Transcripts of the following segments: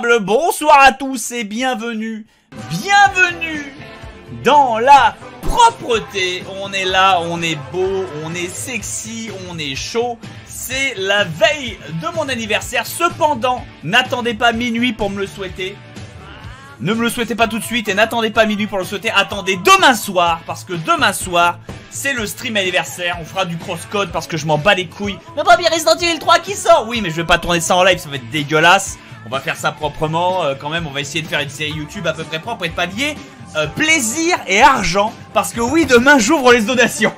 table, bonsoir à tous et bienvenue dans la propreté. On est là, on est beau, on est sexy, on est chaud. C'est la veille de mon anniversaire. Cependant, n'attendez pas minuit pour me le souhaiter. Ne me le souhaitez pas tout de suite et n'attendez pas minuit pour le souhaiter. Attendez demain soir, parce que demain soir, c'est le stream anniversaire. On fera du cross-code parce que je m'en bats les couilles. Le premier Resident Evil 3 qui sort. Oui, mais je vais pas tourner ça en live, ça va être dégueulasse. On va faire ça proprement, quand même. On va essayer de faire une série YouTube à peu près propre et de pallier plaisir et argent. Parce que oui, demain, j'ouvre les donations.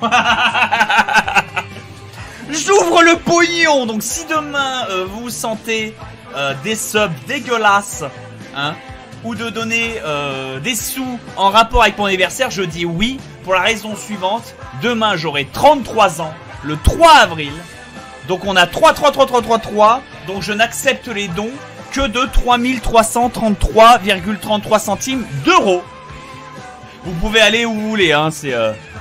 J'ouvre le pognon. Donc si demain, vous sentez des subs dégueulasses, hein, ou de donner des sous en rapport avec mon anniversaire, je dis oui, pour la raison suivante. Demain, j'aurai 33 ans, le 3 avril. Donc on a 3. Donc je n'accepte les dons que de 3333,33 centimes d'euros. Vous pouvez aller où vous voulez, hein, c'est...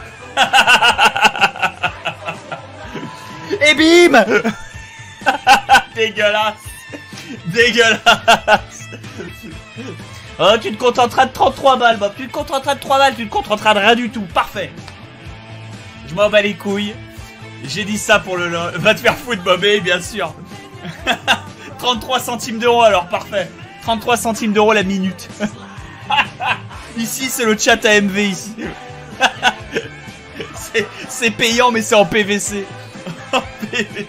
Et bim. Dégueulasse. Dégueulasse. Oh, tu te contenteras de 33 balles, Bob. Tu te contenteras de 3 balles, tu te contenteras de rien du tout. Parfait. Je m'en bats les couilles. J'ai dit ça pour le... Va te faire foutre, Bobé, bien sûr. 33 centimes d'euros, alors, parfait. 33 centimes d'euros la minute. Ici, c'est le chat AMV, ici. C'est payant, mais c'est en PVC. En PVC.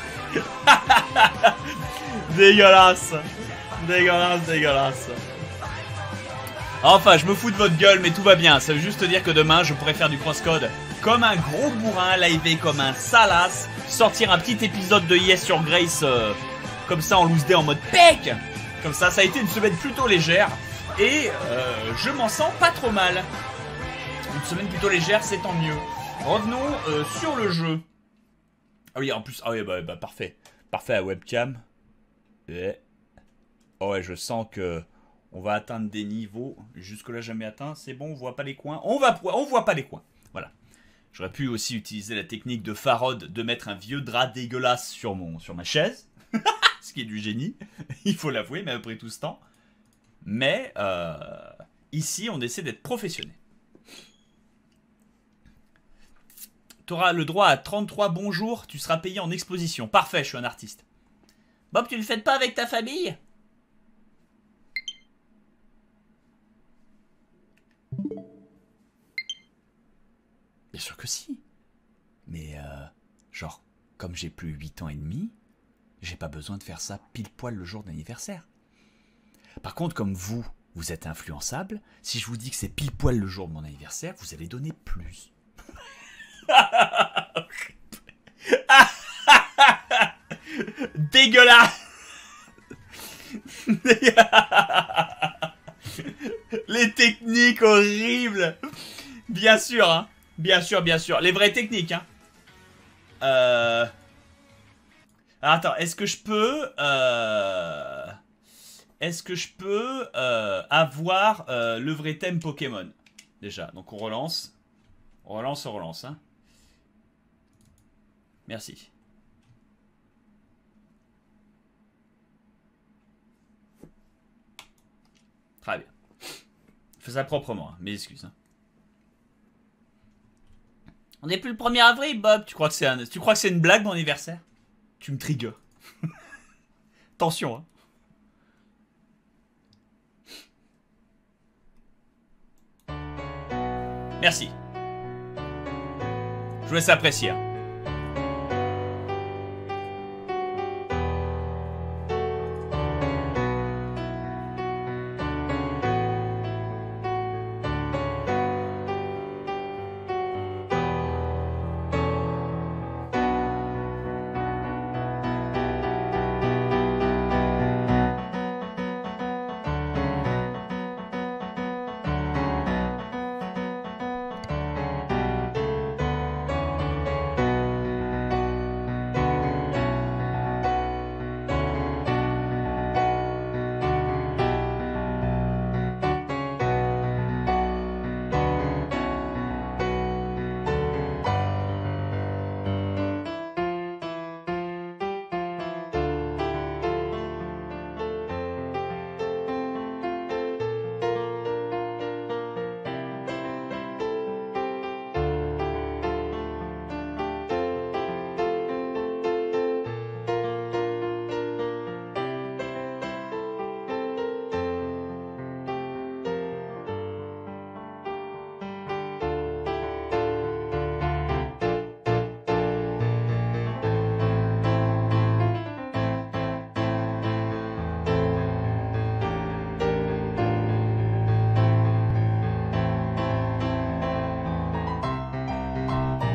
Dégueulasse. Dégueulasse. Enfin, je me fous de votre gueule, mais tout va bien. Ça veut juste dire que demain, je pourrais faire du cross-code comme un gros bourrin, live comme un salace, sortir un petit épisode de Yes sur Grace, comme ça en loose day en mode PEC. Comme ça a été une semaine plutôt légère. Et je m'en sens pas trop mal. Une semaine plutôt légère, c'est tant mieux. Revenons sur le jeu. Ah oui, en plus, ah oui, bah parfait. Parfait à webcam. Et... oh ouais, je sens que on va atteindre des niveaux. Jusque-là, jamais atteint. C'est bon, on voit pas les coins. On voit pas les coins. Voilà. J'aurais pu aussi utiliser la technique de Farod de mettre un vieux drap dégueulasse sur ma chaise. Ce qui est du génie. Il faut l'avouer, mais après tout ce temps. Mais ici, on essaie d'être professionnel. Tu auras le droit à 33 bonjours. Tu seras payé en exposition. Parfait, je suis un artiste. Bob, tu le fais pas avec ta famille? Bien sûr que si. Mais genre, comme j'ai plus 8 ans et demi, j'ai pas besoin de faire ça pile poil le jour d'anniversaire. Par contre, comme vous êtes influençable, si je vous dis que c'est pile poil le jour de mon anniversaire, vous allez donner plus. Dégueulasse. Les techniques horribles. Bien sûr, hein. Bien sûr. Les vraies techniques, hein. Attends, est-ce que je peux avoir le vrai thème Pokémon? Déjà, donc on relance. On relance, hein. Merci. Très bien. Je fais ça proprement, hein. Mes excuses, hein. On n'est plus le 1er avril, Bob. Tu crois que c'est une blague, mon anniversaire? Tu me triggers. Attention, hein. Merci. Je vous laisse apprécier, hein.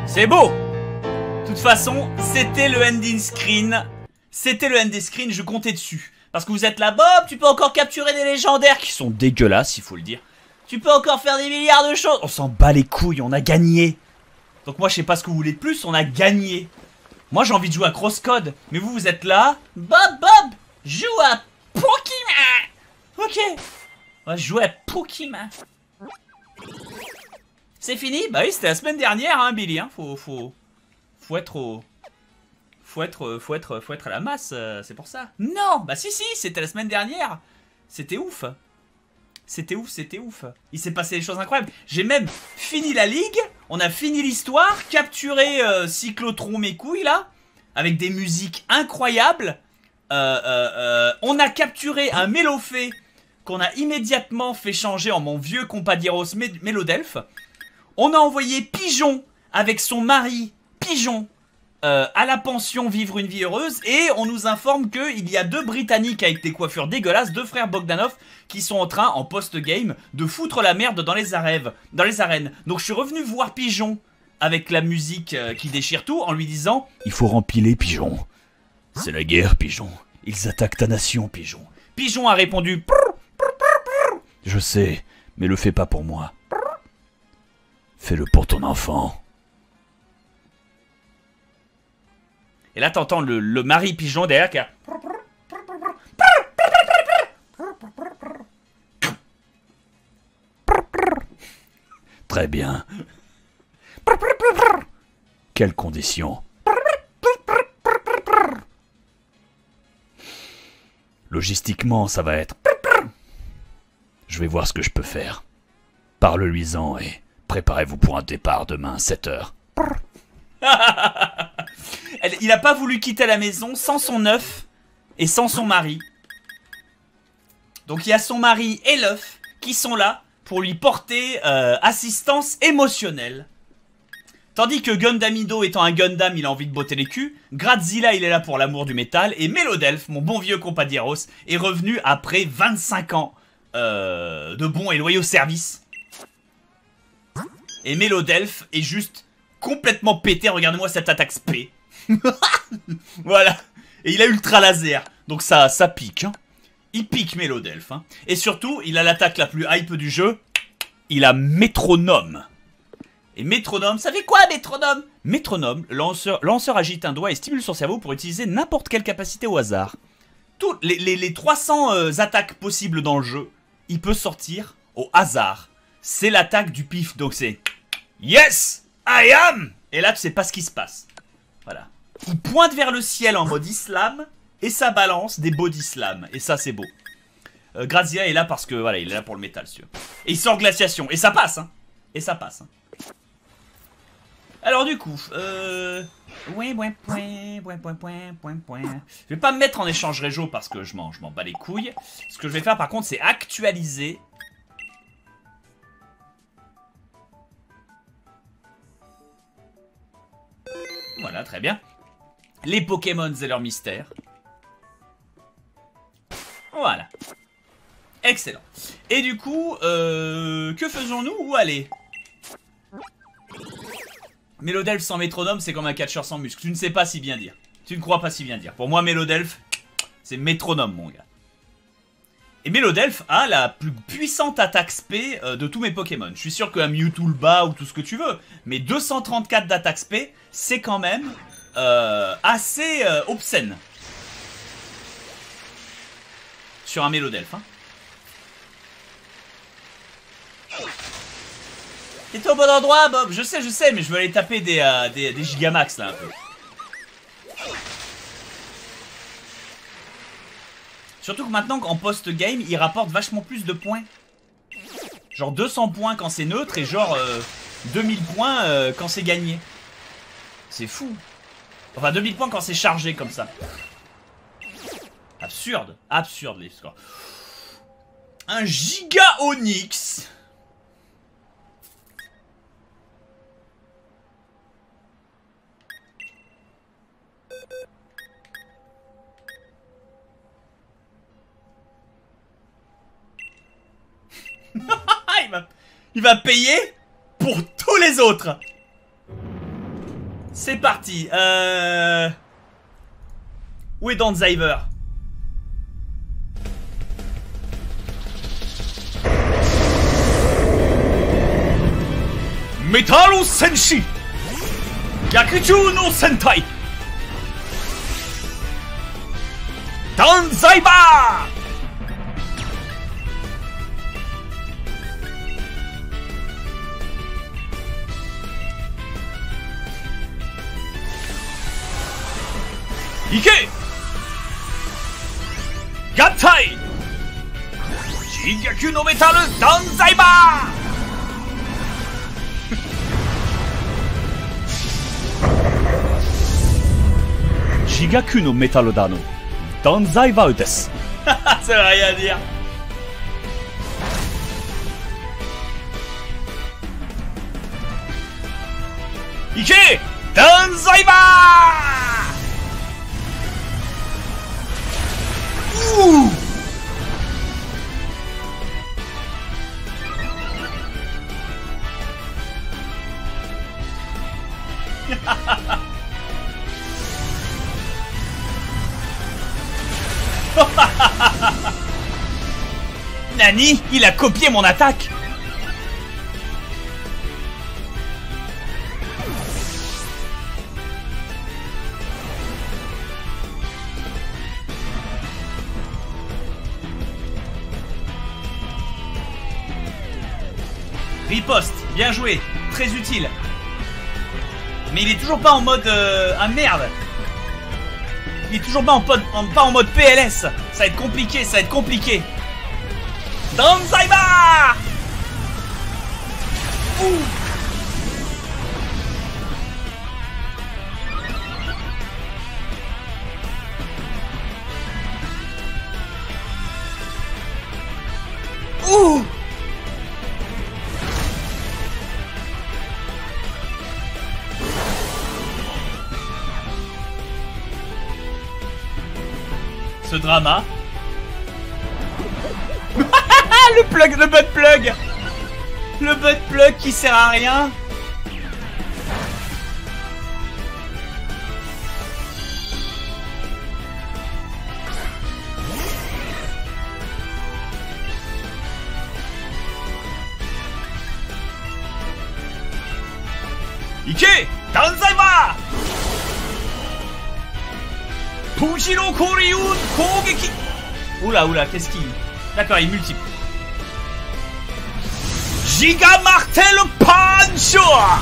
C'est beau. De toute façon, c'était le ending screen. C'était le ending screen, je comptais dessus. Parce que vous êtes là, Bob, tu peux encore capturer des légendaires qui sont dégueulasses, il faut le dire. Tu peux encore faire des milliards de choses. On s'en bat les couilles, on a gagné. Donc moi, je sais pas ce que vous voulez de plus, on a gagné. Moi, j'ai envie de jouer à Crosscode. Mais vous, vous êtes là. Bob, joue à Pokémon. Ok. On va jouer à Pokémon. C'est fini? Bah oui, c'était la semaine dernière, hein, Billy. Hein. Faut être à la masse, c'est pour ça. Non, bah si, c'était la semaine dernière. C'était ouf. C'était ouf. Il s'est passé des choses incroyables. J'ai même fini la ligue. On a fini l'histoire. Capturé Cyclotron mes couilles, là. Avec des musiques incroyables. On a capturé un Mélofée qu'on a immédiatement fait changer en mon vieux compadiros Mélodelphe. On a envoyé Pigeon avec son mari Pigeon à la pension vivre une vie heureuse. Et on nous informe qu'il y a 2 Britanniques avec des coiffures dégueulasses, 2 frères Bogdanov, qui sont en train, en post-game, de foutre la merde dans les arènes. Donc je suis revenu voir Pigeon avec la musique qui déchire tout en lui disant « Il faut rempiler, Pigeon. C'est la guerre, Pigeon. Ils attaquent ta nation, Pigeon. » Pigeon a répondu « Je sais, mais le fais pas pour moi. Fais-le pour ton enfant. » Et là, t'entends le mari pigeon derrière qui a... Très bien. Quelles conditions? Logistiquement, ça va être... Je vais voir ce que je peux faire. Parle-lui-en et préparez-vous pour un départ demain, 7h. Il a pas voulu quitter la maison sans son œuf et sans son mari. Donc il y a son mari et l'œuf qui sont là pour lui porter assistance émotionnelle. Tandis que Gundamido étant un Gundam, il a envie de botter les culs. Gradzilla, il est là pour l'amour du métal. Et Mélodelphe, mon bon vieux compadiros, est revenu après 25 ans de bons et loyaux services. Et Mélodelphe est juste complètement pété. Regardez-moi cette attaque spé. Voilà. Et il a ultra laser. Donc ça pique. Hein. Il pique Mélodelphe. Hein. Et surtout, il a l'attaque la plus hype du jeu. Il a Métronome. Et Métronome, ça fait quoi Métronome? Métronome, lanceur agite un doigt et stimule son cerveau pour utiliser n'importe quelle capacité au hasard. Toutes les 300 attaques possibles dans le jeu, il peut sortir au hasard. C'est l'attaque du pif. Donc c'est Yes, I am. Et là, tu sais pas ce qui se passe. Voilà. Il pointe vers le ciel en mode islam et ça balance des body slam. Et ça, c'est beau. Grazia est là parce que, voilà, il est là pour le métal, si tu veux. Et il sort glaciation. Et ça passe, hein. Et ça passe, hein. Alors, du coup, Je vais pas me mettre en échange réjo parce que je m'en bats les couilles. Ce que je vais faire, par contre, c'est actualiser. Voilà, très bien. Les Pokémon et leurs mystères. Voilà. Excellent. Et du coup, que faisons-nous? Où aller? Mélodelphe sans métronome, c'est comme un catcheur sans muscle. Tu ne sais pas si bien dire. Tu ne crois pas si bien dire. Pour moi, Mélodelphe, c'est métronome, mon gars. Et Mélodelphe a la plus puissante attaque spé de tous mes Pokémon. Je suis sûr qu'un Mewtwo le bat ou tout ce que tu veux. Mais 234 d'attaque spé, c'est quand même assez obscène. Sur un Mélodelphe, hein. T'es au bon endroit, Bob. Je sais, mais je veux aller taper des Gigamax, là, un peu. Surtout que maintenant, en post-game, il rapporte vachement plus de points. Genre 200 points quand c'est neutre et genre 2000 points quand c'est gagné. C'est fou. Enfin, 2000 points quand c'est chargé, comme ça. Absurde. Absurde, les scores. Un Giga Onyx. il va payer pour tous les autres. C'est parti. Où est Danziver? Metal Senshi Gyakuchu no Sentai Danzaiba! Ike! Gattai! Shingyaku no Metal Danzaiba! Shigaku no Metal Dano Danzaiba desu. Ça veut rien dire. Ike! Danzaiba! Ouh! Nani, il a copié mon attaque. Riposte, bien joué, très utile. Mais il est toujours pas en mode... ah merde. Il est toujours pas en mode PLS. Ça va être compliqué, ça va être compliqué. Danzaiba! Ouh! Ouh! Ce drama. Le butt plug. Le butt plug qui sert à rien. Ike! Danzaiba! Fujiro Koryu Kogeki! Oula, oula, qu'est-ce qu'il... D'accord, il multiple. Giga Martel Punch!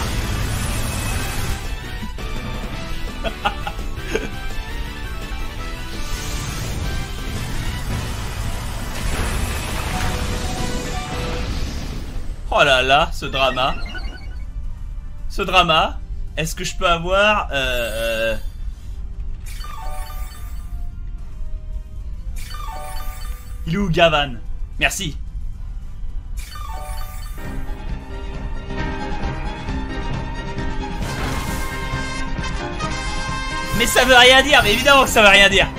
Oh là là, ce drama. Ce drama. Est-ce que je peux avoir... Il est où Gavan? Merci. Mais ça veut rien dire, mais évidemment que ça veut rien dire.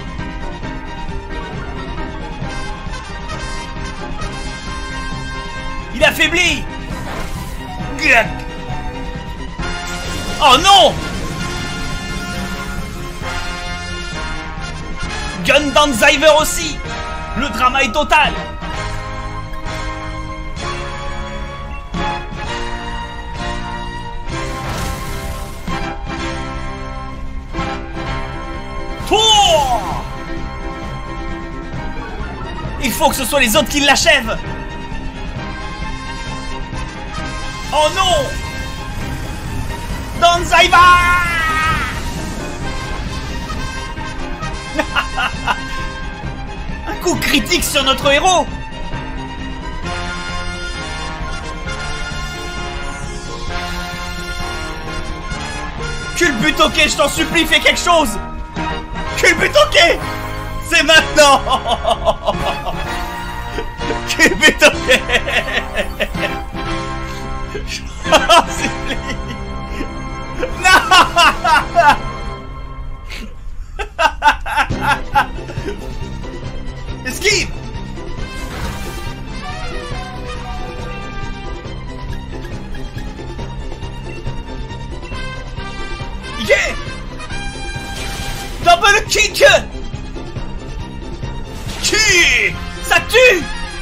Il affaiblit. Oh non! Gundam Zyver aussi. Le drama est total. Il faut que ce soit les autres qui l'achèvent. Oh non! Danzaiba! Un coup critique sur notre héros. Culbutoke, je t'en supplie, fais quelque chose. Culbutoke! C'est maintenant. Culbutoke! Je t'en supplie. Non. Esquive. Ike! kick. Qui? Ça tue.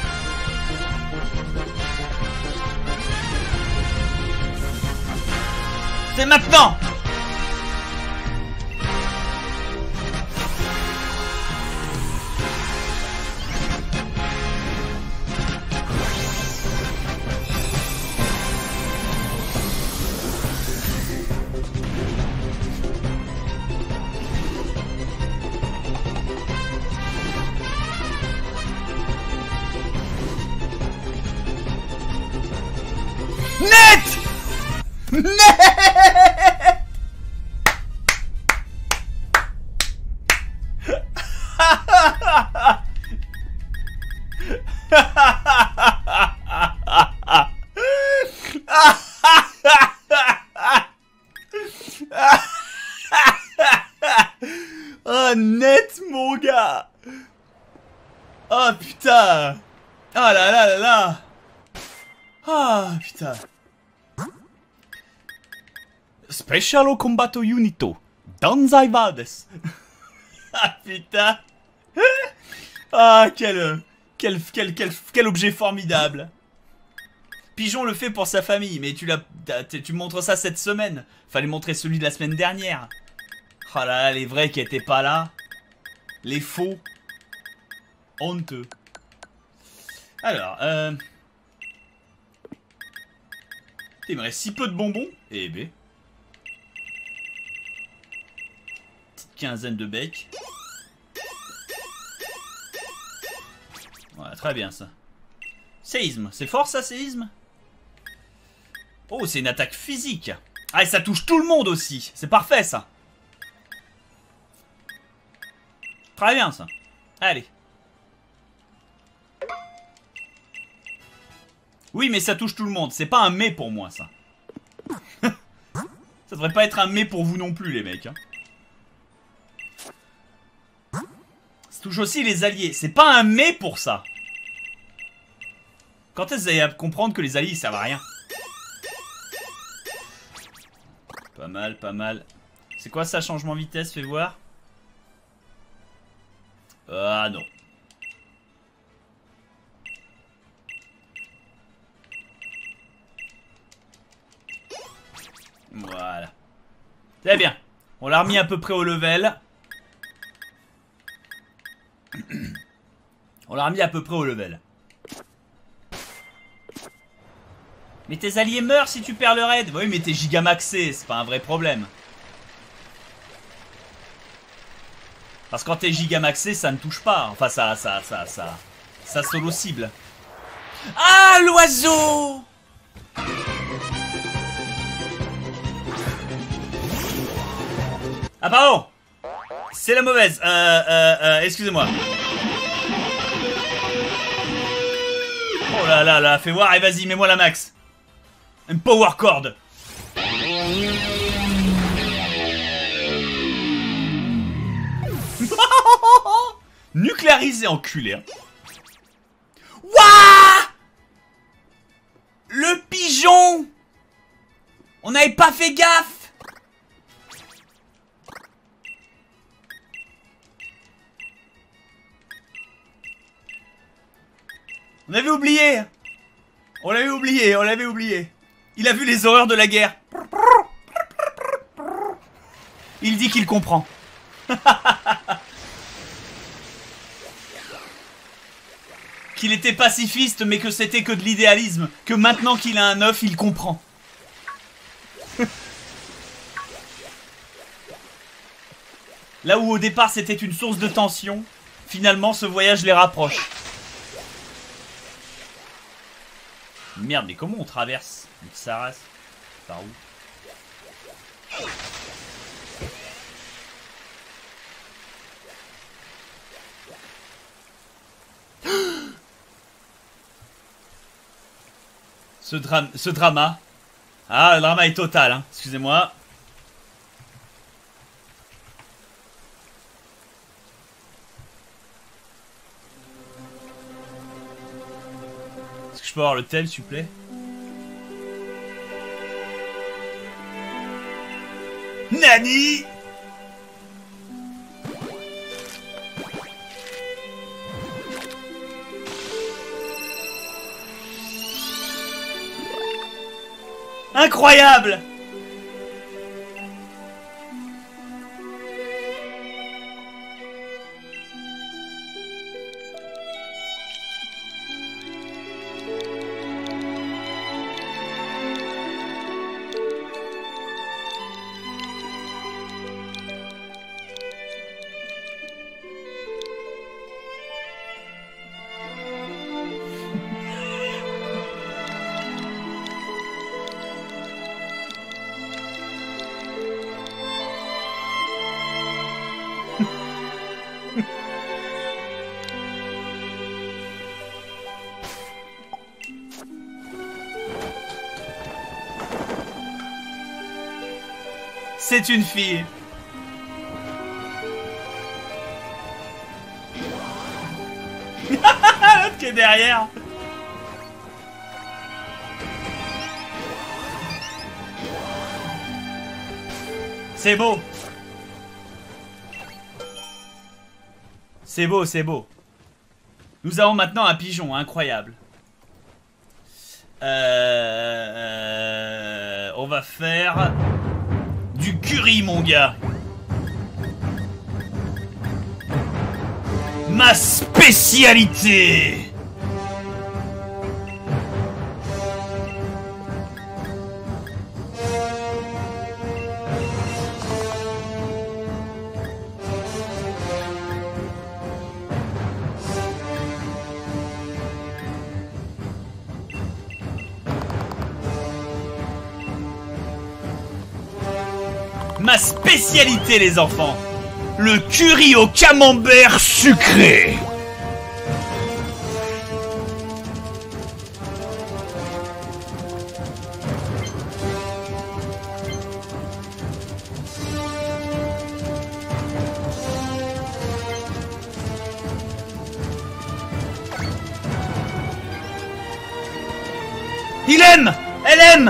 C'est maintenant. Net. Oh, net, mon gars. Oh, putain. Oh là là là là. Ah, putain. Special Combatto Unito. Danzai Vades. Ah, putain. Ah, quel objet formidable. Pigeon le fait pour sa famille, mais tu montres ça cette semaine. Fallait montrer celui de la semaine dernière. Oh là là, les vrais qui étaient pas là. Les faux. Honteux. Alors, il me reste si peu de bonbons. Eh ben. Petite quinzaine de becs. Voilà, très bien ça. Séisme, c'est fort ça, séisme? Oh, c'est une attaque physique. Ah, et ça touche tout le monde aussi. C'est parfait ça. Très bien ça. Allez. Oui, mais ça touche tout le monde. C'est pas un mais pour moi, ça. Ça devrait pas être un mais pour vous non plus, les mecs. Hein. Ça touche aussi les alliés. C'est pas un mais pour ça. Quand est-ce que vous allez comprendre que les alliés, ils servent à rien? Pas mal, pas mal. C'est quoi ça, changement de vitesse? Fais voir. Ah non. Voilà. C'est bien. On l'a remis à peu près au level. On l'a remis à peu près au level. Mais tes alliés meurent si tu perds le raid. Oui, mais t'es gigamaxé, c'est pas un vrai problème. Parce que quand t'es gigamaxé, ça ne touche pas. Enfin, ça solo cible. Ah, l'oiseau! Ah, pardon! C'est la mauvaise. Excusez-moi. Oh là là là, fais voir. Et vas-y, mets-moi la max. Un power cord. Nucléarisé, enculé. Wouah! Le pigeon! On n'avait pas fait gaffe! On avait oublié! On l'avait oublié, on l'avait oublié. Il a vu les horreurs de la guerre. Il dit qu'il comprend. Qu'il était pacifiste mais que c'était que de l'idéalisme. Que maintenant qu'il a un œuf, il comprend. Là où au départ c'était une source de tension, finalement ce voyage les rapproche. Merde, mais comment on traverse Saras? Par où? Ce drama. Ah, le drama est total, hein. Excusez-moi. Est-ce que je peux avoir le thème, s'il vous plaît? Nani? Incroyable! C'est une fille. L'autre qui est derrière. C'est beau. C'est beau, c'est beau. Nous avons maintenant un pigeon incroyable. On va faire du curry, mon gars. Ma spécialité. Ma spécialité, les enfants. Le curry au camembert sucré. Il aime. Elle aime.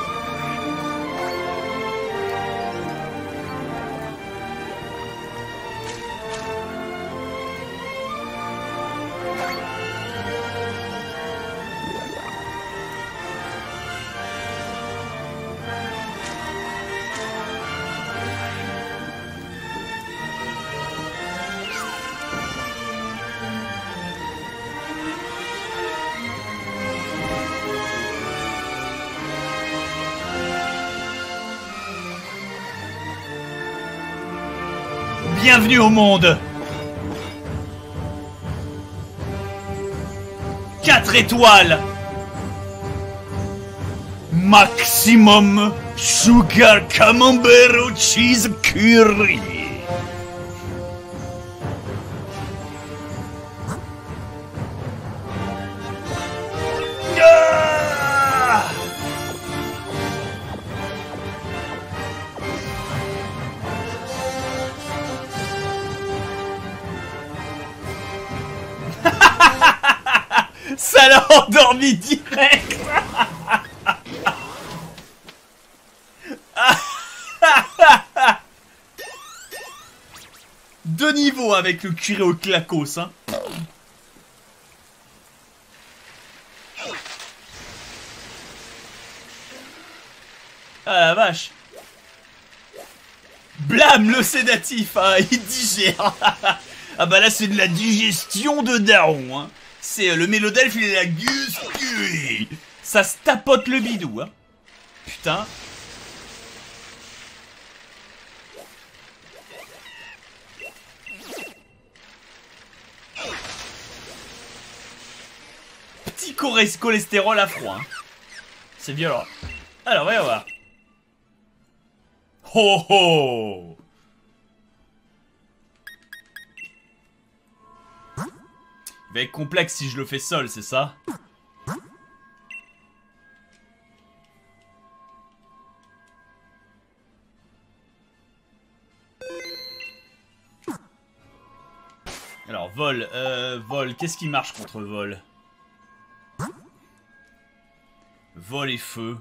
Bienvenue au monde. 4 étoiles. Maximum sugar camembert cheese curry. Ah! Ça l'a endormi direct. Deux niveaux avec le curé au clacos, hein. Ah la vache. Blâme le sédatif, hein, il digère. Ah bah là c'est de la digestion de daron, hein. C'est le mélodelfe, il est la guscue. Ça se tapote le bidou, hein. Putain. Petit cholestérol à froid, hein. C'est violent. Alors, voyons voir. Ho ho. Il va être complexe si je le fais seul, c'est ça? Alors, vol, qu'est-ce qui marche contre vol? Vol et feu.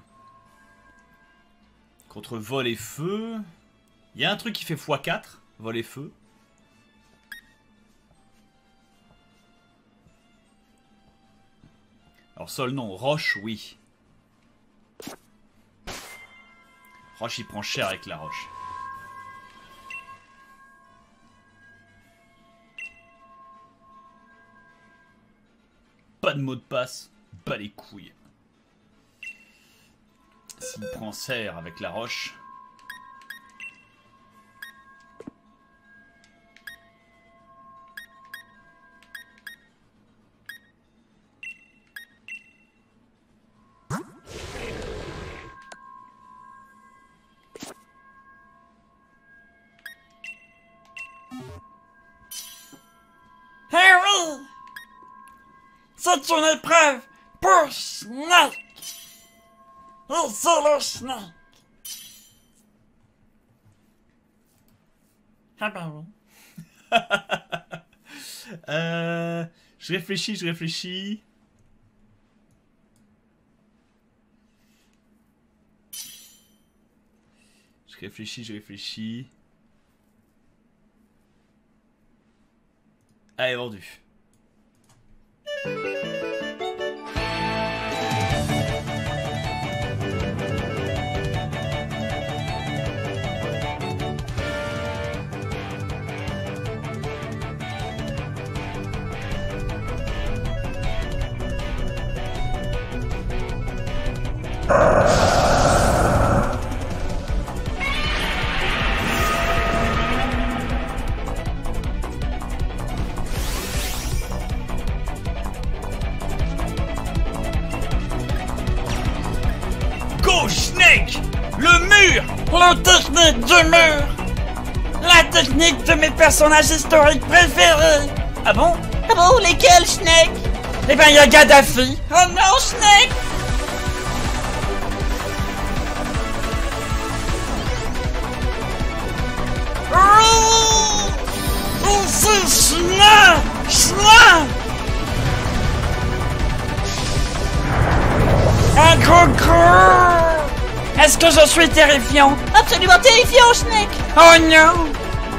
Contre vol et feu... Il y a un truc qui fait x4, vol et feu. Alors sol non, roche oui. Roche, il prend cher avec la roche. Pas de mot de passe. Pas les couilles. S'il prend serre avec la roche... C'est une épreuve pour Snake. Et c'est le Snake. Ah bah oui. Je réfléchis. Je réfléchis. Allez, vendu. Go Snake! Le mur! La technique du mur. La technique de mes personnages historiques préférés. Ah bon? Ah bon, lesquels, Snake? Eh ben, il y a Gaddafi. Oh non, Snake! Oh, c'est Snake! Snake! Un gros coup! Est-ce que je suis terrifiant? Absolument terrifiant, Snake! Oh non!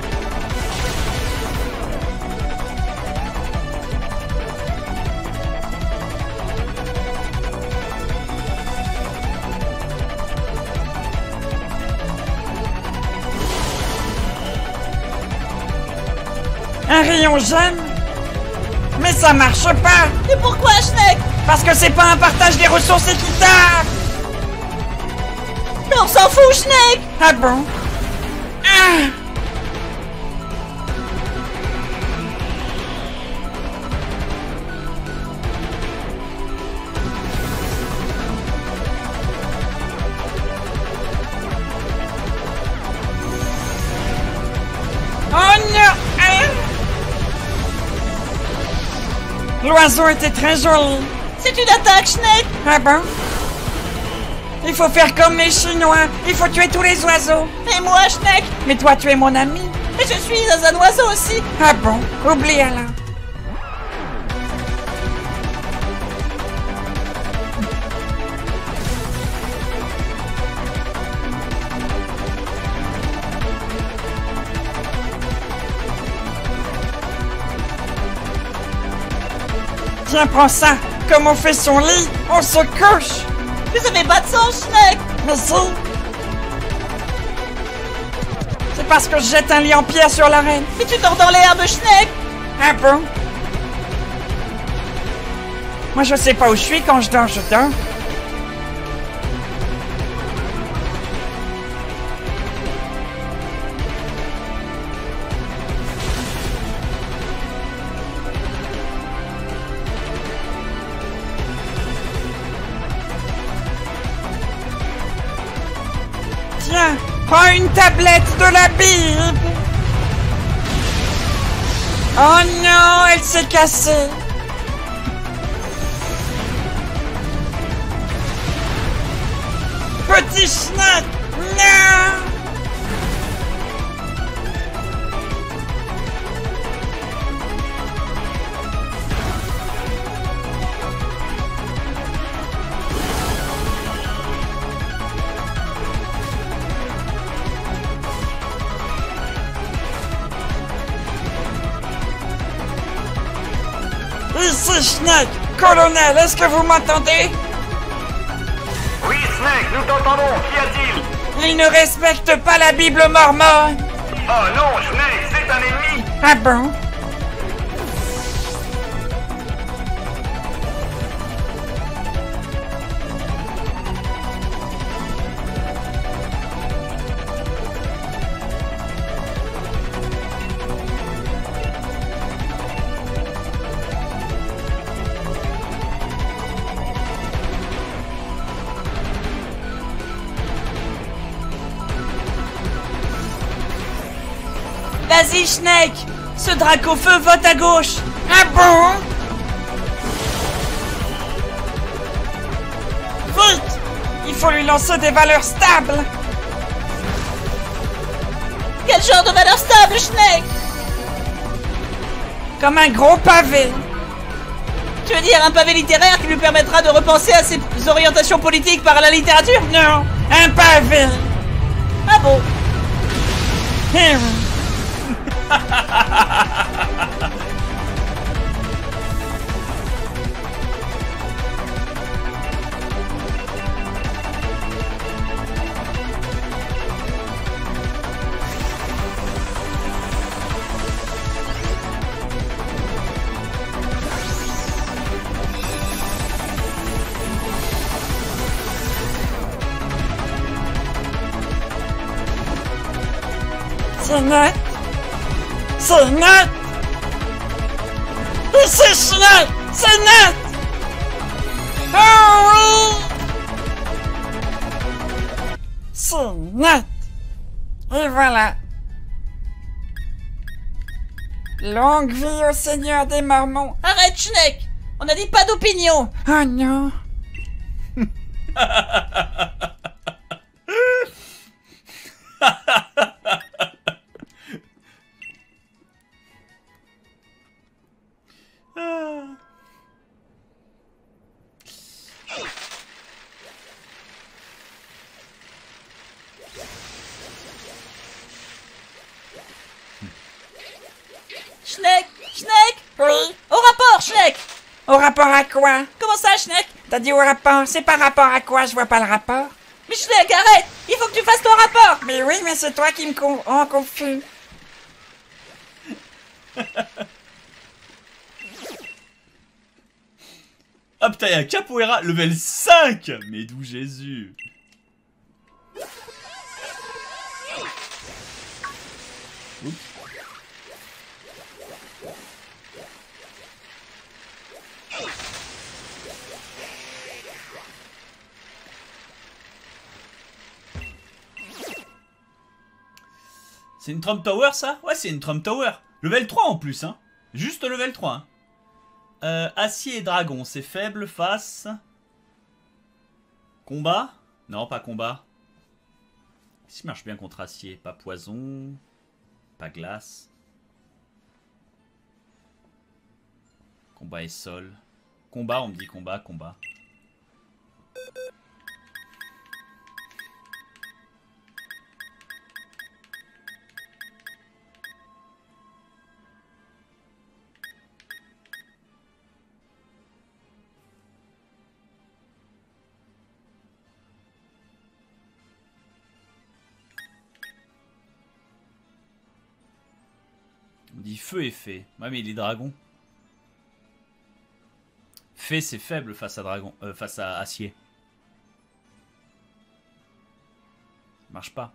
Un rayon gemme? Mais ça marche pas! Et pourquoi, Snake? Parce que c'est pas un partage des ressources équitable! Mais on s'en fout, Snake! Ah bon? Ah! Oh non! Ah! L'oiseau était très joli. C'est une attaque, Snake! Ah bon? Il faut faire comme les Chinois. Il faut tuer tous les oiseaux. Et moi, Snake? Mais toi, tu es mon ami. Mais je suis un oiseau aussi! Ah bon? Oublie alors. Tiens, prends ça. Comme on fait son lit, on se couche. Vous avez pas de sens, Snake! Mais si. C'est parce que je jette un lit en pierre sur l'arène. Mais tu dors dans l'herbe, Snake! Ah bon? Moi, je sais pas où je suis quand je dors, je dors. Tiens, prends une tablette de la Bible. Oh non, elle s'est cassée. Petit Snake, non. Ici Snake, colonel, est-ce que vous m'entendez? Oui, Snake, nous t'entendons. Qu'y a-t-il? Il ne respecte pas la Bible mormone. Oh non, Snake, c'est un ennemi. Ah bon? Vas-y, Snake. Ce drac au feu vote à gauche. Ah bon? Vite! Il faut lui lancer des valeurs stables. Quel genre de valeur stable, Snake? Comme un gros pavé. Tu veux dire un pavé littéraire qui lui permettra de repenser à ses orientations politiques par la littérature? Non, un pavé. Ah bon? C'est net. C'est net. Et c'est Snake. C'est net. Oh oui. C'est net. Et voilà. Longue vie au Seigneur des Mormons. Arrête, Snake. On a dit pas d'opinion. Oh non. Snake. Snake. Oui. Au rapport, Snake. Au rapport à quoi? Comment ça, Snake? T'as dit au rapport? C'est par rapport à quoi? Je vois pas le rapport. Mais Snake, arrête. Il faut que tu fasses ton rapport. Mais oui, mais c'est toi qui me rends confus. Ah putain, y'a un capoeira level 5. Mais d'où Jésus? Oups. C'est une Trump Tower ça? Ouais, c'est une Trump Tower. Level 3 en plus, hein. Juste level 3. Hein. Acier et dragon, c'est faible face. Combat? Non, pas combat. Qu'est-ce qui marche bien contre acier? Pas poison. Pas glace. Combat et sol. Combat, on me dit combat, combat. On dit feu et fée. Ouais, mais il est dragon. Fée, c'est faible face à dragon, face à acier. Ça marche pas.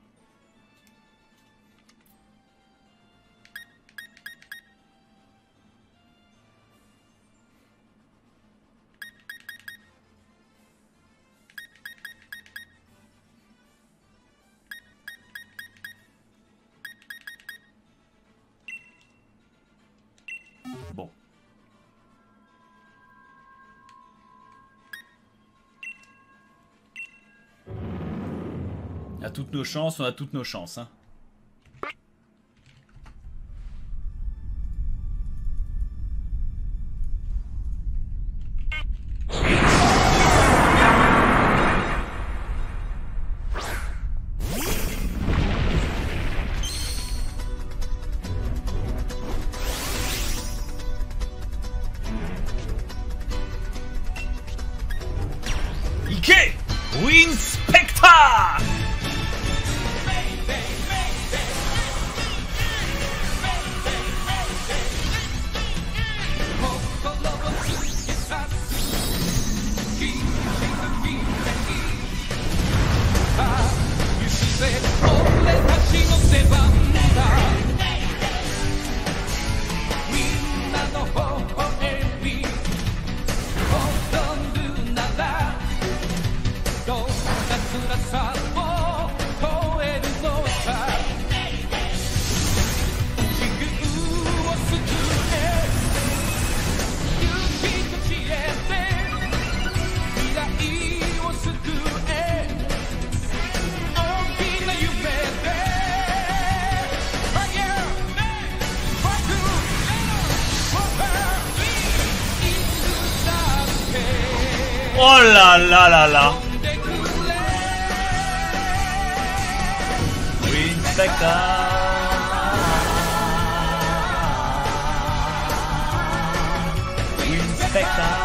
Bon. On a toutes nos chances, on a toutes nos chances, hein. Ike! Winspector! Oh là là là là. Winspector. Winspector.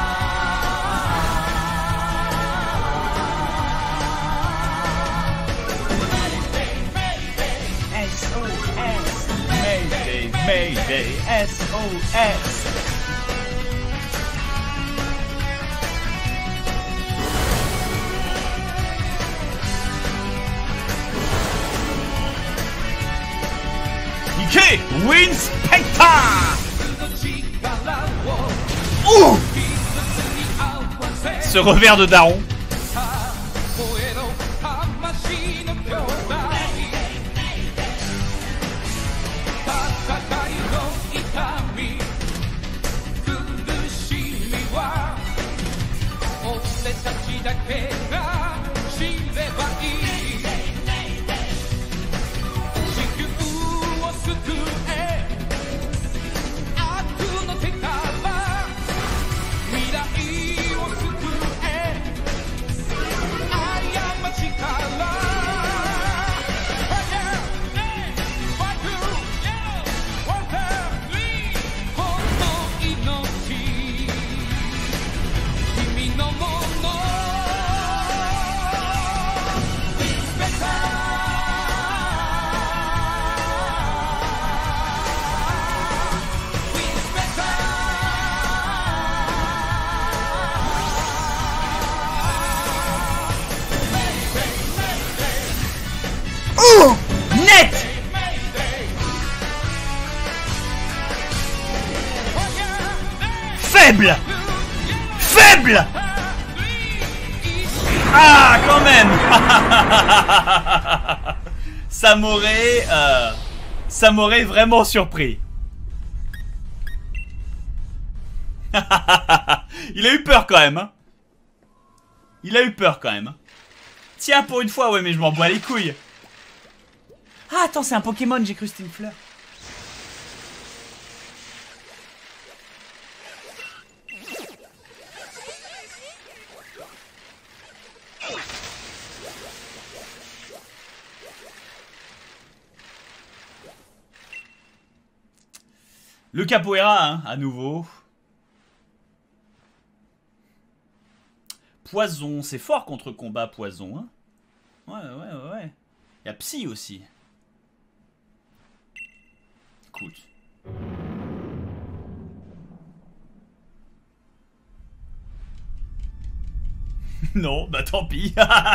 SOS. Mayday, Mayday, SOS. Ike Winspector. Ouh. Ce revers de daron. Net. Faible. Faible. Ah, quand même. Ça m'aurait vraiment surpris. Il a eu peur quand même, hein. Il a eu peur quand même, hein. Tiens, pour une fois, ouais, mais je m'en bats les couilles. Ah, attends, c'est un Pokémon, j'ai cru que c'était une fleur. Le capoeira, hein, à nouveau. Poison, c'est fort contre combat poison, hein. Ouais. Il y a Psy aussi. Écoute. Non, bah tant pis.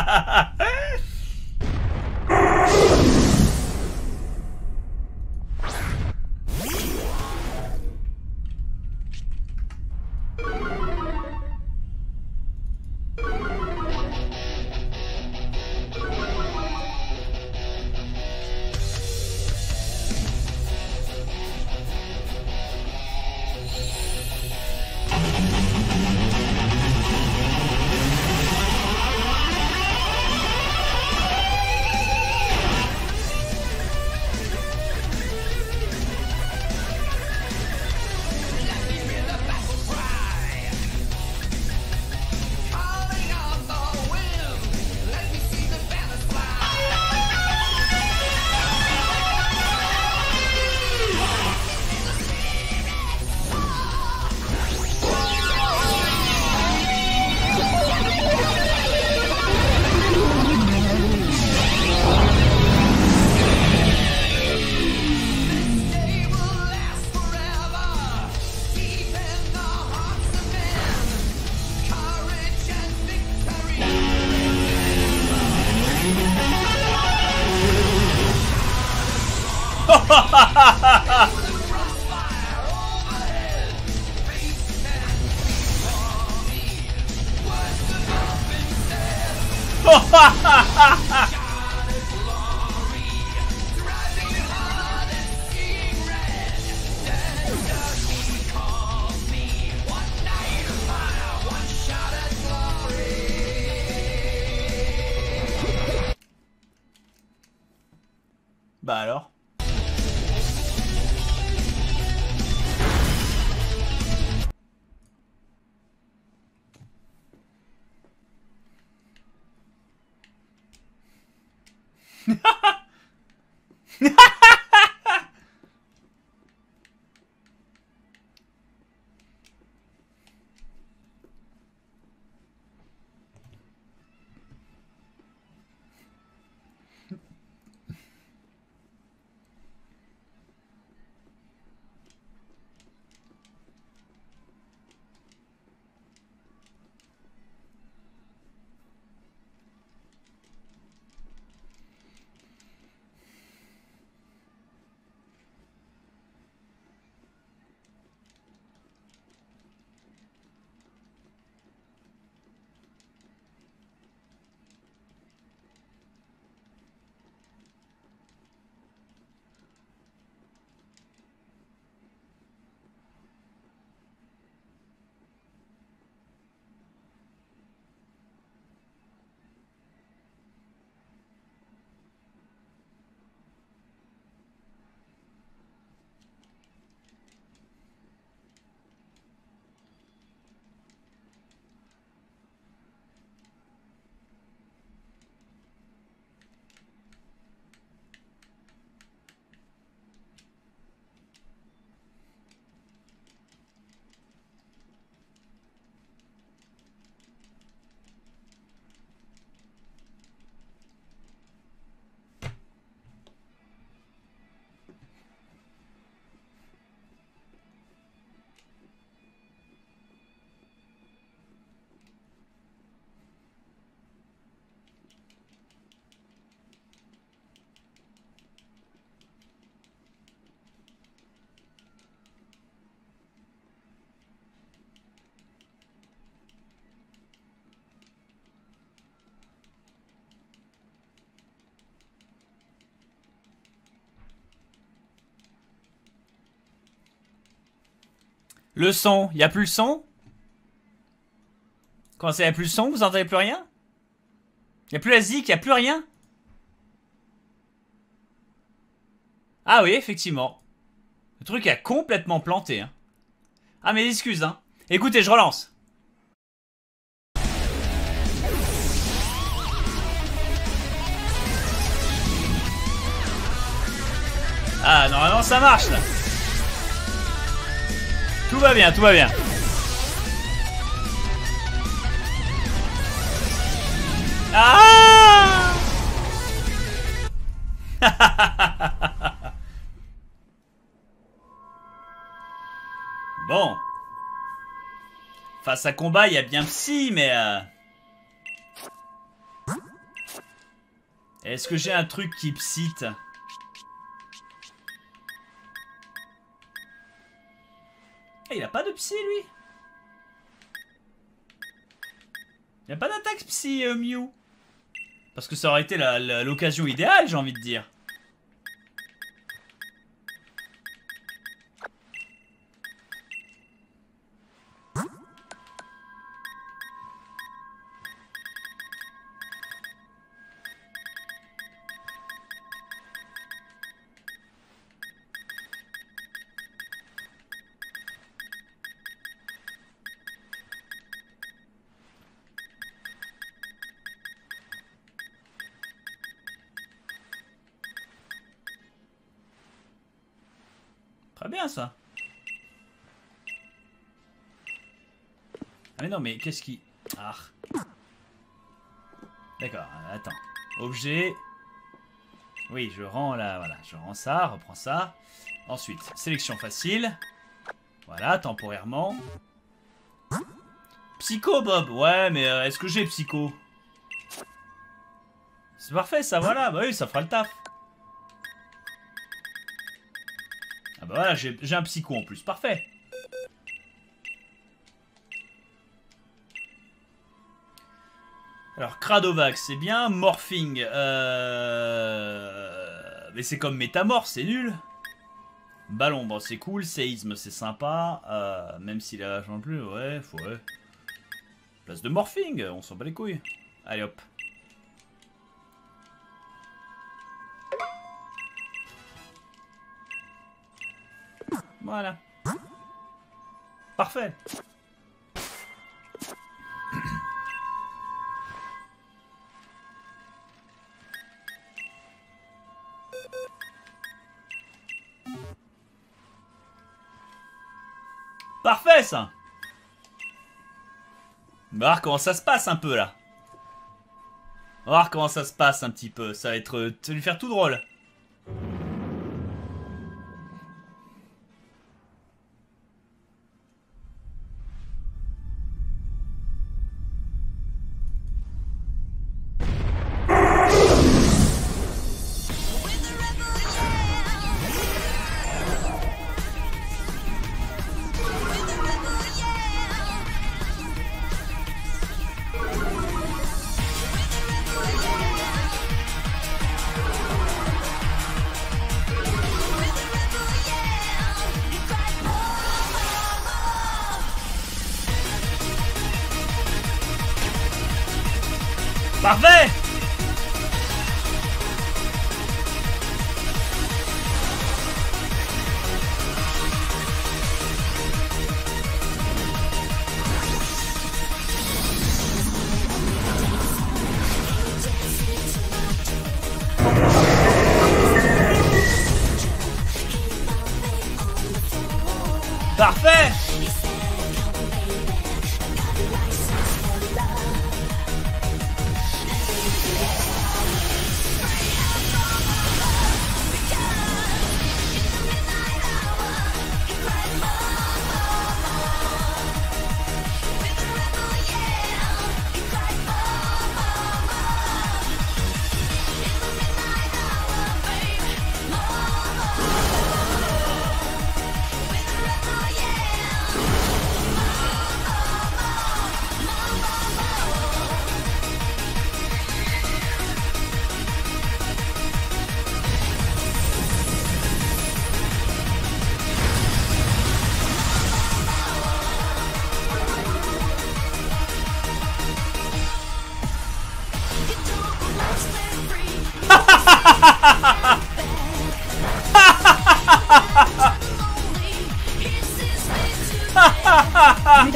Bah alors. Le son, y a plus le son? Quand ça y a plus le son, vous entendez plus rien? Y a plus la zik, y a plus rien? Ah oui, effectivement. Le truc a complètement planté. Hein. Ah mais excuse, hein. Écoutez, je relance. Ah, normalement ça marche là. Tout va bien, tout va bien. Ah Bon. Face à combat, il y a bien Psy, mais... Est-ce que j'ai un truc qui psyte? Il a pas de psy, lui. Il a pas d'attaque psy, Mew. Parce que ça aurait été l'occasion idéale, j'ai envie de dire. Très bien ça. Ah mais non mais qu'est-ce qui... Ah. D'accord, attends. Objet. Oui, je rends là, voilà. Je rends ça, reprends ça. Ensuite, sélection facile. Voilà, temporairement. Psycho, Bob. Ouais, mais est-ce que j'ai Psycho? C'est parfait ça, voilà. Bah oui, ça fera le taf. Ah bah voilà, j'ai un Psycho en plus. Parfait. Alors, Cradovax, c'est bien. Morphing. Mais c'est comme Métamorph, c'est nul. Ballon, bon, c'est cool. Séisme, c'est sympa. Même s'il a vachement plus, ouais, ouais. Place de Morphing, on s'en bat les couilles. Allez hop. Voilà. Parfait. Parfait ça. On va voir comment ça se passe un peu là. On va voir comment ça se passe un petit peu. Ça va être... Ça va lui faire tout drôle. Parfait! Parfait!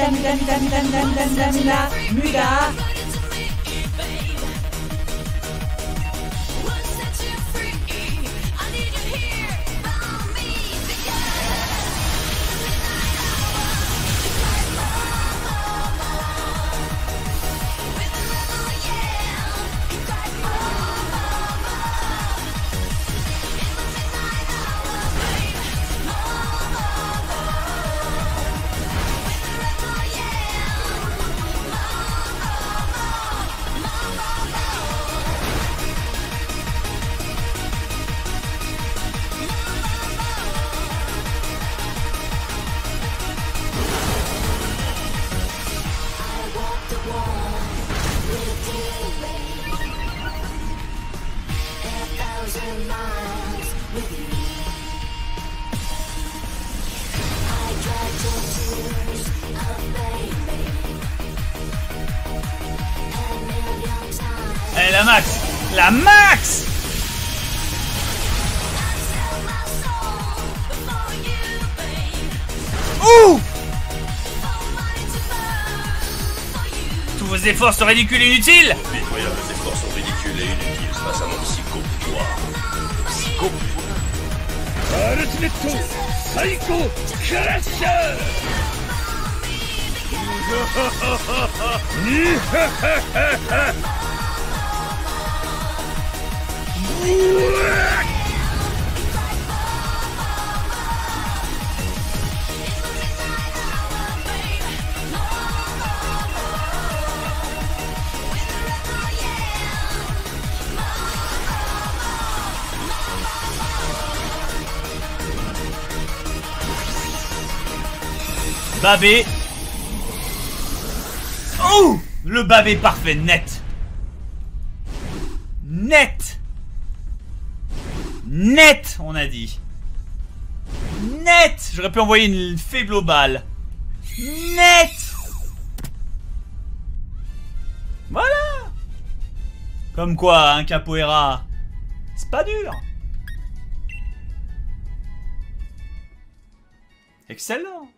Muda. Allez, la max! La max! Ouh! Tous vos efforts sont ridicules et inutiles! Mes efforts sont ridicules et inutiles face à mon psycho-pouvoir. Psycho? Ultimate Psycho Crusher! Babé. Oh! Le babé parfait, net. Net. Net, on a dit. Net. J'aurais pu envoyer une faible au bal. Net. Voilà. Comme quoi, un capoeira, c'est pas dur. Excellent.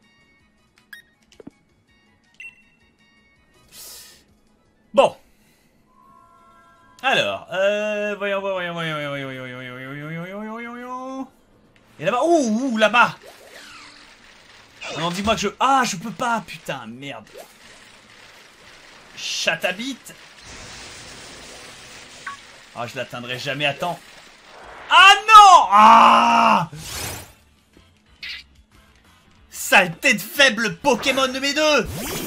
Bon. Alors, voyons. Et là-bas, ouh, là-bas. Non, dis-moi que je... Ah, je peux pas, putain, merde. Chat à bite. Ah, je l'atteindrai jamais à temps. Ah non! Ah! Saleté de faible Pokémon de mes deux!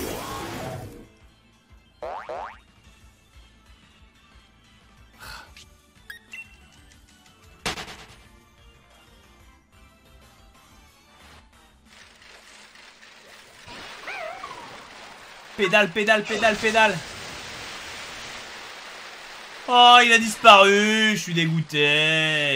Pédale. Oh, il a disparu. Je suis dégoûté.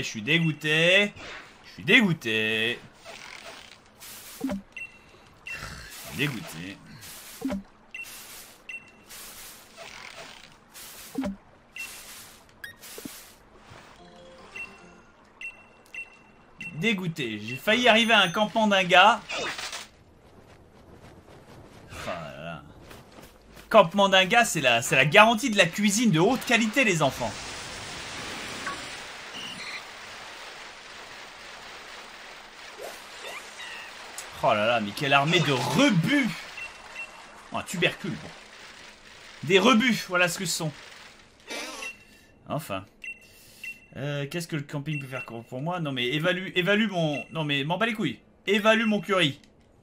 Dégoûté. J'ai failli arriver à un campement d'un gars. Campement d'un gars, c'est la garantie de la cuisine de haute qualité, les enfants. Oh là là, mais quelle armée de rebuts! Oh, un tubercule, bon. Des rebuts, voilà ce que ce sont. Enfin. Qu'est-ce que le camping peut faire pour moi? Non mais évalue mon... Non mais m'en bats les couilles. Évalue mon curry.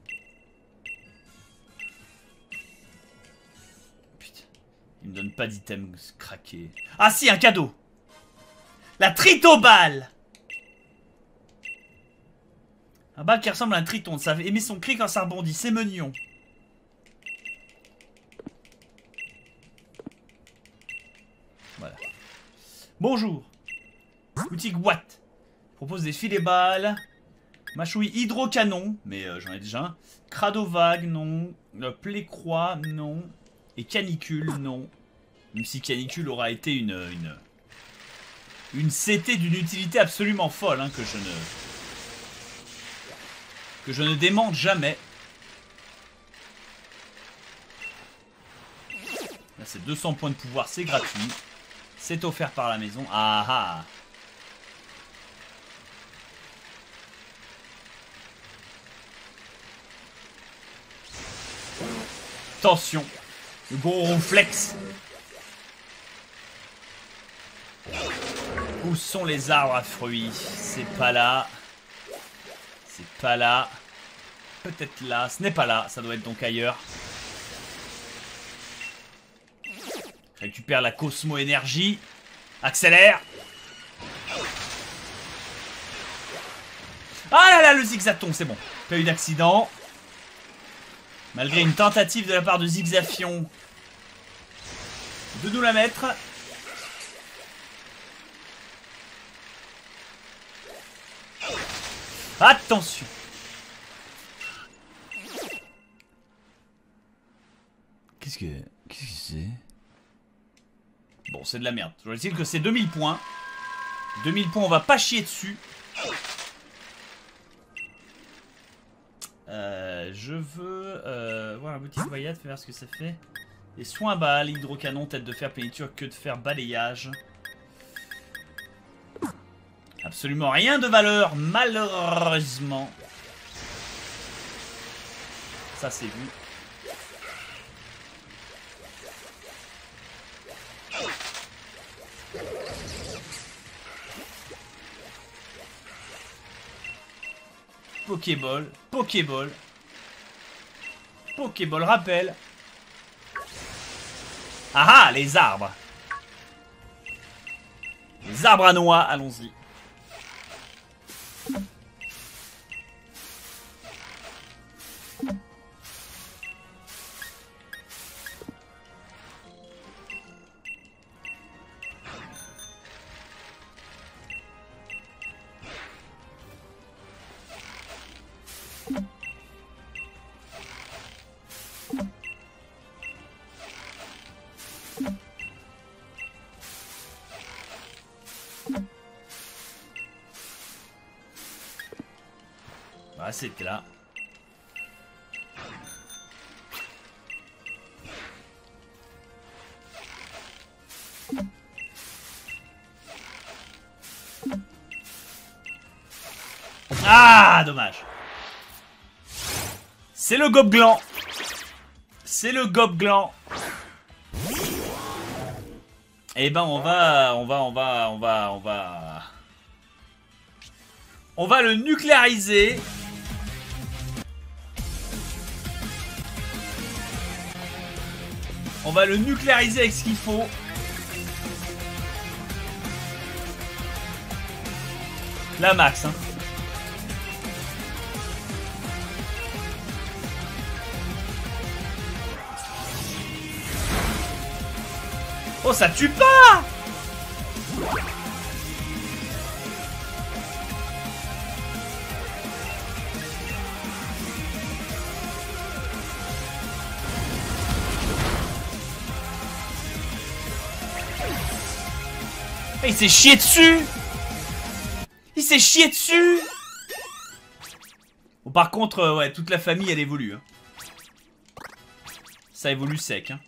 Il me donne pas d'items craqués. Ah si, un cadeau. La tritobale. Un bal qui ressemble à un triton. Ça émet son cri quand ça rebondit. C'est mignon. Voilà. Bonjour. Boutique Watt. Propose des filets balles. Machouille hydrocanon. Mais j'en ai déjà un. Crado vague, non. Plécroix, non. Et canicule, non. Même si canicule aura été une CT d'une utilité absolument folle, hein, que je ne démente jamais. Là, c'est 200 points de pouvoir, c'est gratuit. C'est offert par la maison. Ah ah. Attention. Le gros ronflex. Où sont les arbres à fruits? C'est pas là. C'est pas là. Peut-être là. Ce n'est pas là. Ça doit être donc ailleurs. Récupère la Cosmo Énergie. Accélère. Ah là là, le zigzaton, c'est bon. Pas eu d'accident. Malgré une tentative de la part de Zigzafion de nous la mettre. Attention. Qu'est-ce que c'est? Bon, c'est de la merde. Je veux dire que c'est 2000 points. 2000 points, on va pas chier dessus. Je veux voir un boutique voyade, faire ce que ça fait. Les soins à balles, hydrocanon, tête de fer, péniture, queue de fer, balayage. Absolument rien de valeur, malheureusement. Ça, c'est vu. Pokéball, Pokéball. Pokéball rappel. Ah ah, les arbres. Les arbres à noix, allons-y. Ah, c'était là. Ah, dommage. C'est le gobelin. C'est le gobelin. Eh ben, on va le nucléariser. On va le nucléariser avec ce qu'il faut. La max, hein. Oh, ça tue pas! Il s'est chié dessus! Il s'est chié dessus! Bon, par contre, ouais, toute la famille, elle évolue. Hein. Ça évolue sec. Hein.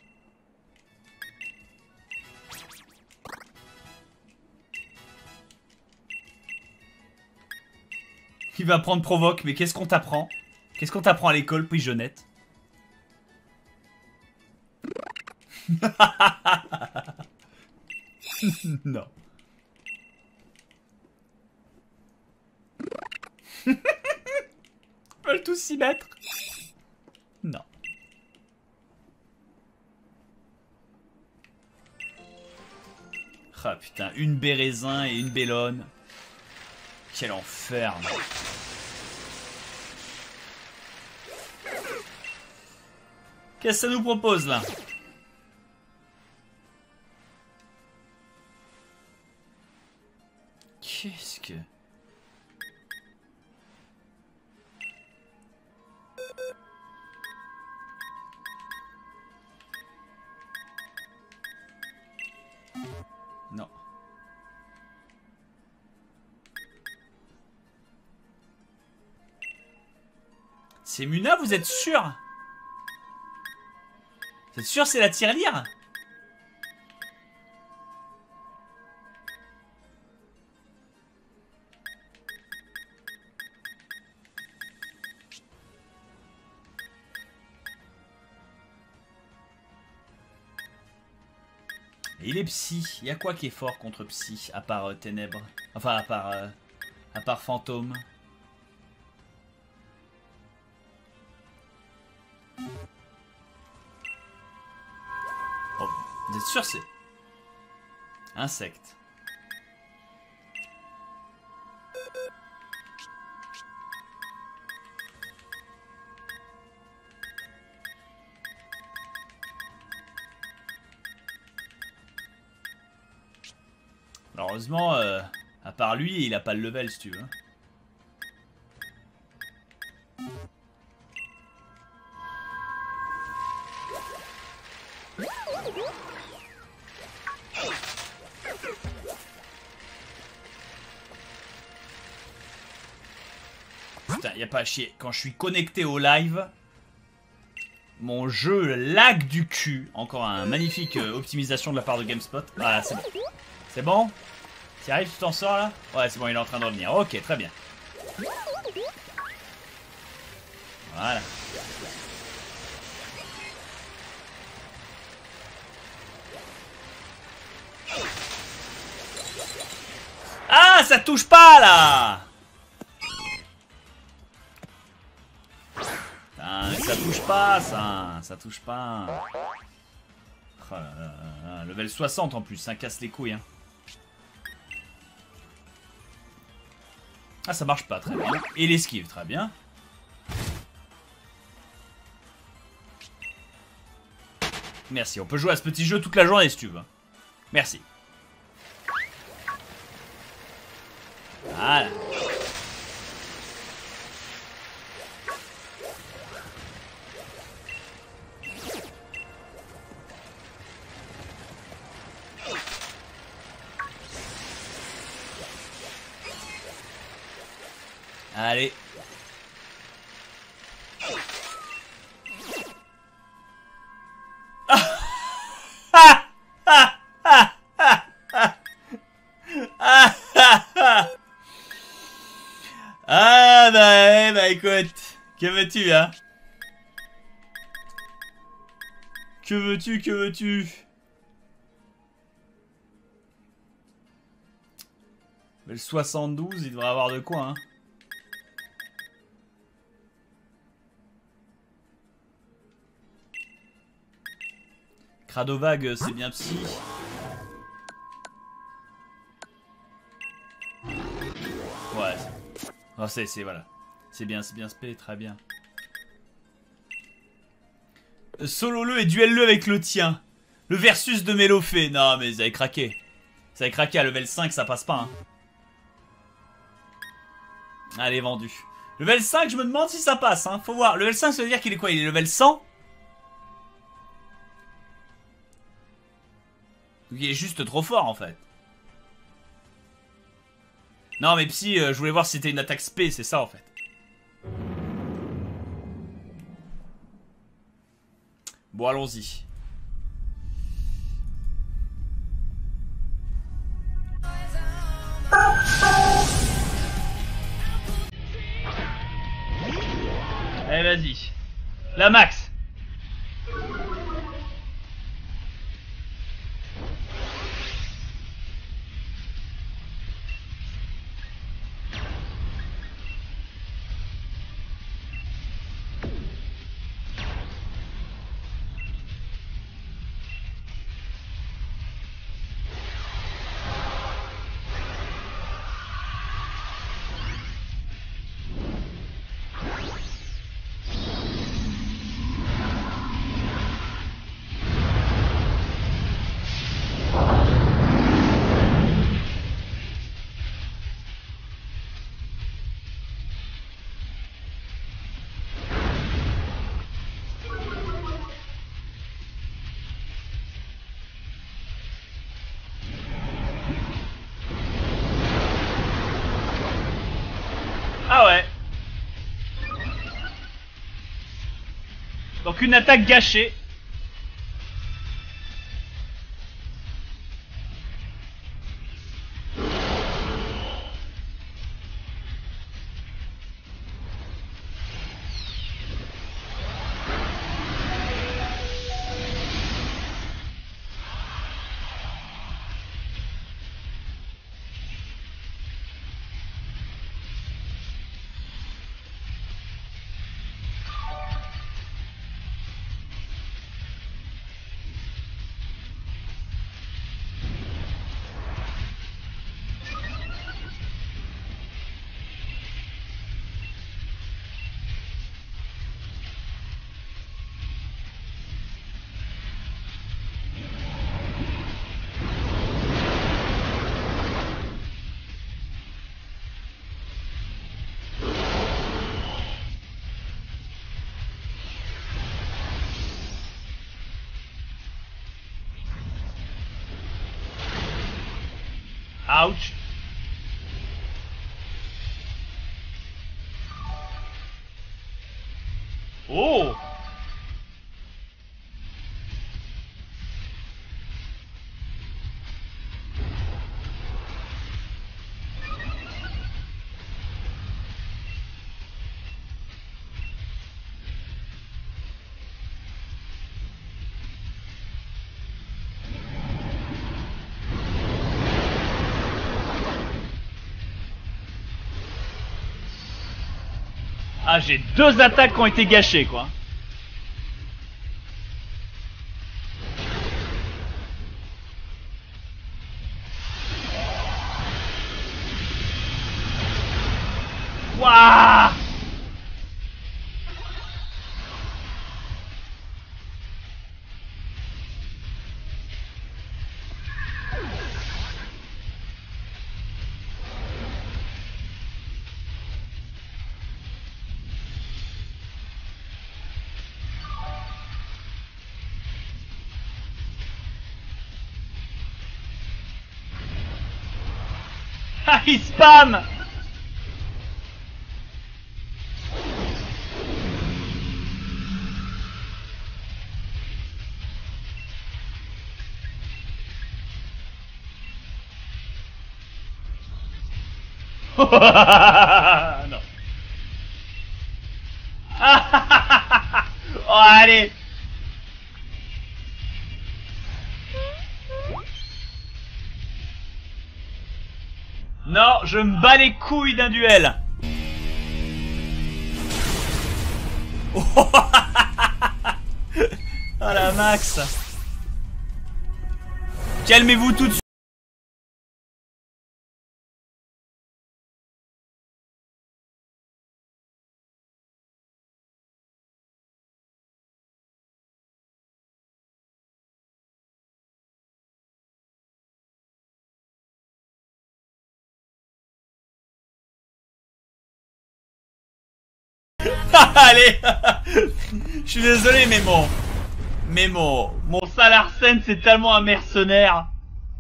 Il va prendre provoque, mais qu'est-ce qu'on t'apprend? Qu'est-ce qu'on t'apprend à l'école, pigeonnette? Non. Ils veulent tous s'y mettre. Non. Ah putain, une Béraisin et une Bellone. Quel enfer. Qu'est-ce que ça nous propose là? Qu'est-ce que... Non. C'est Muna, vous êtes sûr? Vous êtes sûr c'est la tirelire? Et il est psy. Il y a quoi qui est fort contre psy, à part ténèbres? Enfin, à part fantôme. Oh, vous êtes sûr c'est... Insecte. Heureusement, à part lui, il a pas le level si tu veux. Putain, y a pas à chier. Quand je suis connecté au live, mon jeu lag du cul. Encore un magnifique optimisation de la part de GameSpot. Ah, c'est bon. C'est bon? T'y arrives, tu t'en sors là? Ouais, c'est bon, il est en train de revenir. Ok, très bien. Voilà. Ah, ça touche pas là! Putain, ça touche pas, ça touche pas. Oh là là là, level 60 en plus, ça casse les couilles. Hein. Ah, ça marche pas, très bien. Et l'esquive, très bien. Merci, on peut jouer à ce petit jeu toute la journée si tu veux. Merci. Voilà. Allez. Ah bah écoute, que veux-tu hein? Que veux-tu, que veux-tu? Mais le 72, il devrait avoir de quoi hein? Cradovag, c'est bien psy. Ouais. Oh, c'est voilà. C'est bien spé, très bien. Solo-le et duel-le avec le tien. Le versus de Mélofée. Non, mais vous avez craqué. Vous avez craqué à level 5, ça passe pas. Hein. Allez, vendu. Level 5, je me demande si ça passe. Hein. Faut voir. Level 5, ça veut dire qu'il est quoi? Il est level 100? Il est juste trop fort en fait. Non mais Psy, je voulais voir si c'était une attaque spé, c'est ça en fait. Bon, allons-y. Allez, vas-y. La max. Ah ouais. Donc une attaque gâchée. Ouch. Oh. Ah, j'ai 2 attaques qui ont été gâchées, quoi. Waouh. Ah, il spam. Non. Oh, allez. Non, je me bats les couilles d'un duel. Oh la max. Calmez-vous tout de suite. Allez. Je suis désolé, mais mon sale Arsène, c'est tellement un mercenaire.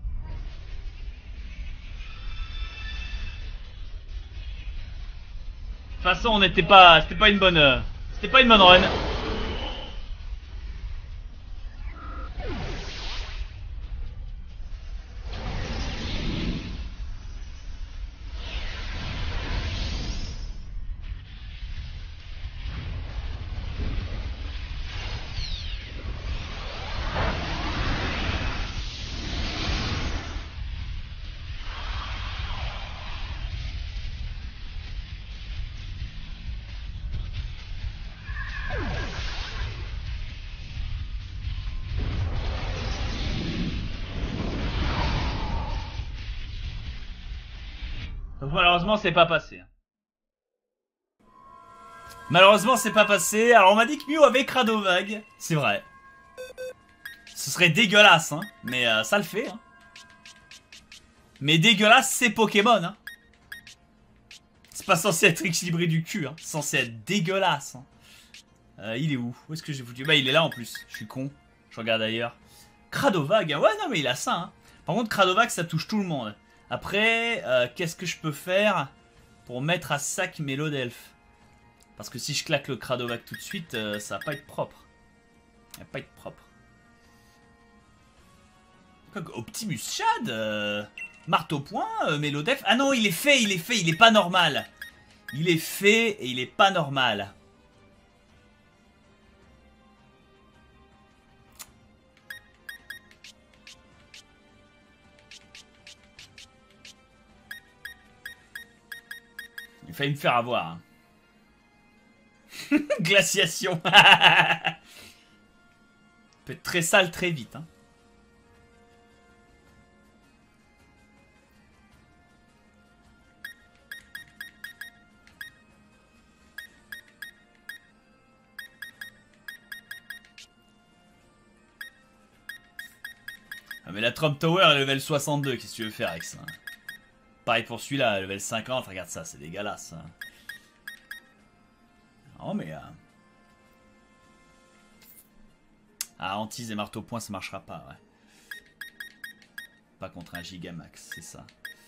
De toute façon, on n'était pas, c'était pas une bonne run. Donc malheureusement c'est pas passé. Malheureusement c'est pas passé. Alors on m'a dit que Mew avait Cradovag. C'est vrai. Ce serait dégueulasse hein. Mais ça le fait hein. Mais dégueulasse c'est Pokémon hein. C'est pas censé être équilibré du cul hein. C'est censé être dégueulasse hein. Il est où? Où est-ce que j'ai foutu? Bah il est là en plus. Je suis con. Je regarde ailleurs. Cradovag hein. Ouais non mais il a ça hein. Par contre Cradovag ça touche tout le monde. Après, qu'est-ce que je peux faire pour mettre à sac mes lots d'elfes? Parce que si je claque le Cradovag tout de suite, ça va pas être propre. Ça va pas être propre. Optimus Chad marteau point, mes lots d'elfes. Ah non, il est fait, il est pas normal. Il est fait et il est pas normal. Il fallait me faire avoir. Hein. Glaciation. Peut être très sale très vite. Hein. Ah mais la Trump Tower est level 62. Qu'est-ce que tu veux faire avec ça? Pareil pour celui-là, level 50, regarde ça, c'est dégueulasse. Oh mais... Ah, hantise et marteau point, ça marchera pas, ouais. Pas contre un Gigamax, c'est ça.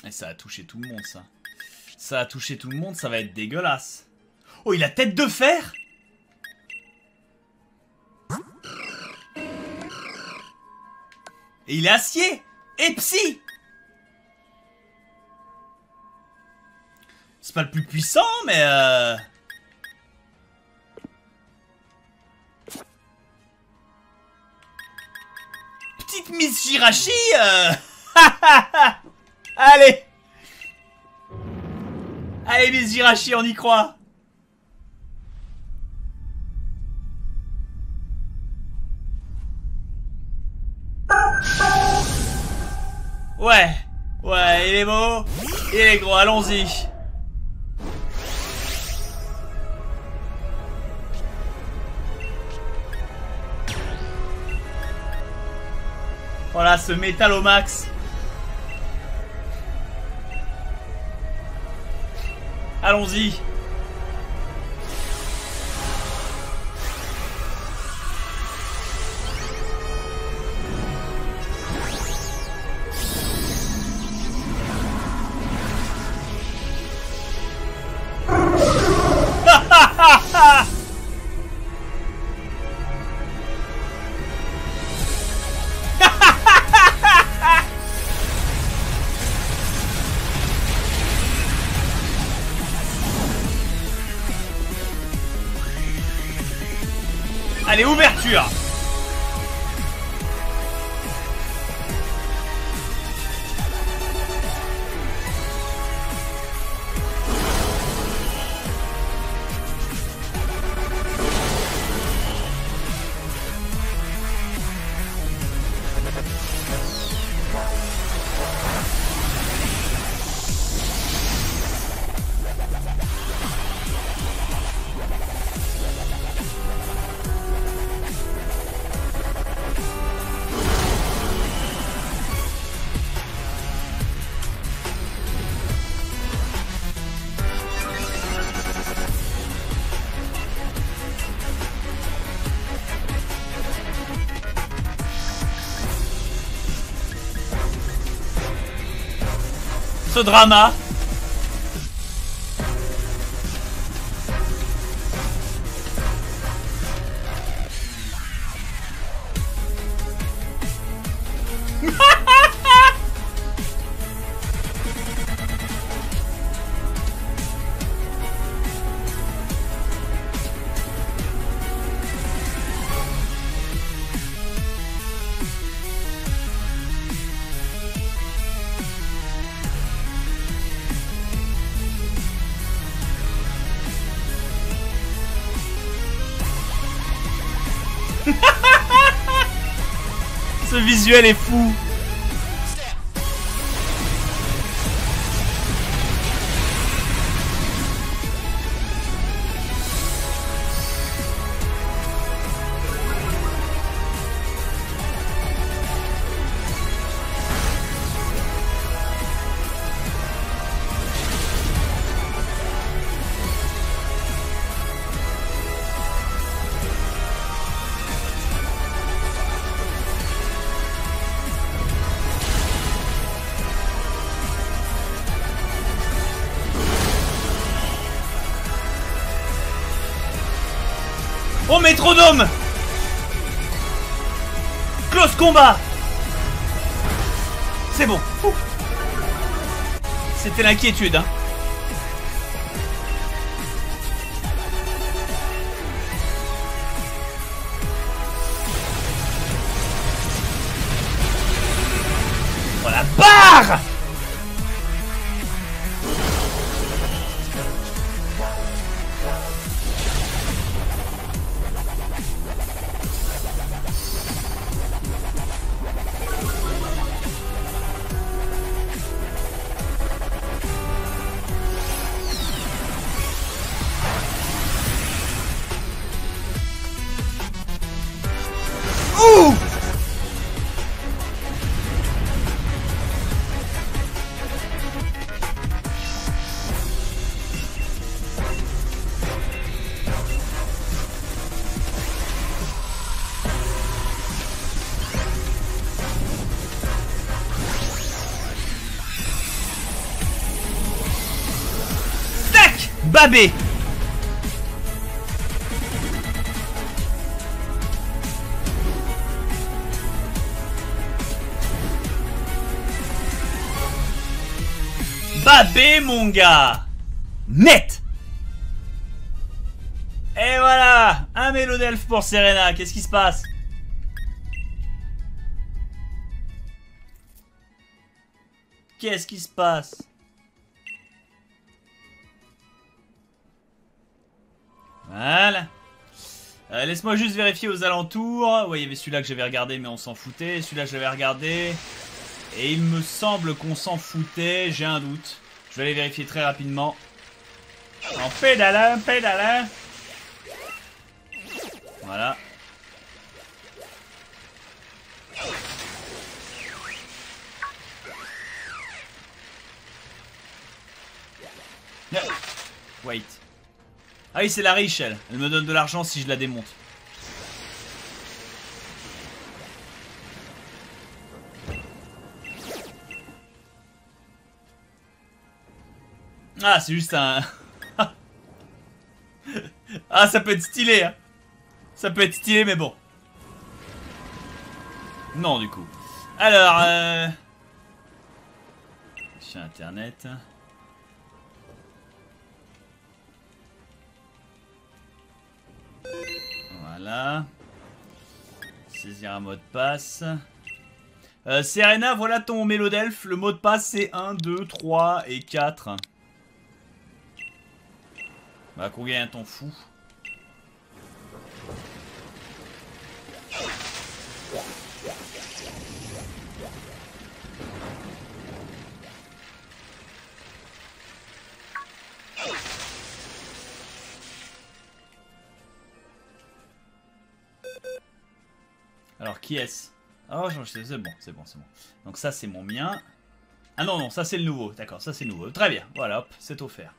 Et ça a touché tout le monde, ça. Ça a touché tout le monde, ça va être dégueulasse. Oh, il a tête de fer? Et il est acier. Et psy. C'est pas le plus puissant, mais petite Miss Jirachi Allez. Allez, Miss Jirachi, on y croit. Ouais. Ouais, il est beau. Il est gros, allons-y. Voilà, ce métal au max. Allons-y. Allez, ouverture. Ce drama. Ce visuel est fou. Oh, métronome. Close combat. C'est bon. C'était l'inquiétude, hein. Oh la barre. Babé. Babé, mon gars. Net. Et voilà, un Mélodelfe pour Serena. Qu'est-ce qui se passe? Qu'est-ce qui se passe? Voilà. Laisse-moi juste vérifier aux alentours. Ouais, il y avait celui-là que j'avais regardé, mais on s'en foutait. Celui-là, j'avais regardé. Et il me semble qu'on s'en foutait. J'ai un doute. Je vais aller vérifier très rapidement. En pédalant, pédalant. Voilà. Wait. Ah oui, c'est la riche, elle. Elle me donne de l'argent si je la démonte. Ah, c'est juste un... Ah, ça peut être stylé, hein. Ça peut être stylé, mais bon. Non, du coup. Alors, sur Internet... Voilà. Saisir un mot de passe. Serena, voilà ton Mélodelfe. Le mot de passe c'est 1, 2, 3 et 4. Bah combien t'en fous? Alors qui est-ce? Oh, c'est bon, c'est bon, c'est bon. Donc ça c'est mon mien. Ah non, non, ça c'est le nouveau. D'accord, ça c'est le nouveau. Très bien, voilà, hop, c'est offert.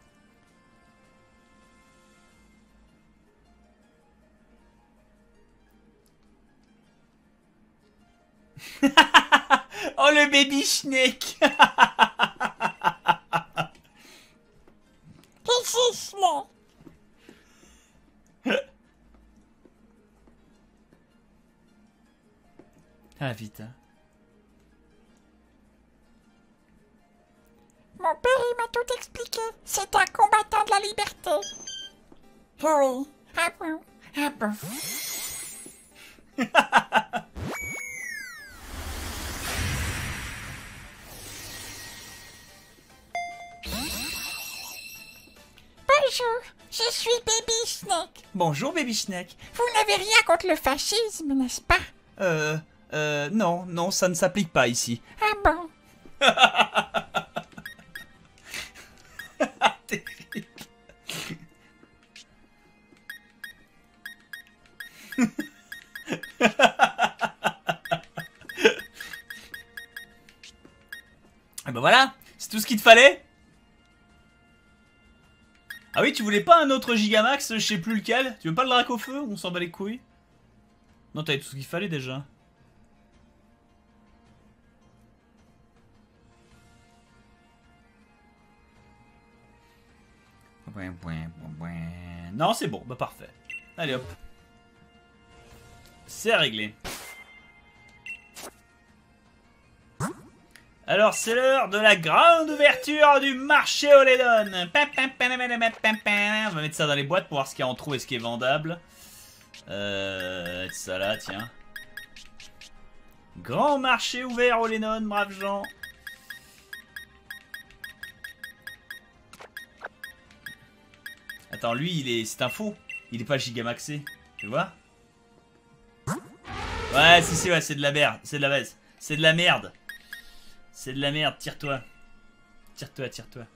Oh le baby Snake. Qu'est-ce que c'est cela? Ah vite, hein. Mon père, il m'a tout expliqué. C'est un combattant de la liberté. Oui. Ah bon? Ah bon? Bonjour, je suis Baby Snake. Bonjour baby Snake. Vous n'avez rien contre le fascisme, n'est-ce pas? Non, non, ça ne s'applique pas ici. Ah bon? Terrible. Ah bah voilà, c'est tout ce qu'il te fallait. Ah oui, tu voulais pas un autre Gigamax, je sais plus lequel. Tu veux pas le drac au feu? On s'en bat les couilles. Non, t'avais tout ce qu'il fallait déjà. Non, c'est bon, bah parfait. Allez hop. C'est réglé. Alors c'est l'heure de la grande ouverture du marché Olédon. On va mettre ça dans les boîtes pour voir ce qu'il y a en trou et ce qui est vendable. Ça là, tiens. Grand marché ouvert Olédon, braves gens. Attends, lui, c'est un faux. Il est pas gigamaxé. Tu vois? Ouais, si, ouais, c'est de la merde. C'est de la base. C'est de la merde. C'est de la merde, tire-toi. Tire-toi, tire-toi.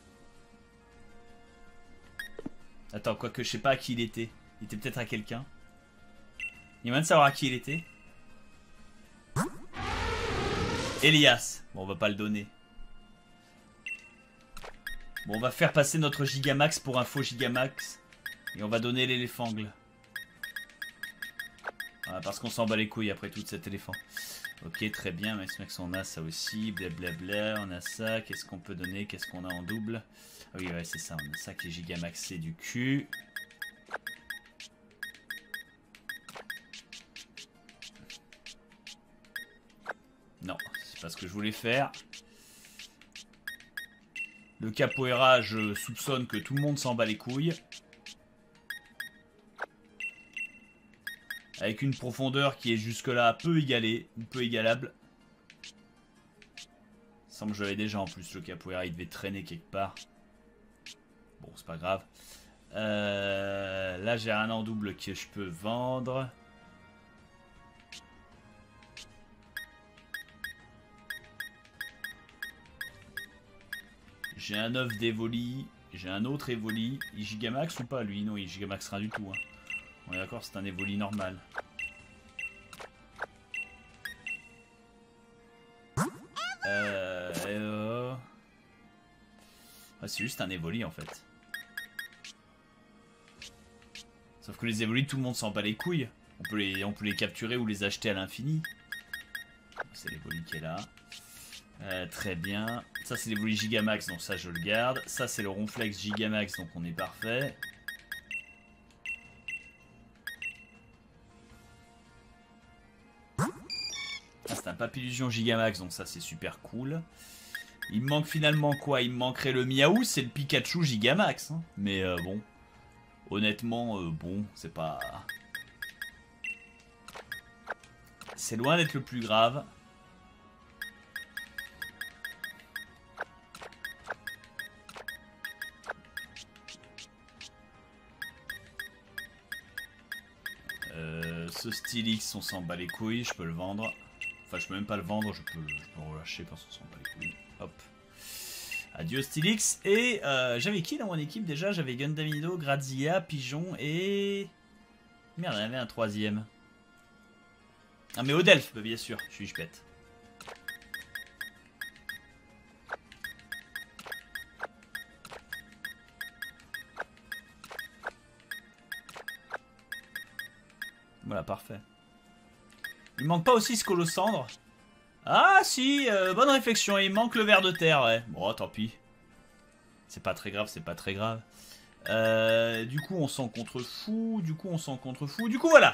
Attends, quoique je sais pas à qui il était. Il était peut-être à quelqu'un. Il y a moyen de savoir à qui il était. Elias. Bon, on va pas le donner. Bon, on va faire passer notre Gigamax pour un faux Gigamax. Et on va donner l'éléphangle. Voilà, parce qu'on s'en bat les couilles après tout de cet éléphant. Ok, très bien, Max Max, on a ça aussi, blablabla, on a ça, qu'est-ce qu'on peut donner, qu'est-ce qu'on a en double? Ah oui, ouais, c'est ça, on a ça qui est gigamaxé du cul. Non, c'est pas ce que je voulais faire. Le capoeira, je soupçonne que tout le monde s'en bat les couilles. Avec une profondeur qui est jusque-là peu égalée, ou peu égalable. Il semble que je l'avais déjà en plus, le capoeira, il devait traîner quelque part. Bon, c'est pas grave. Là, j'ai un en double que je peux vendre. J'ai un œuf d'Evoli. J'ai un autre Evoli. Il gigamax ou pas, lui? Non, il gigamax rien du tout. Hein. On est d'accord, c'est un Evoli normal. Ah, c'est juste un Evoli en fait. Sauf que les Evoli, tout le monde s'en bat les couilles. On peut les capturer ou les acheter à l'infini. C'est l'Evoli qui est là. Très bien. Ça c'est l'Evoli Gigamax, donc ça je le garde. Ça c'est le Ronflex Gigamax, donc on est parfait. Ah, c'est un Papillusion Gigamax, donc ça c'est super cool. Il me manque finalement quoi? Il me manquerait le Miaou, c'est le Pikachu Gigamax. Hein. Mais bon, honnêtement, bon, c'est pas... C'est loin d'être le plus grave. Ce Stylix, on s'en bat les couilles, je peux le vendre. Enfin, je peux même pas le vendre, je peux relâcher parce qu'on s'en bat les couilles. Hop. Adieu Stylix. Et j'avais qui dans mon équipe déjà? J'avais Gundamido, Grazia, Pigeon et... Merde, il y en avait un troisième. Ah mais Odelph, bah, bien sûr, je pète. Voilà, parfait. Il manque pas aussi ce Colosandre? Ah si, bonne réflexion, il manque le ver de terre, ouais. Bon, tant pis. C'est pas très grave, c'est pas très grave. Du coup, on s'en contrefou. Du coup, voilà.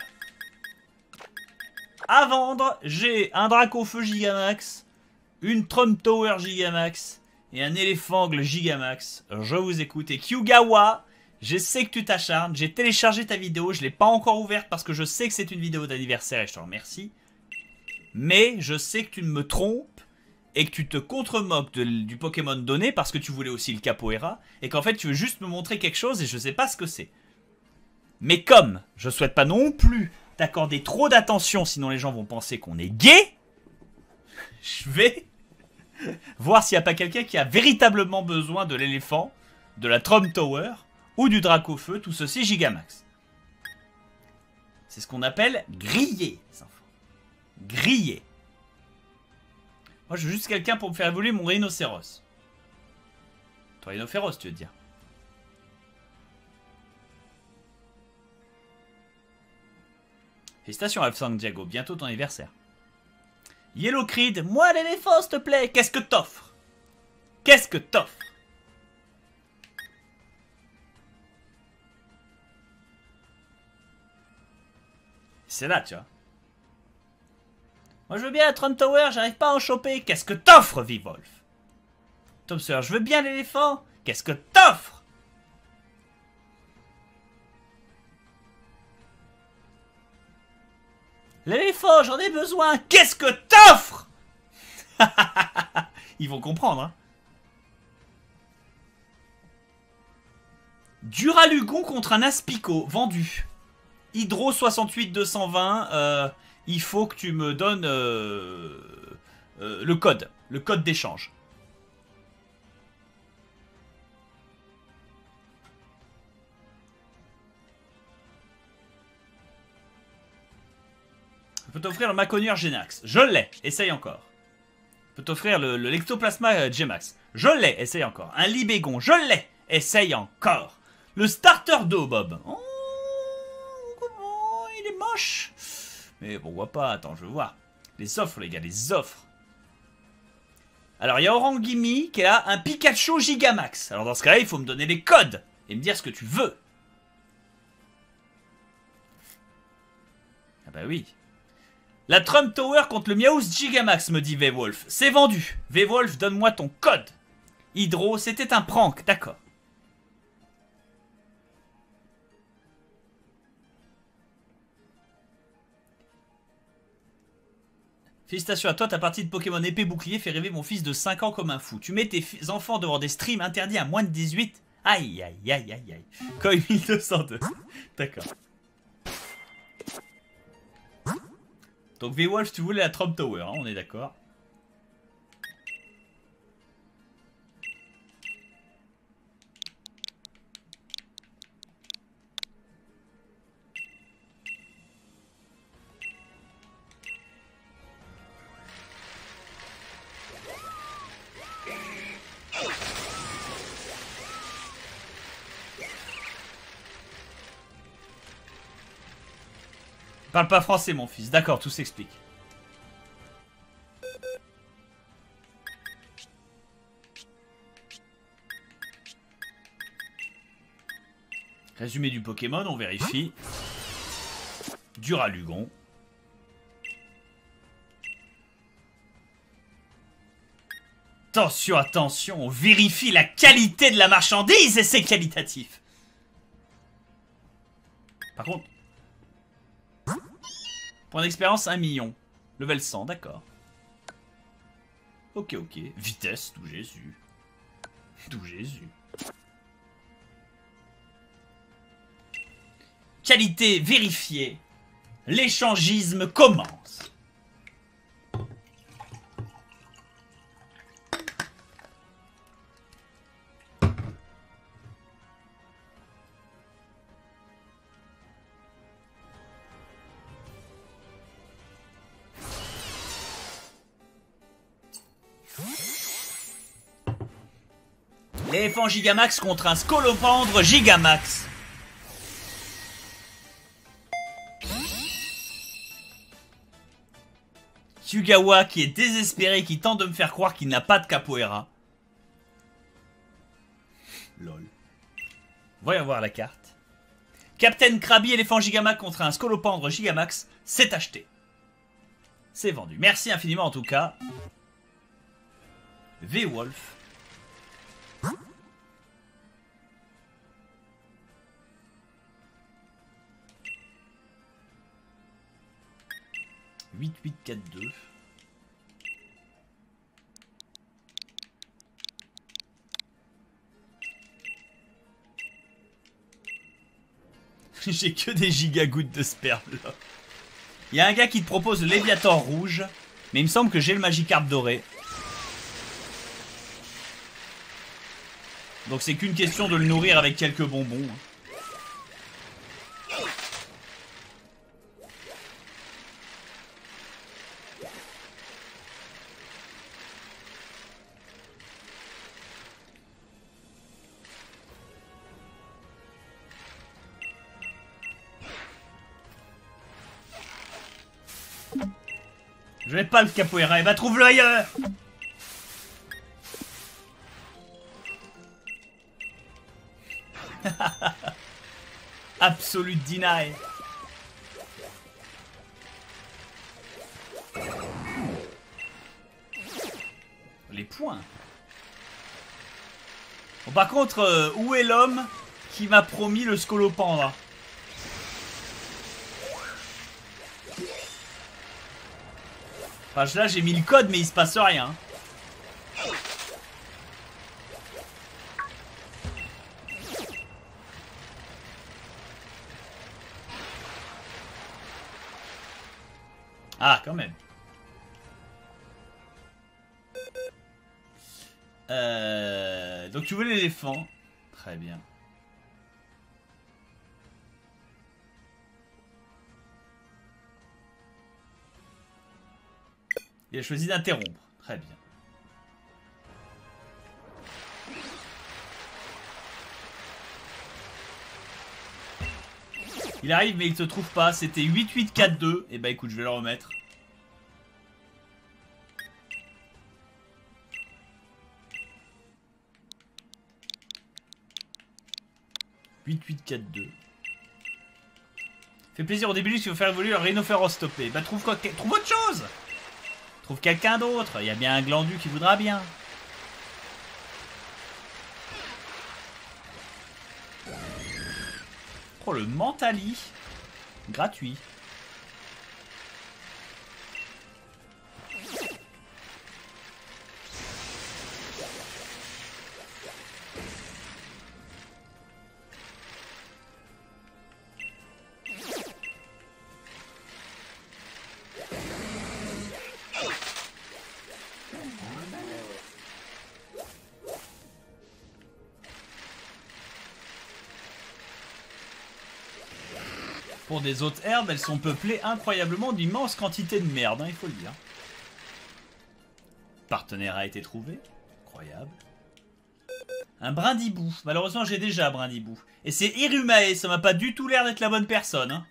À vendre, j'ai un Dracofeu Gigamax, une Trump Tower Gigamax et un Éléphangle Gigamax. Je vous écoute. Et Kyugawa, je sais que tu t'acharnes. J'ai téléchargé ta vidéo, je l'ai pas encore ouverte parce que je sais que c'est une vidéo d'anniversaire et je te remercie. Mais je sais que tu me trompes et que tu te contre-moques du Pokémon donné parce que tu voulais aussi le Capoeira et qu'en fait tu veux juste me montrer quelque chose et je sais pas ce que c'est. Mais comme je souhaite pas non plus t'accorder trop d'attention sinon les gens vont penser qu'on est gay, je vais voir s'il n'y a pas quelqu'un qui a véritablement besoin de l'éléphant, de la Trump Tower ou du Dracofeu, tout ceci Gigamax. C'est ce qu'on appelle griller, les enfants. Griller. Moi, je veux juste quelqu'un pour me faire évoluer mon rhinocéros. Ton rhinocéros, tu veux dire. Félicitations, Alf Santiago. Bientôt ton anniversaire. Yellow Creed. Moi, l'éléphant, s'il te plaît. Qu'est-ce que t'offres? Qu'est-ce que t'offres? C'est là, tu vois. Moi, je veux bien la Trump Tower, j'arrive pas à en choper. Qu'est-ce que t'offres, Vivolf? Tom Sawyer, je veux bien l'éléphant. Qu'est-ce que t'offres? L'éléphant, j'en ai besoin. Qu'est-ce que t'offres? Ils vont comprendre, hein. Duralugon contre un Aspico, vendu. Hydro 68 220, il faut que tu me donnes le code d'échange. Je peux t'offrir le Maconier Genax, je l'ai, essaye encore. Je peux t'offrir le l'Ectoplasma Gmax, je l'ai, essaye encore. Un Libégon, je l'ai, essaye encore. Le Starter d'eau, Bob. Oh, comment il est moche. Mais pourquoi pas, attends, je veux voir. Les offres, les gars, les offres. Alors, il y a Orangimi qui a un Pikachu Gigamax. Alors, dans ce cas-là, il faut me donner les codes et me dire ce que tu veux. Ah bah oui. La Trump Tower contre le Meowth Gigamax, me dit V-Wolf. C'est vendu. V-Wolf, donne-moi ton code. Hydro, c'était un prank, d'accord. Félicitations à toi, ta partie de Pokémon épée bouclier fait rêver mon fils de 5 ans comme un fou. Tu mets tes enfants devant des streams interdits à moins de 18. Aïe, aïe, aïe, aïe, aïe. Koi 1202. D'accord. Donc V-Wolf, tu voulais la Trump Tower, hein, on est d'accord. Parle pas français, mon fils. D'accord, tout s'explique. Résumé du Pokémon, on vérifie. Duralugon. Attention, attention, on vérifie la qualité de la marchandise et c'est qualitatif. Par contre... Point d'expérience 1 million. Level 100, d'accord. Ok, ok. Vitesse, d'où Jésus. D'où Jésus. Qualité vérifiée. L'échangisme commence. L'éléphant Gigamax contre un scolopendre Gigamax. Yugawa qui est désespéré, qui tente de me faire croire qu'il n'a pas de capoeira. Lol. Voyons voir la carte. Captain Krabby, éléphant Gigamax contre un scolopendre Gigamax, c'est acheté. C'est vendu. Merci infiniment en tout cas. V-Wolf. 8842. J'ai que des gigagouttes de sperme là. Il y a un gars qui te propose le Léviathan rouge, mais il me semble que j'ai le Magikarp doré. Donc c'est qu'une question de le nourrir avec quelques bonbons. Je n'ai pas le capoeira, et bah trouve-le ailleurs. Absolute deny. Les points. Bon, par contre, où est l'homme qui m'a promis le scolopendre? Enfin, là, j'ai mis le code, mais il se passe rien. Ah, quand même. Donc, tu veux l'éléphant. Très bien. Il a choisi d'interrompre. Très bien. Il arrive mais il se trouve pas. C'était 8842. Et bah écoute, je vais le remettre. 8842. Fait plaisir au début, si vous faire évoluer le rhinophérostoppé. Bah trouve quoi, trouve autre chose. Trouve quelqu'un d'autre. Il y a bien un glandu qui voudra bien. Oh le Mentali. Gratuit. Pour des autres herbes, elles sont peuplées incroyablement d'immenses quantités de merde, hein, il faut le dire. Partenaire a été trouvé. Incroyable. Un brindibou. Malheureusement, j'ai déjà un brindibou. Et c'est Irumae, ça m'a pas du tout l'air d'être la bonne personne. Hein.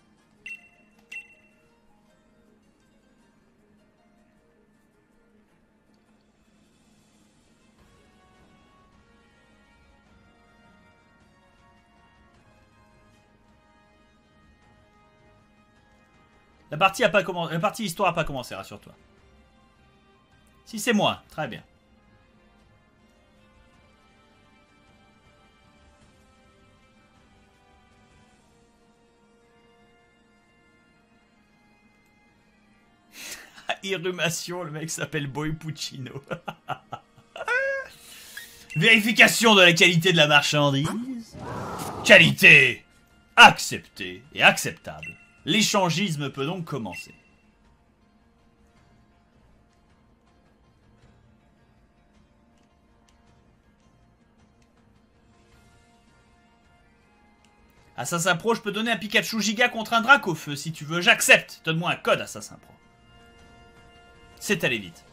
La partie a pas commencé. La partie histoire a pas commencé, rassure-toi. Si c'est moi, très bien. Irrumation, le mec s'appelle Boy Puccino. Vérification de la qualité de la marchandise. Qualité acceptée et acceptable. L'échangisme peut donc commencer. Assassin Pro, je peux donner un Pikachu Giga contre un Dracofeu si tu veux. J'accepte. Donne-moi un code Assassin Pro. C'est allé vite.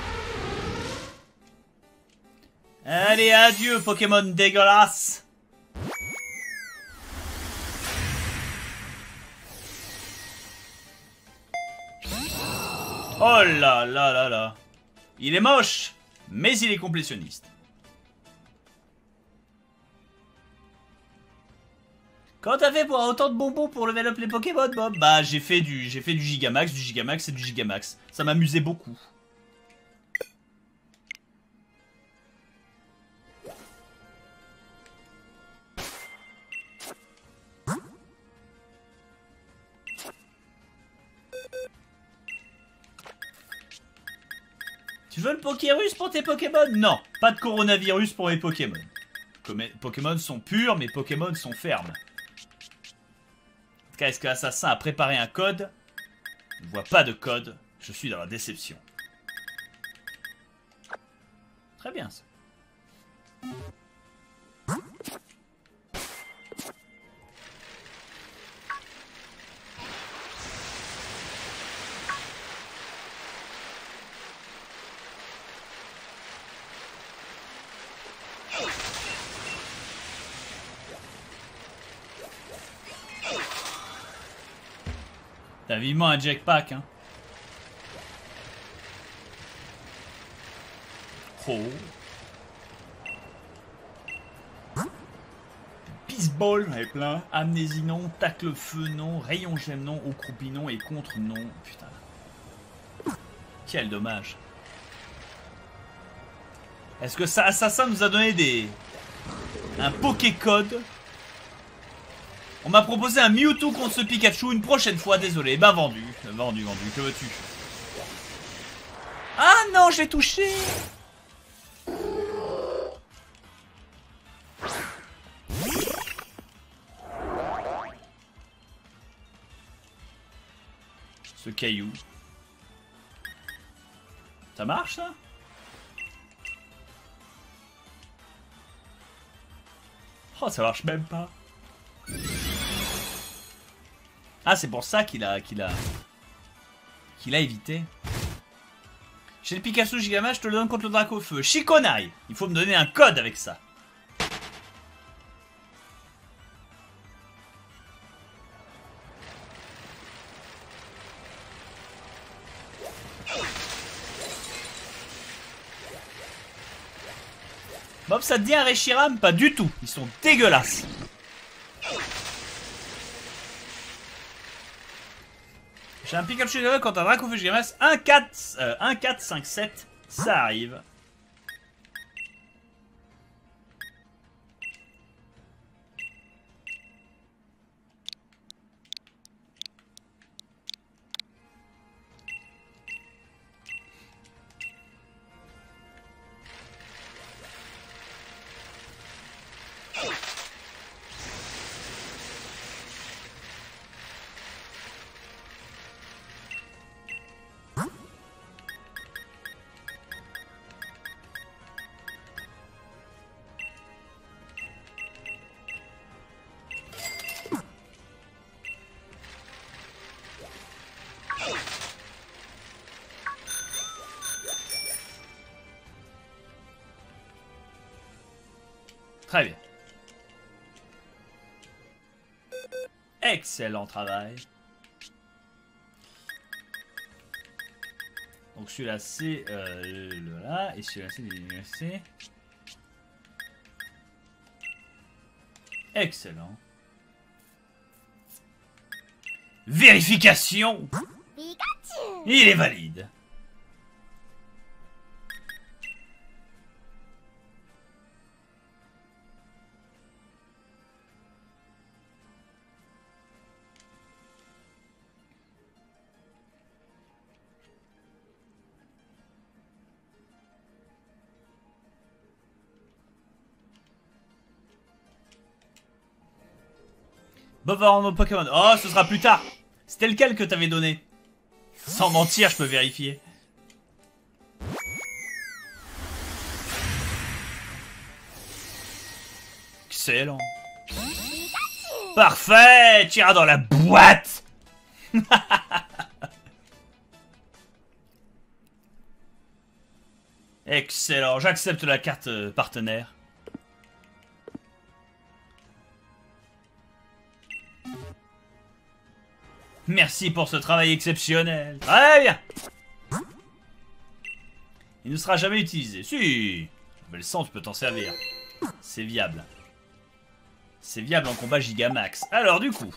Allez, adieu Pokémon dégueulasse. Oh là là là là. Il est moche, mais il est complétionniste. Quand t'as fait pour avoir autant de bonbons pour level up les Pokémon, Bob? Bah j'ai fait du Gigamax, et du Gigamax. Ça m'amusait beaucoup. Tu veux le Pokérus pour tes Pokémon? Non, pas de coronavirus pour mes Pokémon. Mes Pokémon sont purs, mes Pokémon sont fermes. En tout cas, est-ce que l'assassin a préparé un code? Je ne vois pas de code, je suis dans la déception. Très bien ça. T'as vivement un jetpack, hein. Oh. Pisseball, j'en ai plein. Amnésie non, tacle feu non, rayon gemme non, au croupi non et contre non. Putain. Quel dommage. Est-ce que ça, Assassin nous a donné un Pokécode? On m'a proposé un Mewtwo contre ce Pikachu une prochaine fois, désolé. Ben vendu, vendu, que veux-tu? Ah non, j'ai touché. Ce caillou. Ça marche ça? Oh, ça marche même pas. Ah, c'est pour ça qu'il a évité. J'ai le Pikachu Gigamax, je te le donne contre le Dracofeu. Chikonai, il faut me donner un code avec ça. Bob, ça te dit un Reshiram? Pas du tout, ils sont dégueulasses. J'ai un Pikachu level quand un Dracoufeu Gigamax 1-4-5-7. Ça arrive. Très bien. Excellent travail. Donc celui-là c'est le là et celui-là c'est l'université. Excellent. Vérification. Il est valide. Bob nos Pokémon. Oh, ce sera plus tard. C'était lequel que t'avais donné? Sans mentir, je peux vérifier. Excellent. Parfait. Tu iras dans la boîte. Excellent. J'accepte la carte partenaire. Merci pour ce travail exceptionnel. Très bien. Il ne sera jamais utilisé. Si. Belle sang, tu peux t'en servir. C'est viable. C'est viable en combat Gigamax. Alors du coup.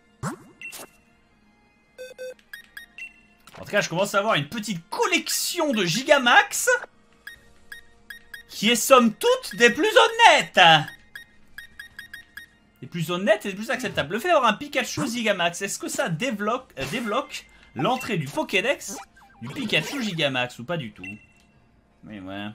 En tout cas, je commence à avoir une petite collection de Gigamax. Qui est somme toute des plus honnêtes. Les plus honnêtes et les plus acceptables. Le fait d'avoir un Pikachu Gigamax, est-ce que ça débloque l'entrée du Pokédex du Pikachu Gigamax ou pas du tout? Mais ouais.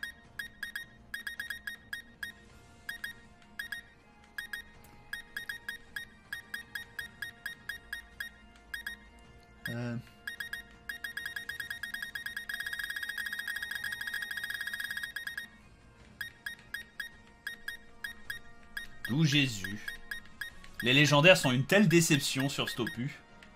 D'où Jésus. Les légendaires sont une telle déception sur cet opus.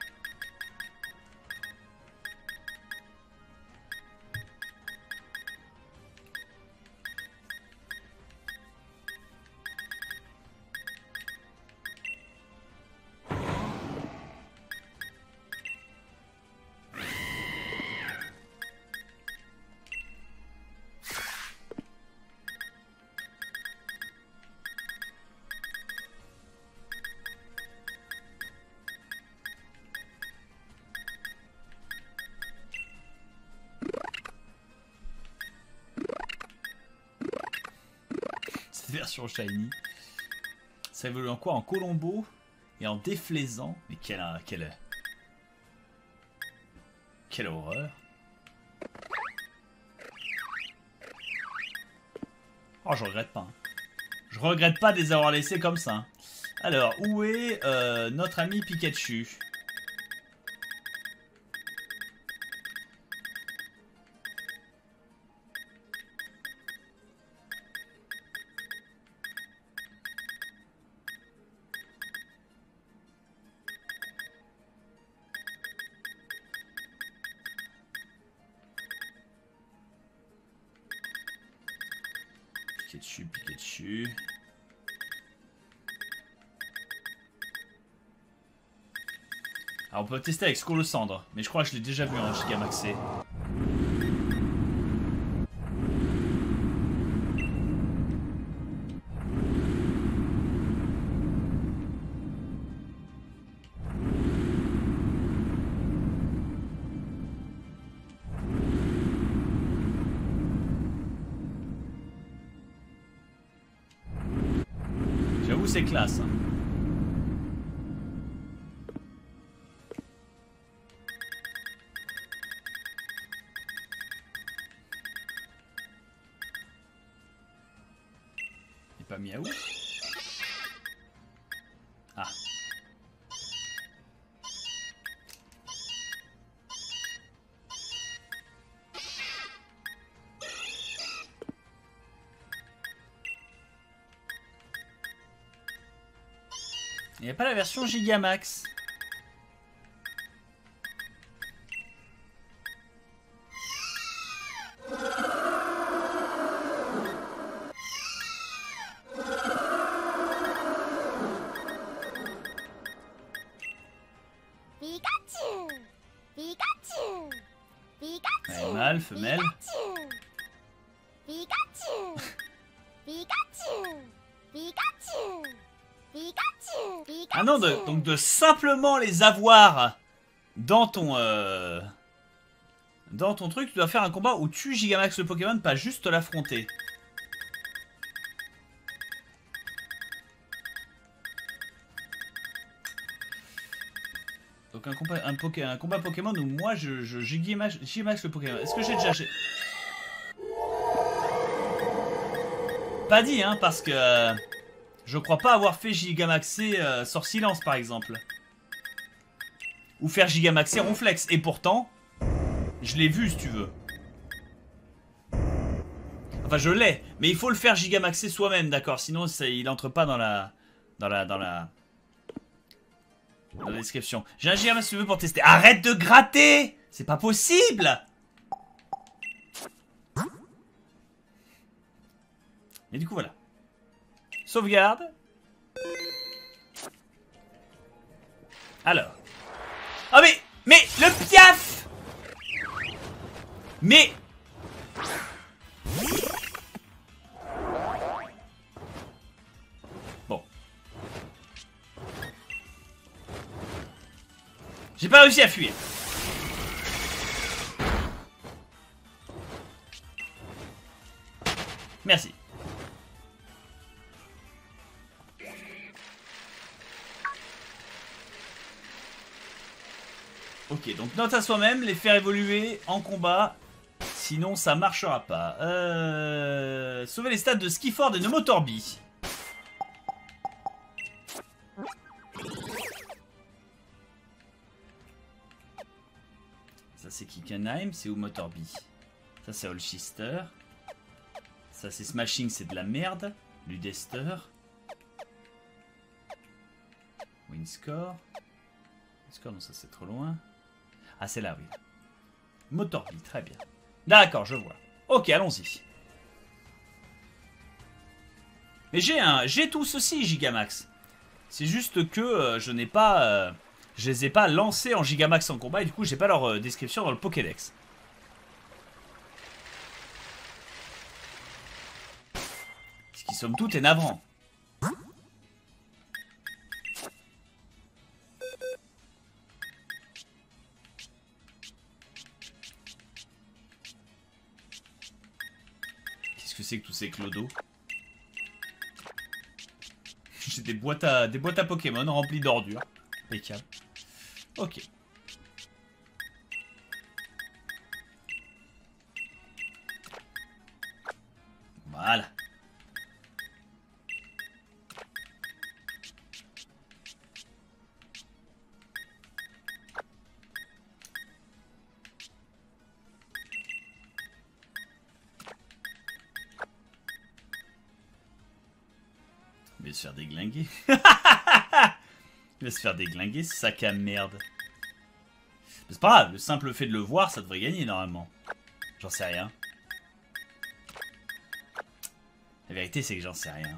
Version shiny. Ça évolue en quoi? En Colombo et en déflaisant. Mais quelle horreur. Oh, je regrette pas. Hein. Je regrette pas de les avoir laissés comme ça. Alors, où est notre ami Pikachu? Pikachu. Alors on peut tester avec Scolosandre, mais je crois que je l'ai déjà vu en Gigamaxé. J'avoue, c'est classe. Il est pas miaou. Ah. Il n'y a pas la version Gigamax. Ouais, mâle, femelle. Ah non, donc de simplement les avoir dans ton truc, tu dois faire un combat où tu Gigamax le Pokémon, pas juste l'affronter. Donc un combat Pokémon où moi je Gigamax le Pokémon. Est-ce que j'ai déjà... Pas dit, hein, parce que... je crois pas avoir fait Gigamaxer Sortilance par exemple. Ou faire Gigamaxer Ronflex. Et pourtant, je l'ai vu si tu veux. Enfin je l'ai, mais il faut le faire Gigamaxer soi-même, d'accord. Sinon il entre pas dans la description. J'ai un Gigamax si tu veux pour tester. Arrête de gratter! C'est pas possible! Et du coup voilà. Sauvegarde. Alors. Oh mais le piaf. Mais bon. J'ai pas réussi à fuir. Merci. Ok, donc note à soi-même, les faire évoluer en combat, sinon ça marchera pas. Sauver les stats de Skiford et de Motorby. Ça c'est Kickenheim, c'est où Motorby? Ça c'est Holchester. Ça c'est Smashing, c'est de la merde. Ludester. Windscore. Windscore, non ça c'est trop loin. Ah, c'est là, oui. Motorby, très bien. D'accord, je vois. Ok, allons-y. Mais j'ai tout ceci, Gigamax. C'est juste que je n'ai pas... je les ai pas lancés en Gigamax en combat et du coup, j'ai pas leur description dans le Pokédex. Ce qui, somme toute, est navrant. Qu'est-ce que c'est que tous ces clodos? J'ai des boîtes à Pokémon remplies d'ordures. Impeccable. Ok. Voilà. Il va se faire déglinguer. Il va se faire déglinguer, ce sac à merde. C'est pas grave, le simple fait de le voir, ça devrait gagner normalement. J'en sais rien. La vérité, c'est que j'en sais rien.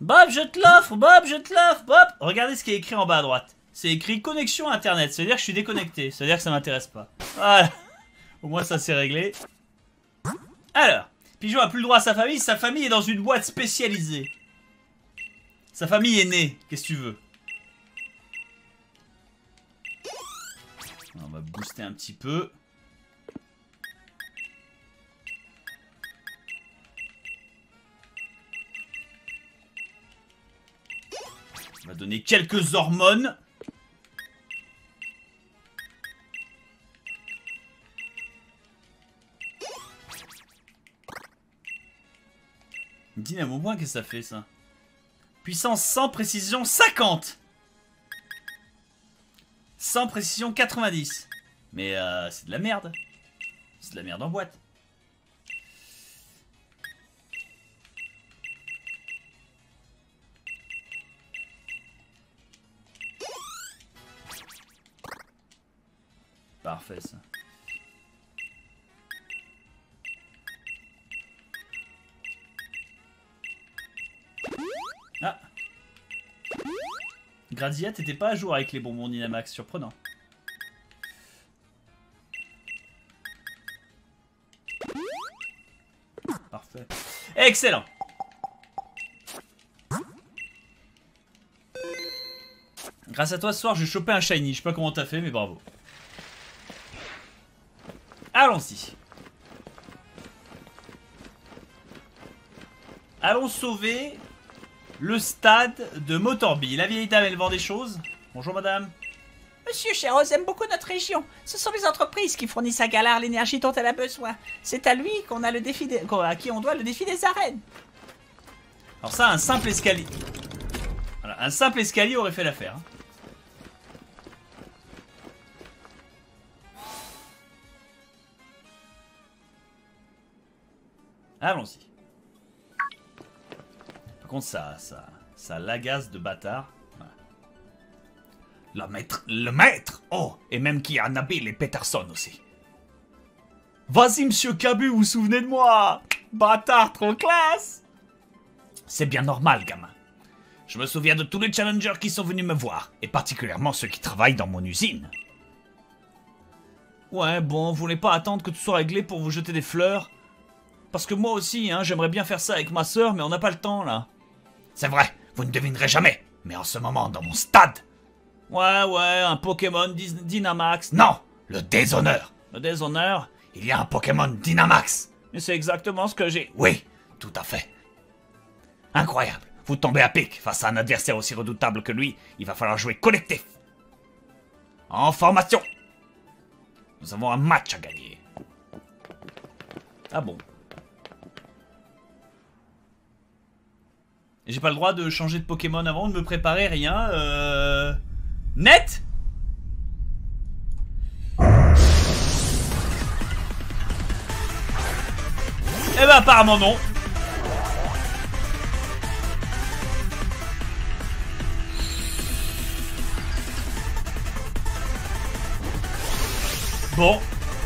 Bob, je te l'offre, Bob, je te l'offre, Bob. Regardez ce qui est écrit en bas à droite. C'est écrit connexion internet, c'est-à-dire que je suis déconnecté, c'est-à-dire que ça m'intéresse pas. Voilà. Au moins ça c'est réglé. Alors, Pigeon a plus le droit à sa famille est dans une boîte spécialisée. Sa famille est née, qu'est-ce que tu veux? On va booster un petit peu. On va donner quelques hormones. Dynamo point, qu'est-ce que ça fait ça? Puissance 100, précision 50. 100, précision 90. Mais c'est de la merde. C'est de la merde en boîte. Parfait ça. Ah. Grazia, t'étais pas à jour avec les bonbons Dynamax, surprenant. Parfait. Excellent. Grâce à toi ce soir j'ai chopé un shiny, je sais pas comment t'as fait mais bravo. Allons-y. Allons sauver le stade de Motorby. La vieille dame, elle vend des choses. Bonjour madame. Monsieur Cheros aime beaucoup notre région. Ce sont les entreprises qui fournissent à Galar l'énergie dont elle a besoin. C'est à lui qu'on a le défi à qui on doit le défi des arènes. Alors ça, un simple escalier. Voilà, un simple escalier aurait fait l'affaire. Hein. Allons-y. Par contre, ça l'agace de bâtard. Voilà. Le maître. Oh, et même qui a Nabil et Peterson aussi. Vas-y, monsieur Cabu, vous vous souvenez de moi? Bâtard, trop classe. C'est bien normal, gamin. Je me souviens de tous les challengers qui sont venus me voir, et particulièrement ceux qui travaillent dans mon usine. Ouais, bon, vous voulez pas attendre que tout soit réglé pour vous jeter des fleurs? Parce que moi aussi, hein, j'aimerais bien faire ça avec ma sœur, mais on n'a pas le temps, là. C'est vrai, vous ne devinerez jamais. Mais en ce moment, dans mon stade... Ouais, un Pokémon Dynamax. Non, le déshonneur. Le déshonneur? Il y a un Pokémon Dynamax. Et c'est exactement ce que j'ai... Oui, tout à fait. Incroyable. Vous tombez à pic face à un adversaire aussi redoutable que lui. Il va falloir jouer collectif. En formation. Nous avons un match à gagner. Ah bon? J'ai pas le droit de changer de Pokémon avant, de me préparer, rien. Net? Eh ben apparemment non. Bon.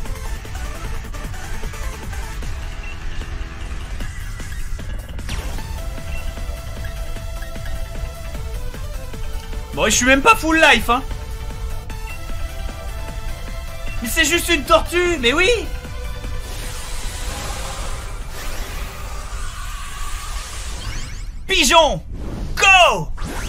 Bon, je suis même pas full life, hein. Mais c'est juste une tortue, mais oui. Pigeon, go.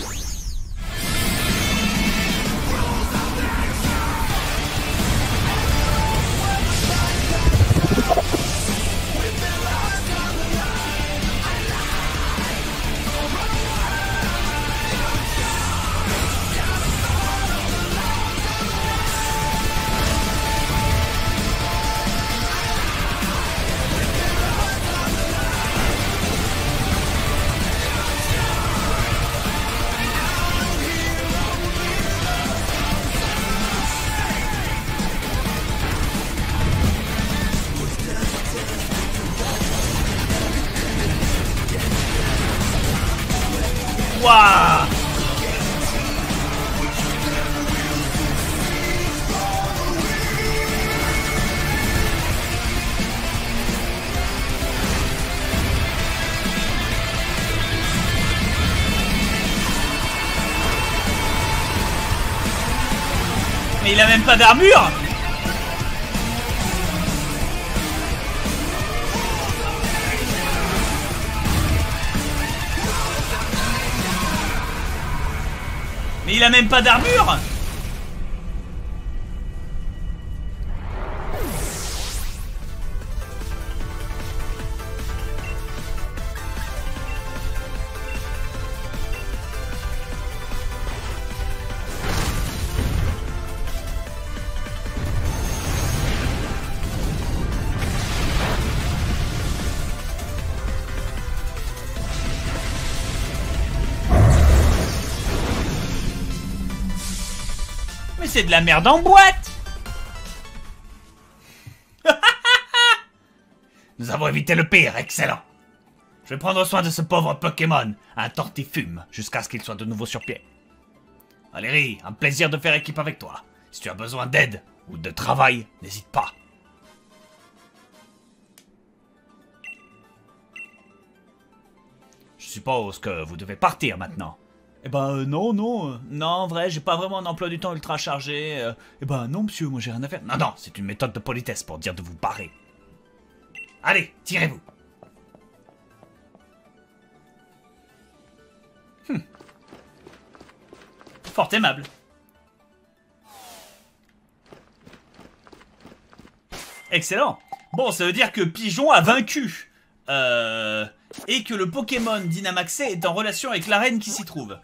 Waouh! Mais il a même pas d'armure. Mais il a même pas d'armure. Mais c'est de la merde en boîte. Nous avons évité le pire, excellent. Je vais prendre soin de ce pauvre Pokémon, un tortifume, jusqu'à ce qu'il soit de nouveau sur pied. Valérie, un plaisir de faire équipe avec toi. Si tu as besoin d'aide ou de travail, n'hésite pas. Je suppose que vous devez partir maintenant. Eh ben non, en vrai, j'ai pas vraiment un emploi du temps ultra chargé. Eh ben non, monsieur, moi j'ai rien à faire. Non, c'est une méthode de politesse pour dire de vous barrer. Allez, tirez-vous. Fort aimable. Excellent. Bon, ça veut dire que Pigeon a vaincu. Et que le Pokémon Dynamaxé est en relation avec l'arène qui s'y trouve.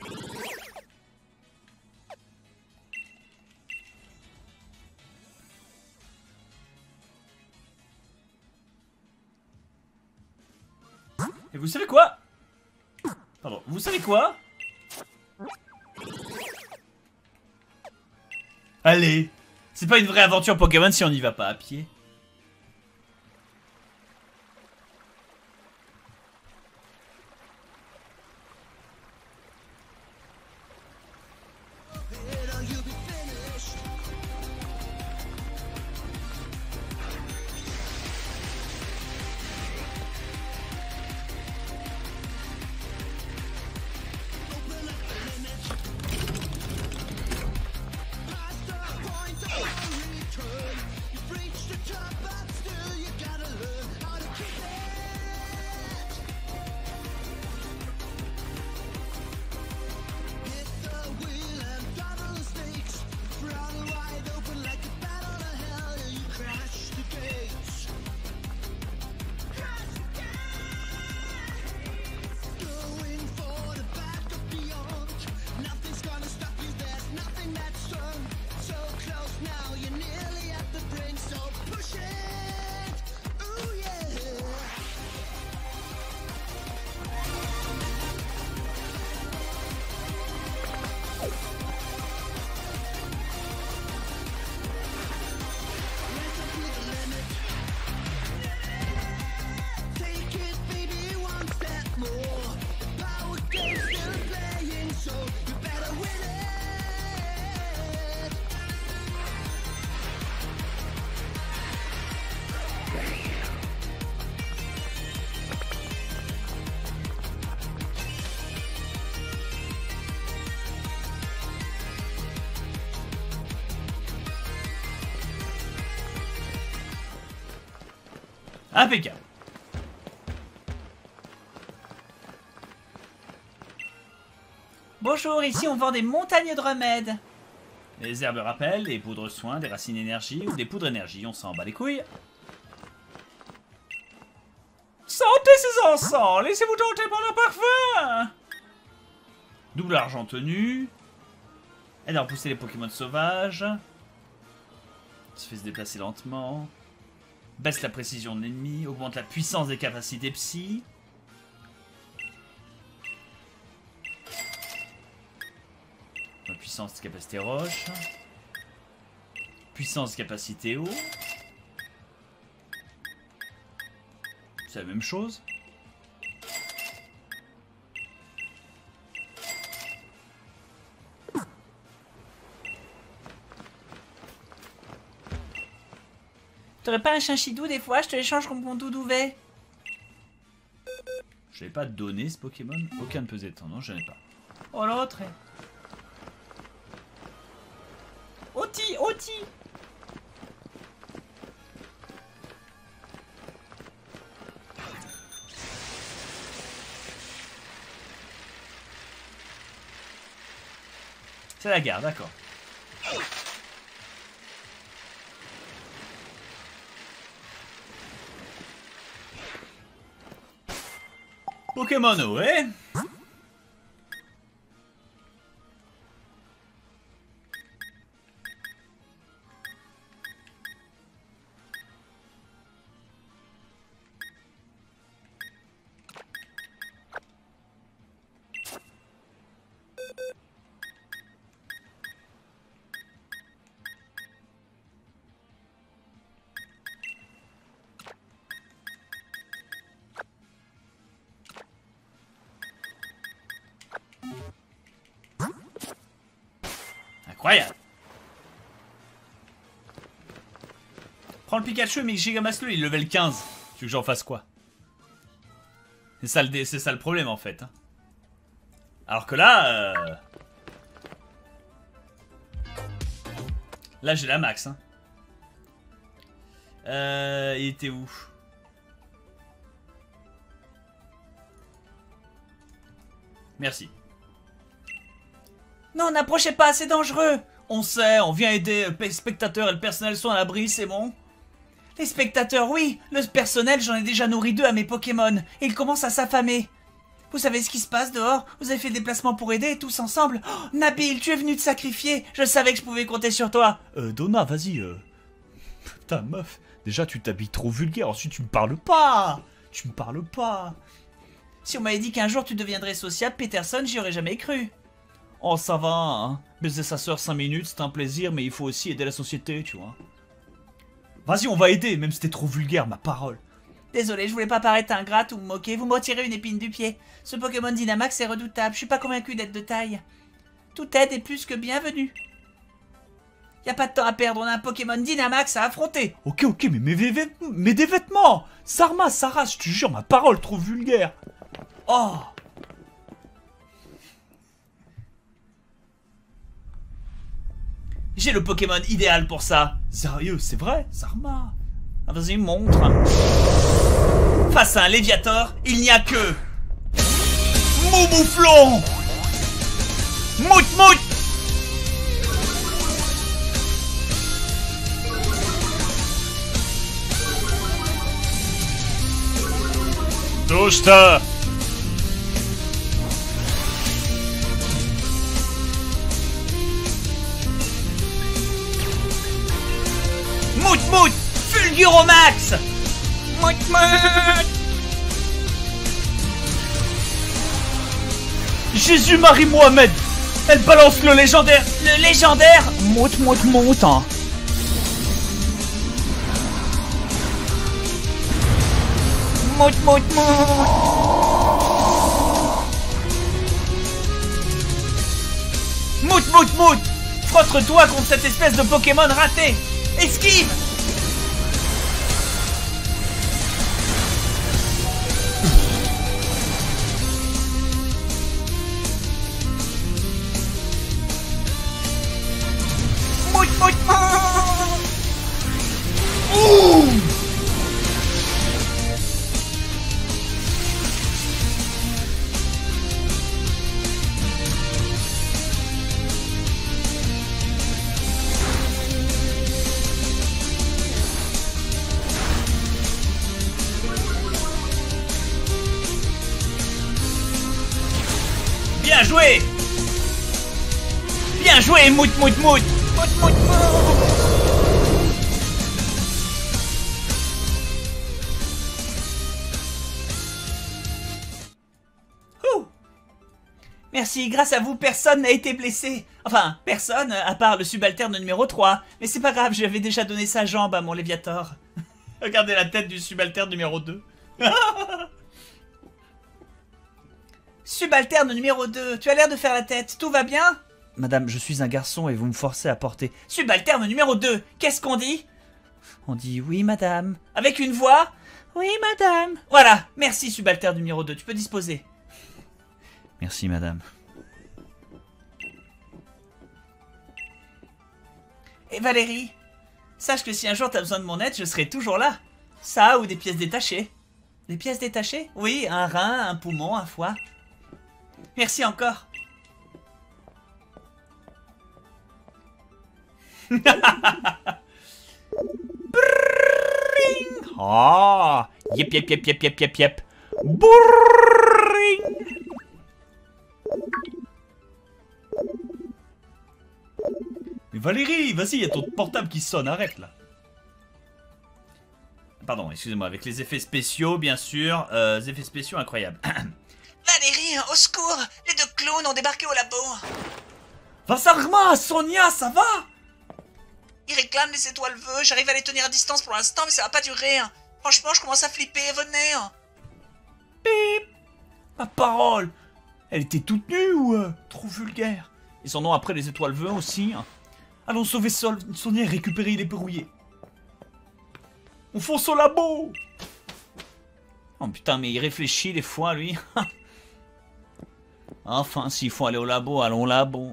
Et vous savez quoi? Pardon, vous savez quoi? Allez, c'est pas une vraie aventure Pokémon si on n'y va pas à pied. Impeccable. Bonjour, ici on vend des montagnes de remèdes. Les herbes rappel, des poudres soins, des racines énergie ou des poudres énergie, on s'en bat les couilles. Sentez ces encens, laissez-vous tenter par le parfum. Double argent tenu. Aide à repousser les Pokémon sauvages. Se fait se déplacer lentement. Baisse la précision de l'ennemi, augmente la puissance des capacités psy. La puissance de capacité roche. Puissance de capacité eau. C'est la même chose. T'aurais pas un chinchidou des fois? Je te l'échange contre mon doudouvet. Je n'ai pas donné ce Pokémon. Aucun ne peut être. Non, je n'ai pas. Oh l'autre. Oti, abruti. C'est la gare, d'accord. Pokémon, ouais. Incroyable. Prends le Pikachu mais Gigamasque il est level 15. Tu veux que j'en fasse quoi? C'est ça le problème en fait. Hein. Alors que là... Là j'ai la max. Hein. Il était où? Merci. Non, n'approchez pas, c'est dangereux. On sait, on vient aider, les spectateurs et le personnel sont à l'abri, c'est bon. Les spectateurs, oui. Le personnel, j'en ai déjà nourri 2 à mes Pokémon. Et ils commencent à s'affamer. Vous savez ce qui se passe dehors? Vous avez fait des déplacements pour aider, tous ensemble? Oh, Nabil, tu es venu te sacrifier. Je savais que je pouvais compter sur toi. Donna, vas-y. Putain, meuf. Déjà, tu t'habilles trop vulgaire. Ensuite, tu me parles pas. Tu me parles pas. Si on m'avait dit qu'un jour tu deviendrais sociable, Peterson, j'y aurais jamais cru. Oh, ça va, hein. Baiser sa soeur 5 minutes, c'est un plaisir, mais il faut aussi aider la société, tu vois. Vas-y, on va aider, même si t'es trop vulgaire, ma parole. Désolé, je voulais pas paraître ingrate ou me moquer. Vous me retirez une épine du pied. Ce Pokémon Dynamax est redoutable. Je suis pas convaincu d'être de taille. Toute aide est plus que bienvenue. Y a pas de temps à perdre, on a un Pokémon Dynamax à affronter. Ok, mais des vêtements. Sarma, Sarah, je te jure, ma parole, trop vulgaire. Oh. J'ai le Pokémon idéal pour ça. Sérieux, c'est vrai, Sarma. Ah, vas-y, montre. Face à un Léviator, il n'y a que... Moumouflon. Mout. Touche-toi. Mout, Fulguromax. Mout. Jésus-Marie Mohamed. Elle balance le légendaire. Le légendaire. Mout. Hein. Mout. Mout. Frotte-toi contre cette espèce de Pokémon raté. Esquive. Mout. Ouh. Bien joué, Mout. Merci, grâce à vous, personne n'a été blessé. Enfin, personne, à part le subalterne numéro 3. Mais c'est pas grave, j'avais déjà donné sa jambe à mon Léviator. Regardez la tête du subalterne numéro 2. Subalterne numéro 2, tu as l'air de faire la tête, tout va bien? Madame, je suis un garçon et vous me forcez à porter... Subalterne numéro 2, qu'est-ce qu'on dit? On dit oui, madame. Avec une voix? Oui, madame. Voilà, merci subalterne numéro 2, tu peux disposer. Merci, madame. Et Valérie, sache que si un jour t'as besoin de mon aide, je serai toujours là. Ça ou des pièces détachées. Des pièces détachées? Oui, un rein, un poumon, un foie. Merci encore. Oh, yep, yep, yep, yep, yep, yep, yep. Bourring. Mais Valérie, vas-y, il y a ton portable qui sonne, arrête là. Pardon, excusez-moi, avec les effets spéciaux, bien sûr, les effets spéciaux incroyables. Valérie, au secours! Les deux clowns ont débarqué au labo. Vassarma, Sonia, ça va? Ils réclament les étoiles vœux, j'arrive à les tenir à distance pour l'instant, mais ça va pas durer. Franchement, je commence à flipper, venez. Pip. Ma parole. Elle était toute nue ou trop vulgaire? Ils en ont après les étoiles vœux aussi. Allons sauver Sonia et récupérer les verrouillés. On fonce au labo. Oh putain, mais il réfléchit des fois, lui. Enfin, s'il faut aller au labo, allons au labo.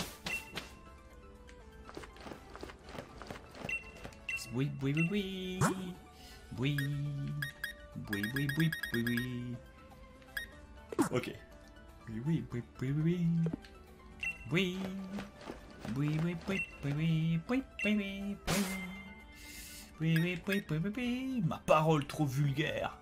Oui, oui, oui, oui. Oui. Oui, oui, oui, oui, oui. Ok. Oui, oui, oui, oui, oui. Oui. Oui, oui, oui, oui, oui, oui, oui, oui, oui. Oui, oui, oui, oui, oui, oui. Ma parole trop vulgaire.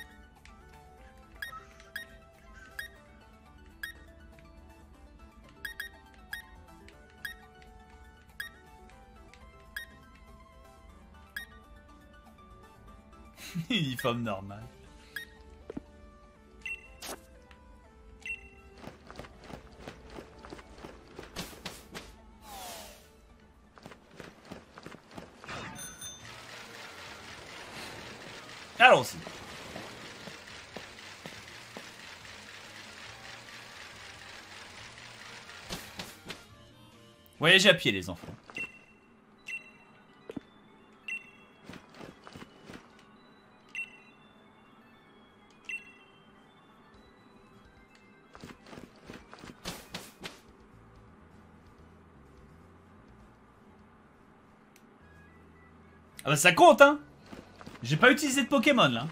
Uniforme normal. Allons-y. Voyagez à pied, les enfants. Ah bah ça compte, hein. J'ai pas utilisé de Pokémon, là.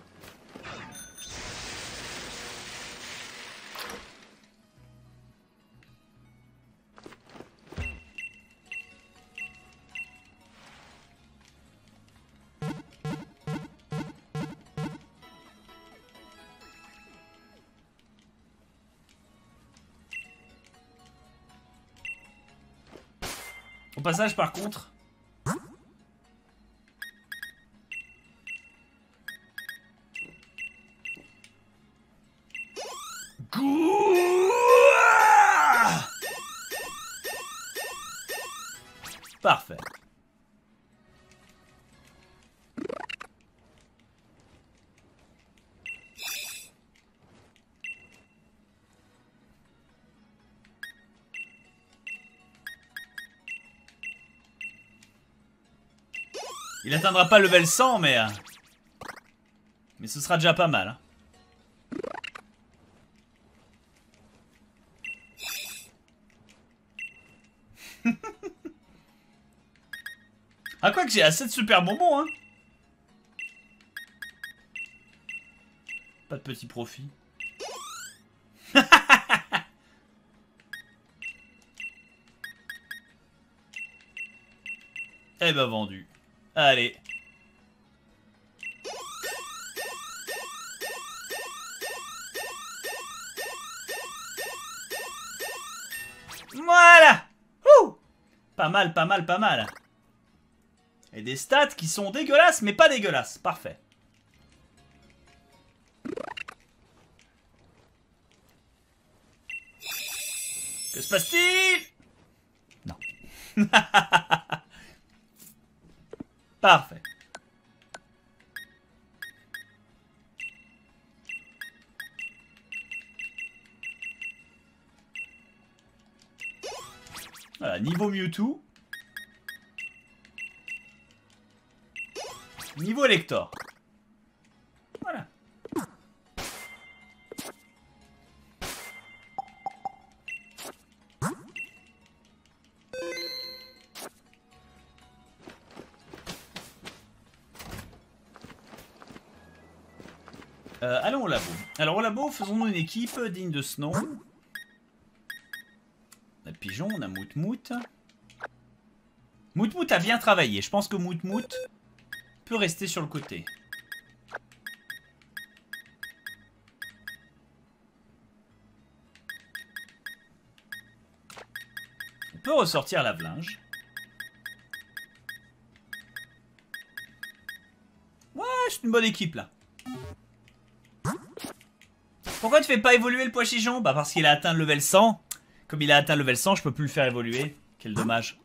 Au passage, par contre... Parfait. Il atteindra pas level 100, mais ce sera déjà pas mal. Hein. Ah, quoi que j'ai assez de super bonbons, hein. Pas de petit profit. Eh ben vendu. Allez. Voilà. Ouh. Pas mal, pas mal, pas mal. Et des stats qui sont dégueulasses, mais pas dégueulasses. Parfait. Que se passe-t-il? Non. Parfait. Voilà, niveau Mewtwo. Niveau Elector. Voilà. Allons au labo. Alors au labo, faisons-nous une équipe digne de ce nom. On a Pigeon, on a Moutmout. Moutmout a bien travaillé. Je pense que Moutmout peut rester sur le côté. On peut ressortir Lave-Linge. Ouais, c'est une bonne équipe là. Pourquoi tu fais pas évoluer le Pois-Chichon? Bah parce qu'il a atteint le level 100. Comme il a atteint le level 100, je peux plus le faire évoluer. Quel dommage.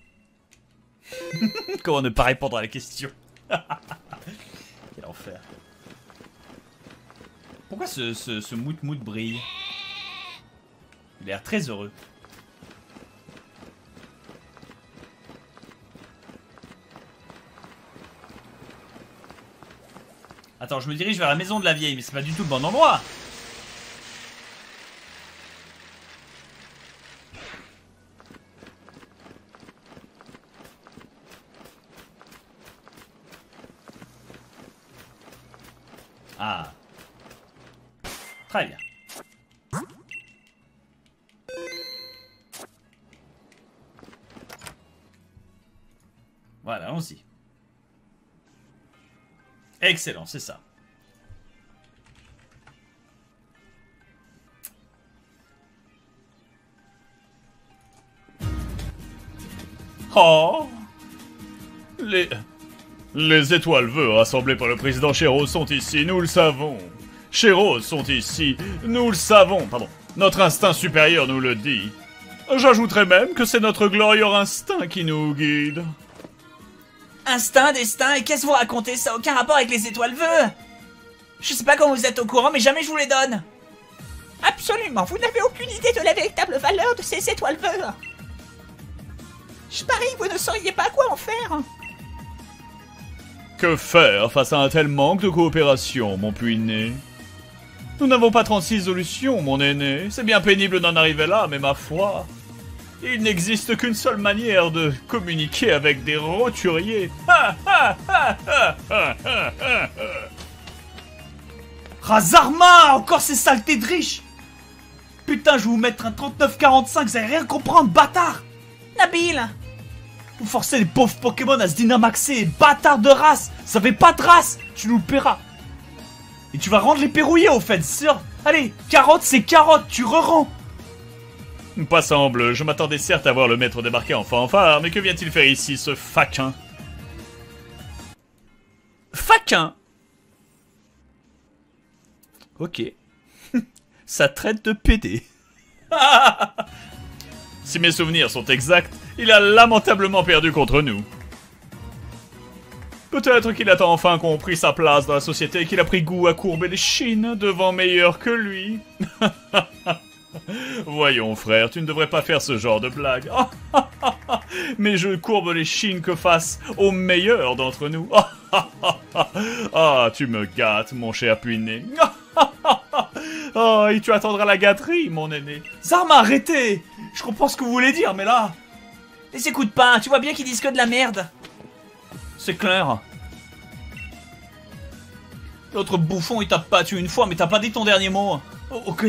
Comment ne pas répondre à la question? Quel enfer. Pourquoi ce Moutmout brille? Il a l'air très heureux. Attends, je me dirige vers la maison de la vieille, mais c'est pas du tout le bon endroit. Ah. Très bien. Voilà, allons-y. Excellent, c'est ça. Oh! Les étoiles vœux rassemblées par le président Chéros sont ici, nous le savons. Chéros sont ici, nous le savons. Pardon, notre instinct supérieur nous le dit. J'ajouterais même que c'est notre glorieux instinct qui nous guide. Instinct, destin, et qu'est-ce que vous racontez? Ça n'a aucun rapport avec les étoiles vœux. Je sais pas comment vous êtes au courant, mais jamais je vous les donne. Absolument, vous n'avez aucune idée de la véritable valeur de ces étoiles vœux. Je parie que vous ne sauriez pas quoi en faire. Que faire face à un tel manque de coopération, mon puiné? Nous n'avons pas 36 solutions, mon aîné. C'est bien pénible d'en arriver là, mais ma foi... Il n'existe qu'une seule manière de communiquer avec des roturiers. Razarma, encore ces saletés de riches. Putain, je vais vous mettre un 39-45, vous allez rien comprendre, bâtard. Nabil! Vous forcez les pauvres Pokémon à se dynamaxer, bâtard de race. Ça fait pas de race, tu nous le paieras. Et tu vas rendre les perrouillés au fait, sûr. Allez, carotte c'est carotte, tu re-rends. Pas semble, je m'attendais certes à voir le maître débarquer en fanfare, mais que vient-il faire ici, ce faquin? Faquin? Ok. Ça traite de PD. Si mes souvenirs sont exacts, il a lamentablement perdu contre nous. Peut-être qu'il a enfin compris sa place dans la société et qu'il a pris goût à courber les chines devant meilleur que lui. Voyons, frère, tu ne devrais pas faire ce genre de blague. Mais je courbe les chines que face au meilleur d'entre nous. Ah, tu me gâtes, mon cher puiné. Oh, et tu attendras la gâterie, mon aîné. Zarma, arrêtez. Je comprends ce que vous voulez dire, mais là... Les écoute pas, tu vois bien qu'ils disent que de la merde. C'est clair. L'autre bouffon, il t'a pas tué une fois, mais t'as pas dit ton dernier mot. Oh, ok.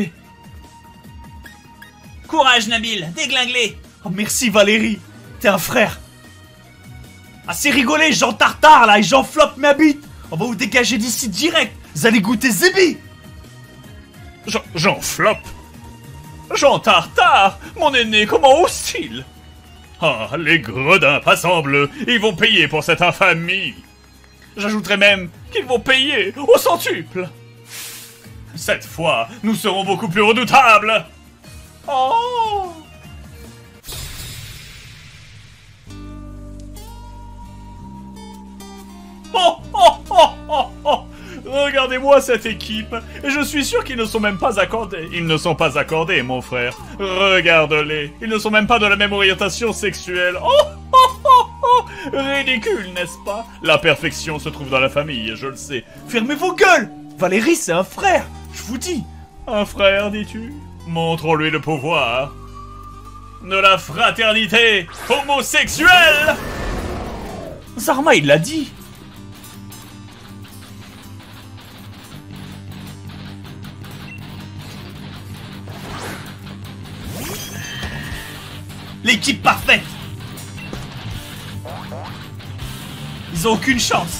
Courage, Nabil, déglingue-les. Oh, merci, Valérie. T'es un frère. Assez rigolé, Jean Tartare, là, et Jean Flop ma bite. On va vous dégager d'ici direct. Vous allez goûter Zébi. Jean Flop? Jean Tartare? Mon aîné, comment ose-t-il? Ah, les gredins passambleus, ils vont payer pour cette infamie. J'ajouterais même qu'ils vont payer au centuple. Cette fois, nous serons beaucoup plus redoutables. Oh! Oh, oh, oh, oh, oh. Regardez-moi cette équipe, et je suis sûr qu'ils ne sont même pas accordés. Ils ne sont pas accordés, mon frère. Regarde-les, ils ne sont même pas de la même orientation sexuelle. Oh, oh, oh, oh. Ridicule, n'est-ce pas? La perfection se trouve dans la famille, je le sais. Fermez vos gueules. Valérie, c'est un frère, je vous dis. Un frère, dis-tu? Montrons-lui le pouvoir de la fraternité homosexuelle. Zarma, il l'a dit. L'équipe parfaite. Ils ont aucune chance.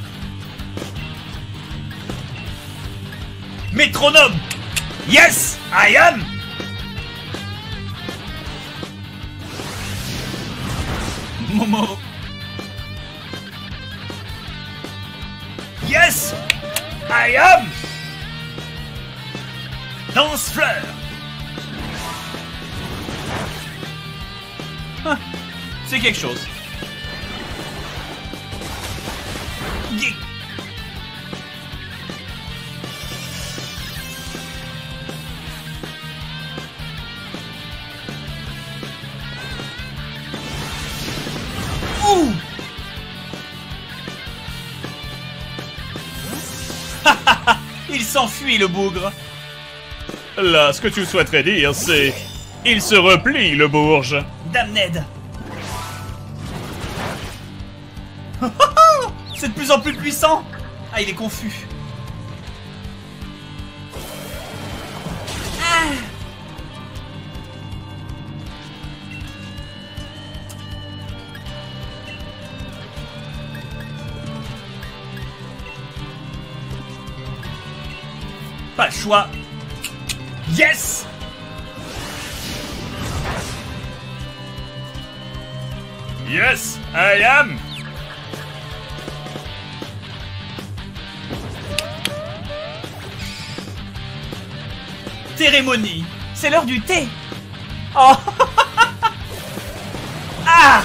Métronome. Yes, I am. Momo. Yes, I am. Lance-fleur. Ah, c'est quelque chose. Geek. Ouh. Il s'enfuit, le bougre. Là, ce que tu souhaiterais dire, c'est... Il se replie, le bourge. Damned. C'est de plus en plus puissant. Ah, il est confus. Ah. Pas le choix. Yes. Yes, I am. Cérémonie. C'est l'heure du thé. Oh. Ah.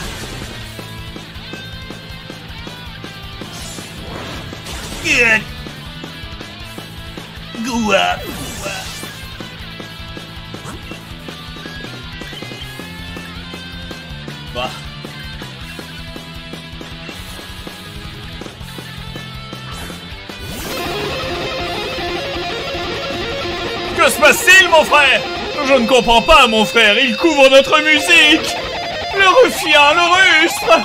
Good. Goua. Bah. Que se passe-t-il, mon frère? Je ne comprends pas, mon frère. Il couvre notre musique. Le ruffian, le rustre.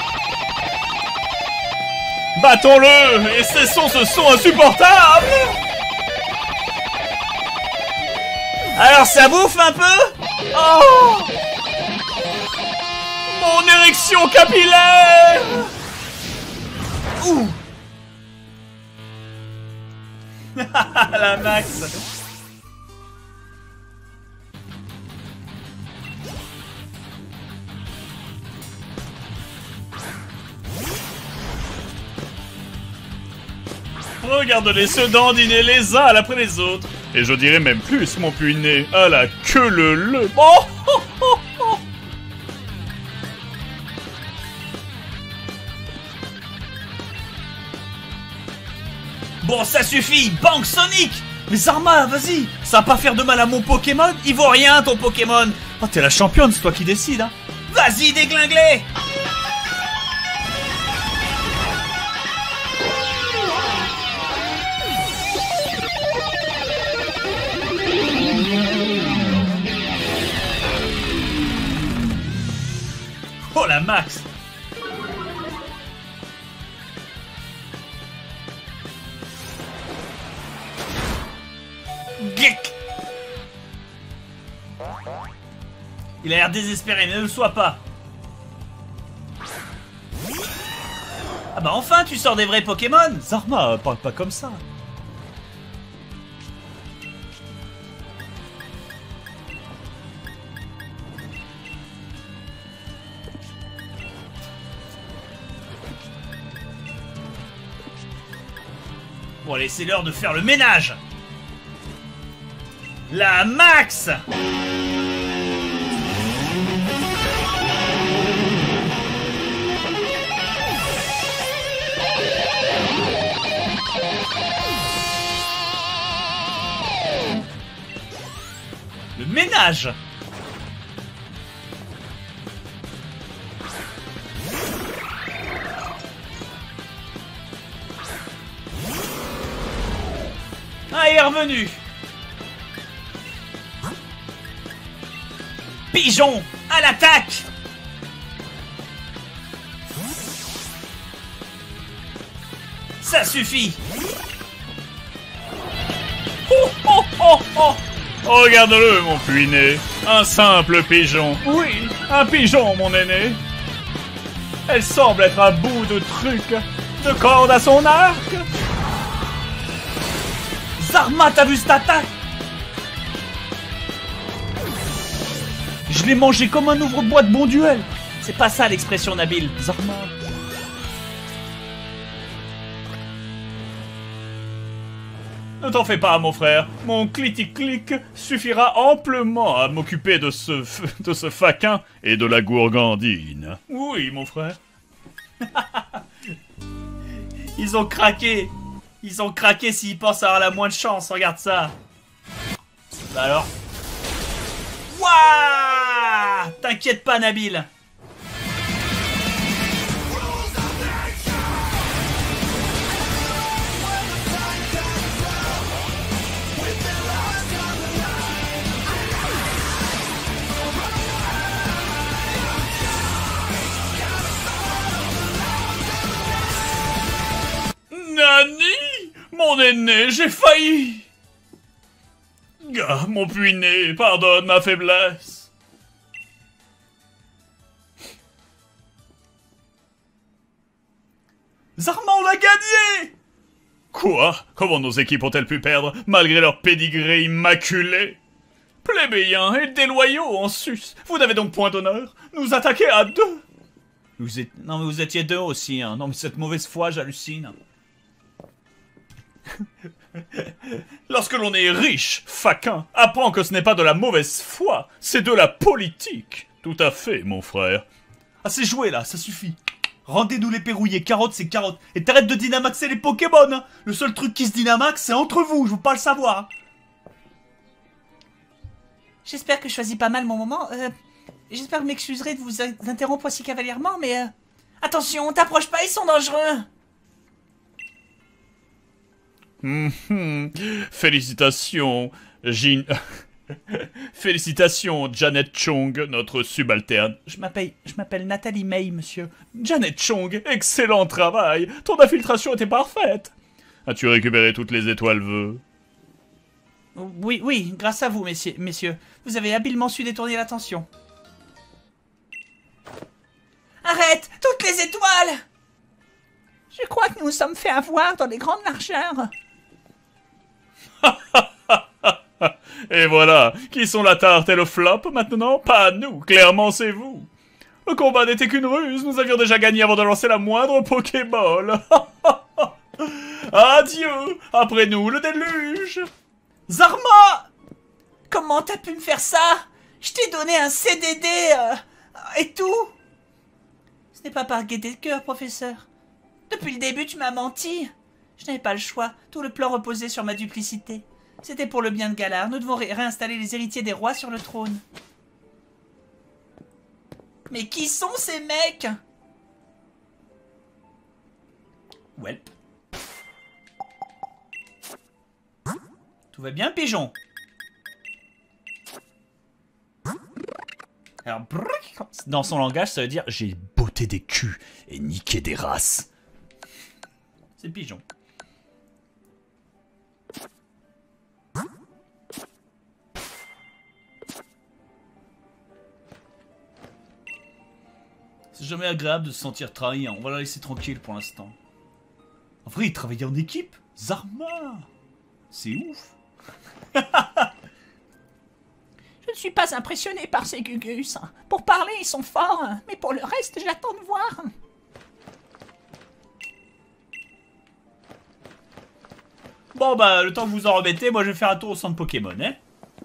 Battons-le et cessons ce son insupportable. Alors ça bouffe un peu? Oh! Mon érection capillaire! Ouh. La max. Regarde-les se dandiner les uns après les autres. Et je dirais même plus, mon puiné, à la queue le. Oh, oh, oh, oh. Bon, ça suffit. Bang Sonic. Mais Zarma, vas-y. Ça va pas faire de mal à mon Pokémon. Il vaut rien, ton Pokémon. Oh, t'es la championne, c'est toi qui décides, hein. Vas-y, déglingue-les. Oh la max. Geek. Il a l'air désespéré, ne le sois pas. Ah bah enfin, tu sors des vrais Pokémon. Zarma, parle pas comme ça. Bon allez, c'est l'heure de faire le ménage. La max. Le ménage. Ah, il est revenu. Pigeon, à l'attaque. Ça suffit. Oh, oh, oh, oh. Regarde-le, mon puiné. Un simple pigeon. Oui, Un pigeon, mon aîné. Elle semble être à bout de trucs, de cordes à son arc. Zarma, t'as vu cette attaque? Je l'ai mangé comme un ouvre-boîte bon duel. C'est pas ça l'expression, Nabil. Zarma. Ne t'en fais pas, mon frère. Mon clitic-clic suffira amplement à m'occuper de ce faquin et de la gourgandine. Oui, mon frère. Ils ont craqué. Ils ont craqué s'ils pensent avoir la moindre chance. Regarde ça. Bah alors. Wouah! T'inquiète pas, Nabil. Nani? Mon aîné, j'ai failli. Ah, mon puiné, pardonne ma faiblesse. Zarma, on a gagné! Quoi? Comment nos équipes ont-elles pu perdre, malgré leur pédigré immaculé? Plébéiens et déloyaux en sus, vous n'avez donc point d'honneur? Nous attaquer à deux? Non mais vous étiez deux aussi, hein. Non mais cette mauvaise foi, j'hallucine. Lorsque l'on est riche, faquin, apprends que ce n'est pas de la mauvaise foi, c'est de la politique. Tout à fait, mon frère. Ah c'est joué là, ça suffit. Rendez-nous les perrouillés, carottes c'est carottes. Et t'arrêtes de dynamaxer les Pokémon, hein. Le seul truc qui se dynamaxe c'est entre vous, je veux pas le savoir. J'espère que je choisis pas mal mon moment. J'espère que vous m'excuserez de vous interrompre aussi cavalièrement, mais... Attention, t'approches pas, ils sont dangereux. Félicitations, Félicitations, Janet Chong, notre subalterne. Je m'appelle Nathalie May, monsieur. Janet Chong, excellent travail. Ton infiltration était parfaite. As-tu récupéré toutes les étoiles vœux? Oui, grâce à vous, messieurs. Vous avez habilement su détourner l'attention. Arrête! Toutes les étoiles! Je crois que nous nous sommes fait avoir dans les grandes largeurs. Et voilà, qui sont la tarte et le flop maintenant? Pas nous, clairement c'est vous. Le combat n'était qu'une ruse, nous avions déjà gagné avant de lancer la moindre Pokéball. Adieu, après nous le déluge. Zarma! Comment t'as pu me faire ça? Je t'ai donné un CDD et tout. Ce n'est pas par gaieté de cœur, professeur. Depuis le début, tu m'as menti. Je n'avais pas le choix. Tout le plan reposait sur ma duplicité. C'était pour le bien de Galar. Nous devons réinstaller les héritiers des rois sur le trône. Mais qui sont ces mecs? Welp. Tout va bien, pigeon? Alors, dans son langage, ça veut dire j'ai botté des culs et niqué des races. C'est pigeon. C'est jamais agréable de se sentir trahi, hein. On va la laisser tranquille pour l'instant. En vrai, il travaillait en équipe. Zarma. C'est ouf. Je ne suis pas impressionné par ces Gugus. Pour parler, ils sont forts, mais pour le reste, j'attends de voir. Bon bah, le temps que vous en remettez, moi je vais faire un tour au centre Pokémon, hein.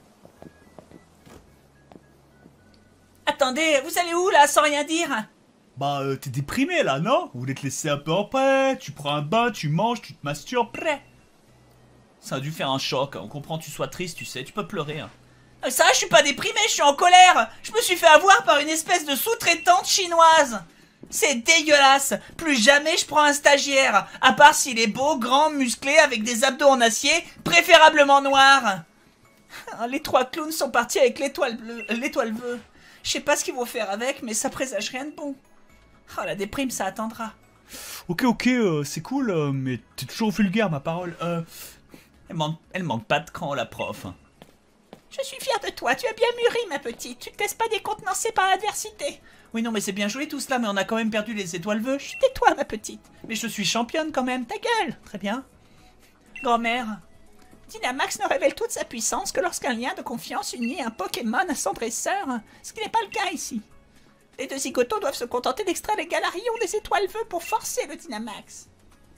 Attendez, vous allez où là, sans rien dire? Bah, t'es déprimé là, non? Vous voulez te laisser un peu en paix, tu prends un bain, tu manges, tu te masturbes, prêt. Ça a dû faire un choc, on comprend que tu sois triste, tu sais, tu peux pleurer, hein. Ça, je suis pas déprimé, je suis en colère. Je me suis fait avoir par une espèce de sous-traitante chinoise. C'est dégueulasse. Plus jamais je prends un stagiaire, à part s'il est beau, grand, musclé, avec des abdos en acier, préférablement noirs. Les trois clowns sont partis avec l'étoile bleue, l'étoile vœu. Je sais pas ce qu'ils vont faire avec, mais ça présage rien de bon. Oh, la déprime, ça attendra. Ok, c'est cool, mais t'es toujours vulgaire, ma parole. Elle manque pas de cran, la prof. Je suis fière de toi, tu as bien mûri, ma petite. Tu ne te laisses pas décontenancer par l'adversité. Oui, non, mais c'est bien joué tout cela, mais on a quand même perdu les étoiles vœux. Chut, tais-toi, ma petite. Mais je suis championne quand même. Ta gueule. Très bien. Grand-mère. Dynamax ne révèle toute sa puissance que lorsqu'un lien de confiance unit un Pokémon à son dresseur, ce qui n'est pas le cas ici. Les deux zigotos doivent se contenter d'extraire les Galarions des étoiles vœux pour forcer le Dynamax.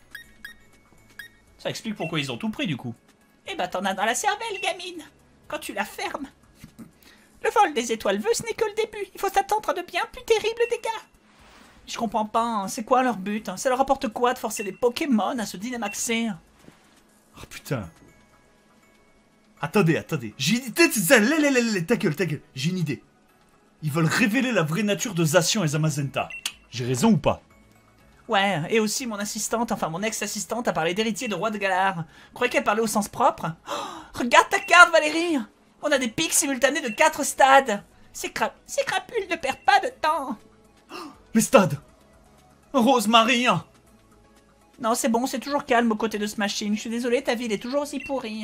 Ça explique pourquoi ils ont tout pris du coup. Eh ben t'en as dans la cervelle, gamine. Quand tu la fermes. Le vol des étoiles vœux, ce n'est que le début. Il faut s'attendre à de bien plus terribles dégâts. Je comprends pas, hein. C'est quoi leur but, hein? Ça leur apporte quoi de forcer les Pokémon à se dynamaxer? Oh putain. Attendez. J'ai une idée, ta gueule. J'ai une idée. Ils veulent révéler la vraie nature de Zacian et Zamazenta. J'ai raison ou pas? Ouais, et aussi mon assistante, enfin mon ex-assistante a parlé d'héritier de roi de Galar. Croyais qu'elle parlait au sens propre? Oh, regarde ta carte, Valérie! On a des pics simultanés de 4 stades. Ces crapules ne perdent pas de temps. Les stades! Rosemary! Non, c'est bon, c'est toujours calme aux côtés de ce machine. Je suis désolé, ta ville est toujours aussi pourrie.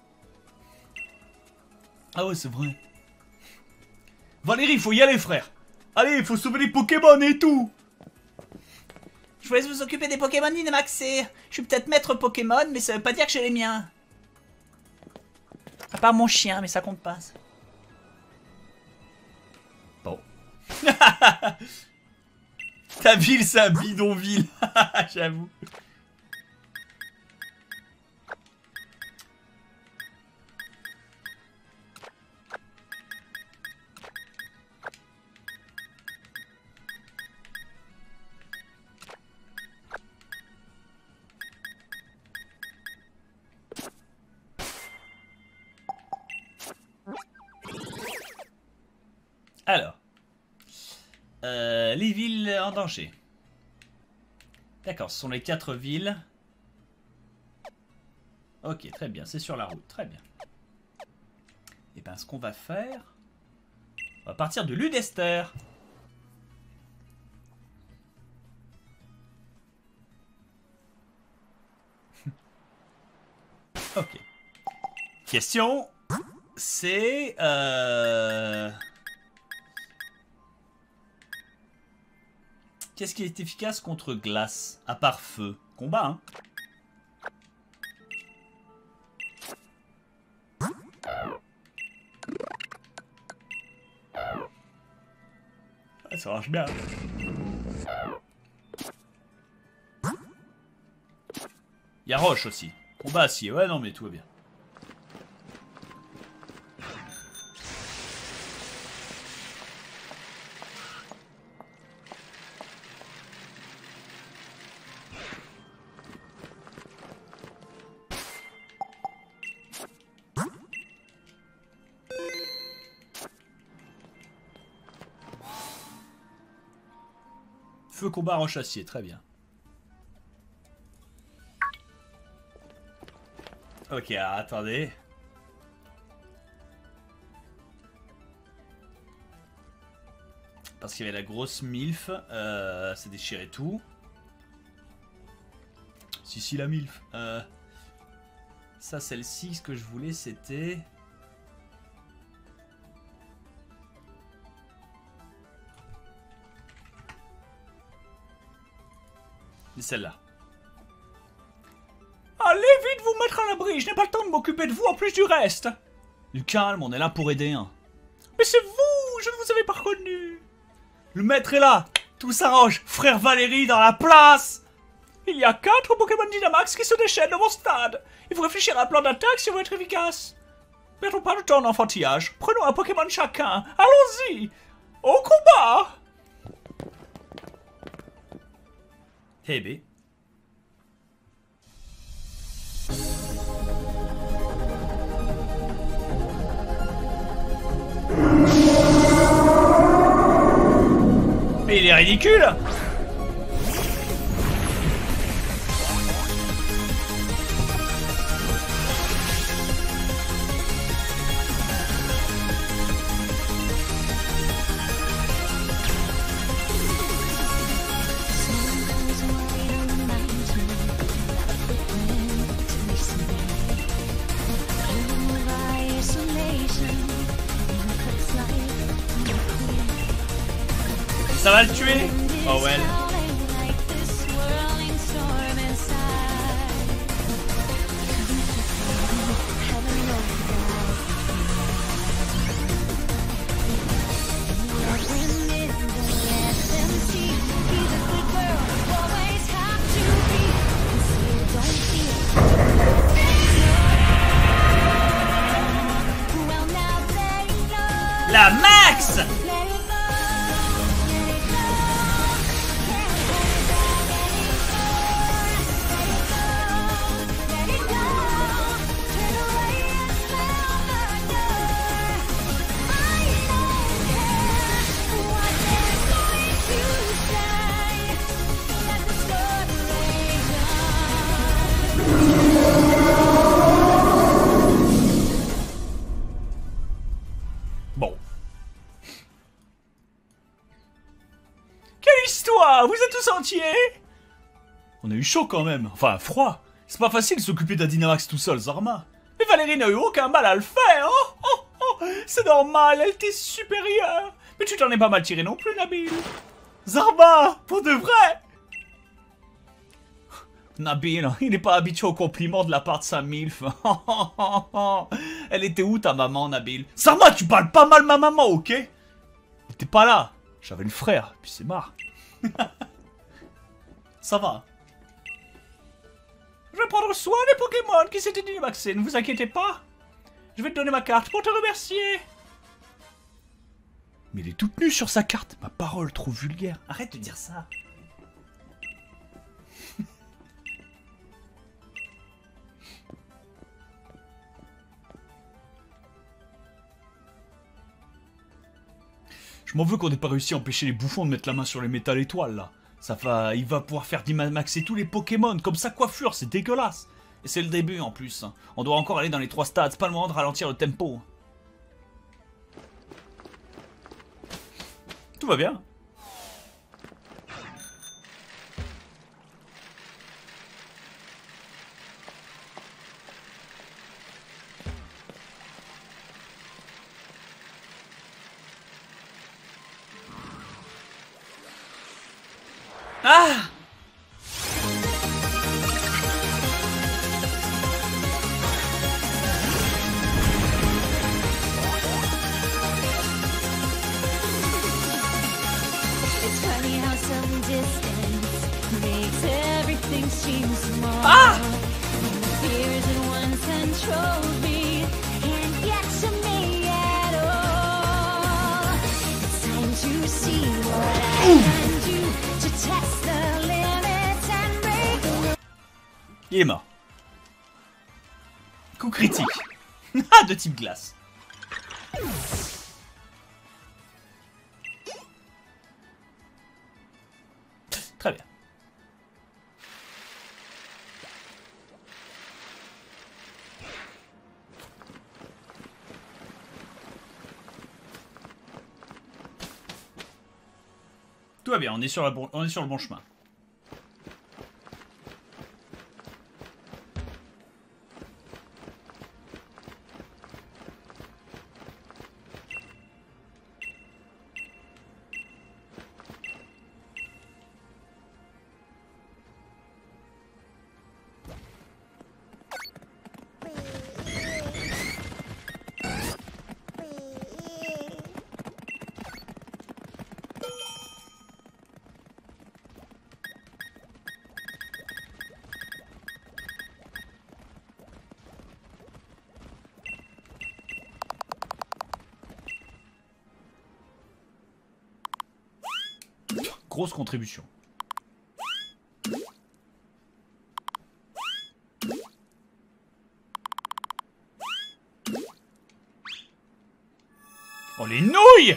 Ah ouais, c'est vrai. Valérie, il faut y aller, frère. Allez, il faut sauver les Pokémon et tout. Je vous laisse vous occuper des Pokémon dynamaxés. Je suis peut-être maître Pokémon, mais ça veut pas dire que j'ai les miens. À part mon chien, mais ça compte pas. Bon. Ta ville, c'est un bidonville. J'avoue. Alors, les villes en danger. D'accord, ce sont les 4 villes. Ok, très bien, c'est sur la route, très bien. Et bien, ce qu'on va faire, on va partir de Ludester. Ok. Question, c'est... Qu'est-ce qui est efficace contre glace, à part feu? Combat, hein? Ah, ça marche bien. Il y a roche aussi. Combat acier. Ouais, non, mais tout va bien. Feu, combat, roche, acier, très bien. Ok, alors, attendez. Parce qu'il y avait la grosse milf, ça déchirait tout. Si, la milf. Ça, celle-ci, ce que je voulais, c'était... celle-là. Allez vite vous mettre à l'abri, je n'ai pas le temps de m'occuper de vous en plus du reste. Du calme, on est là pour aider. Hein. Mais c'est vous, je ne vous avais pas reconnu. Le maître est là, tout s'arrange, frère Valérie dans la place. Il y a 4 Pokémon Dynamax qui se déchaînent dans mon stade. Il faut réfléchir à un plan d'attaque si on veut être efficace. Perdons pas de temps en enfantillage, prenons un Pokémon chacun, allons-y. Au combat. Eh ben. Mais il est ridicule. Isolation. va le tuer? Oh well. La Max! Bon. Quelle histoire! Vous êtes tous entiers? On a eu chaud quand même. Enfin, froid. C'est pas facile de s'occuper d'un Dynamax tout seul, Zarma. Mais Valérie n'a eu aucun mal à le faire. Oh, oh, oh. C'est normal, elle t'est supérieure. Mais tu t'en es pas mal tiré non plus, Nabil. Zarma, pour de vrai. Nabil, il n'est pas habitué aux compliments de la part de sa milf. Elle était où ta maman, Nabil? Zarma, tu parles pas mal ma maman, ok? Elle était pas là. J'avais le frère, puis c'est marre. Ça va. Je vais prendre soin des Pokémon qui s'étaient Dynamaxés, ne vous inquiétez pas. Je vais te donner ma carte pour te remercier. Mais il est toute nue sur sa carte. Ma parole, trop vulgaire. Arrête de dire ça. Je m'en veux qu'on n'ait pas réussi à empêcher les bouffons de mettre la main sur les métal étoiles, là. Il va pouvoir faire Dynamaxer tous les Pokémon, comme sa coiffure, c'est dégueulasse. Et c'est le début, en plus. On doit encore aller dans les 3 stades, c'est pas le moment de ralentir le tempo. Tout va bien. Ah! It's funny how some distance makes everything seem small. Ah! Fears that once controlled me can't get to me at all. It's time to see what I can do to test the limits and break. Il est mort. Coup critique. Ah, de type glace. Très bien. Tout va bien, on est sur le bon chemin. Grosse contribution. Oh les nouilles!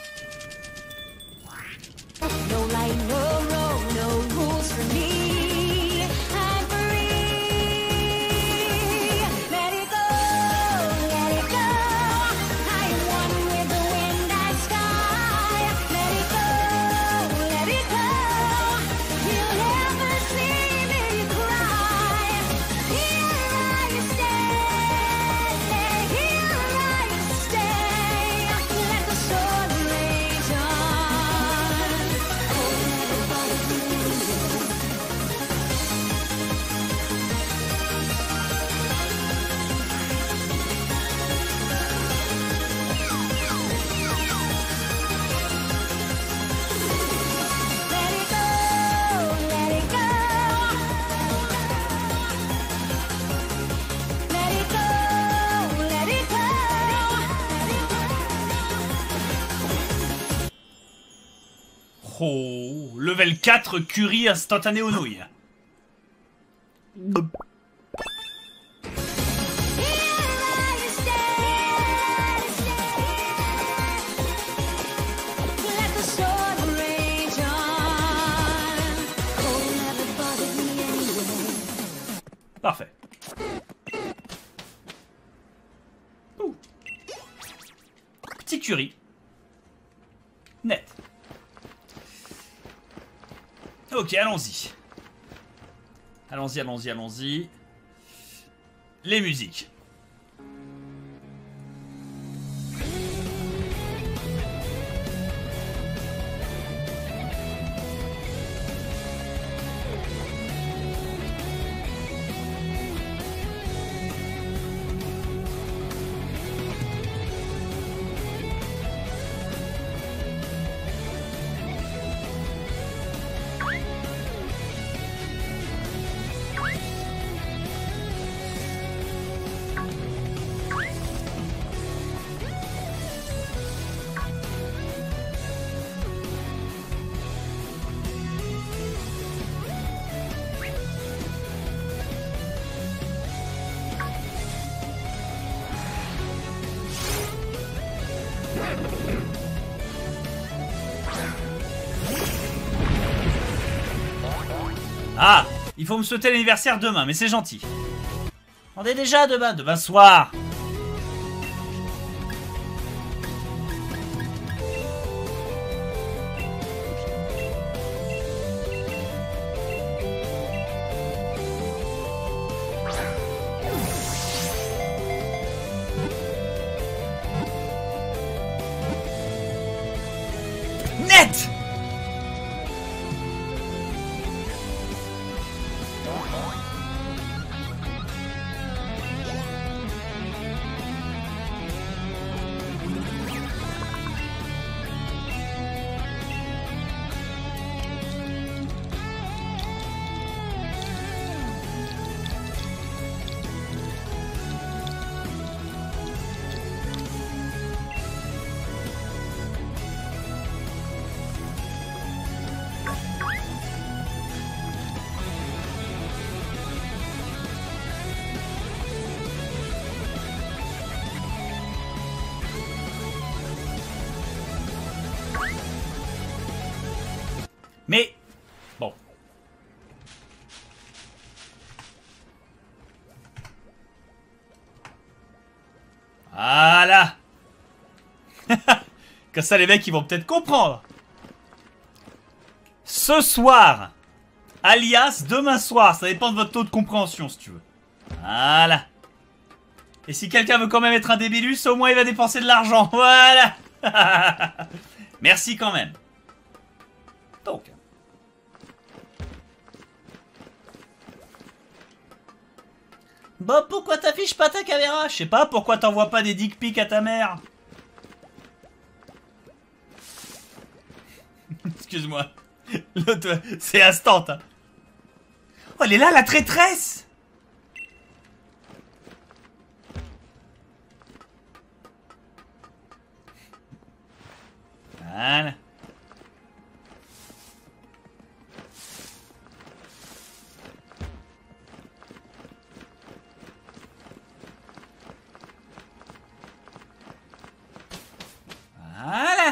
No light, no road, no rules for me. I'm free. Let it go, let it go. I am one with the wind and sky. Let it go, let it go. You'll never see me cry. Here I stay, here I stay. Let the sword rain. Oh, level 4 curry instantané aux nouilles. Parfait. Ouh. Petit curry. Net. Ok, allons-y. Allons-y, allons-y, allons-y. Les musiques. Ah, il faut me souhaiter l'anniversaire demain, mais c'est gentil. On est déjà demain, demain soir. Net. Mais, bon. Voilà. Comme ça, les mecs, ils vont peut-être comprendre. Ce soir, alias demain soir, ça dépend de votre taux de compréhension, si tu veux. Voilà. Et si quelqu'un veut quand même être un débilus, au moins il va dépenser de l'argent. Voilà. Merci quand même. Donc. Bob, pourquoi t'affiches pas ta caméra? Je sais pas, pourquoi t'envoies pas des dick pics à ta mère? Excuse-moi. L'autre, c'est instant, hein. Oh, elle est là, la traîtresse! Voilà. Voilà.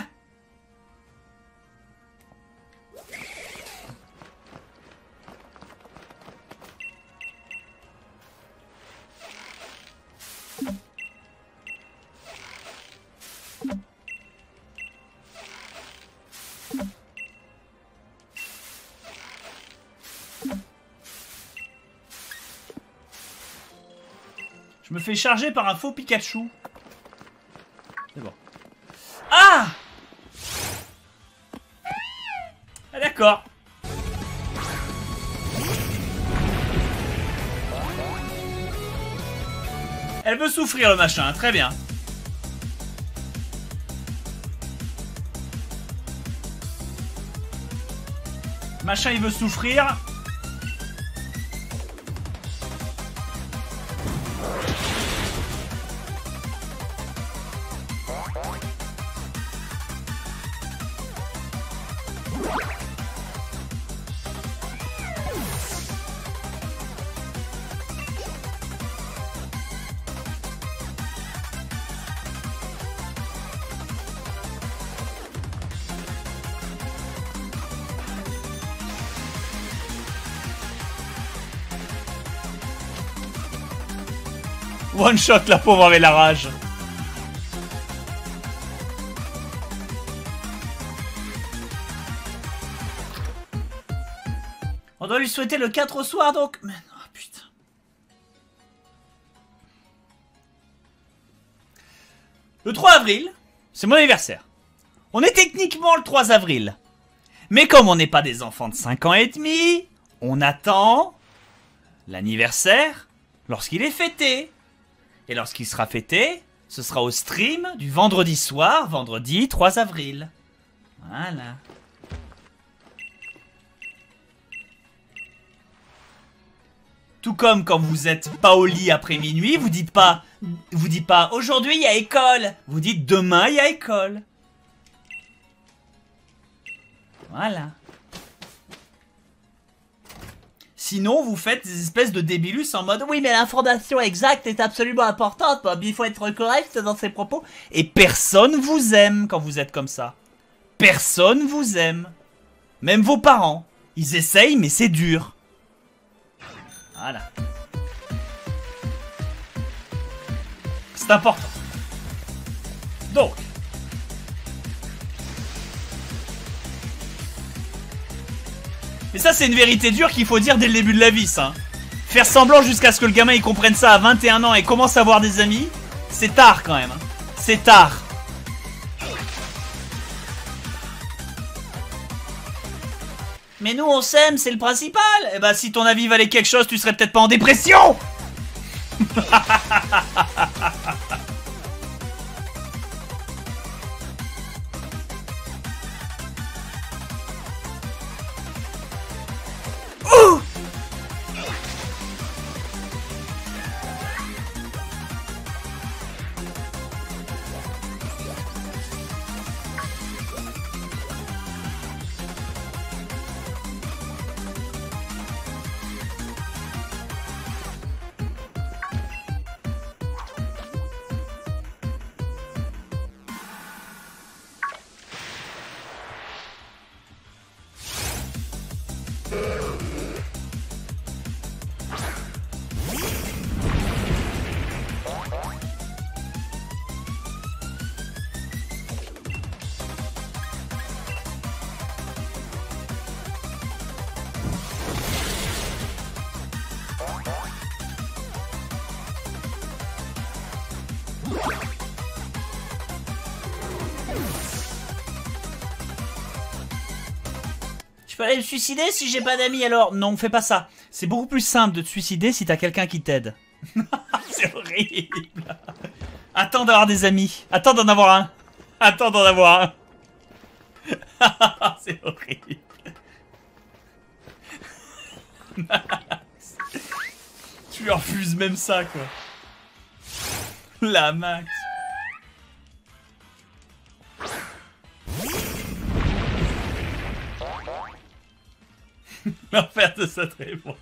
Je me fais charger par un faux Pikachu. C'est bon. Ah! Ah d'accord. Elle veut souffrir le machin, très bien. Machin il veut souffrir. One shot, la pauvre avait la rage. On doit lui souhaiter le 4 au soir donc. Mais oh, putain. Le 3 avril, c'est mon anniversaire. On est techniquement le 3 avril. Mais comme on n'est pas des enfants de 5 ans et demi, on attend l'anniversaire lorsqu'il est fêté. Et lorsqu'il sera fêté, ce sera au stream du vendredi soir, vendredi 3 avril. Voilà. Tout comme quand vous êtes pas au lit après minuit, vous dites pas aujourd'hui il y a école, vous dites demain il y a école. Voilà. Sinon, vous faites des espèces de débilus en mode oui, mais l'information exacte est absolument importante, Bob. Il faut être correct dans ses propos. Et personne vous aime quand vous êtes comme ça. Personne vous aime. Même vos parents. Ils essayent, mais c'est dur. Voilà. C'est important. Donc. Mais ça, c'est une vérité dure qu'il faut dire dès le début de la vie, ça. Faire semblant jusqu'à ce que le gamin il comprenne ça à 21 ans et commence à avoir des amis, c'est tard quand même. C'est tard. Mais nous on s'aime, c'est le principal. Eh bah, si ton avis valait quelque chose, tu serais peut-être pas en dépression. Je peux aller me suicider si j'ai pas d'amis alors. Non, fais pas ça. C'est beaucoup plus simple de te suicider si t'as quelqu'un qui t'aide. C'est horrible. Attends d'avoir des amis. Attends d'en avoir un. Attends d'en avoir un. C'est horrible. Tu lui refuses même ça, quoi. La Max. L'enfer de cette réponse.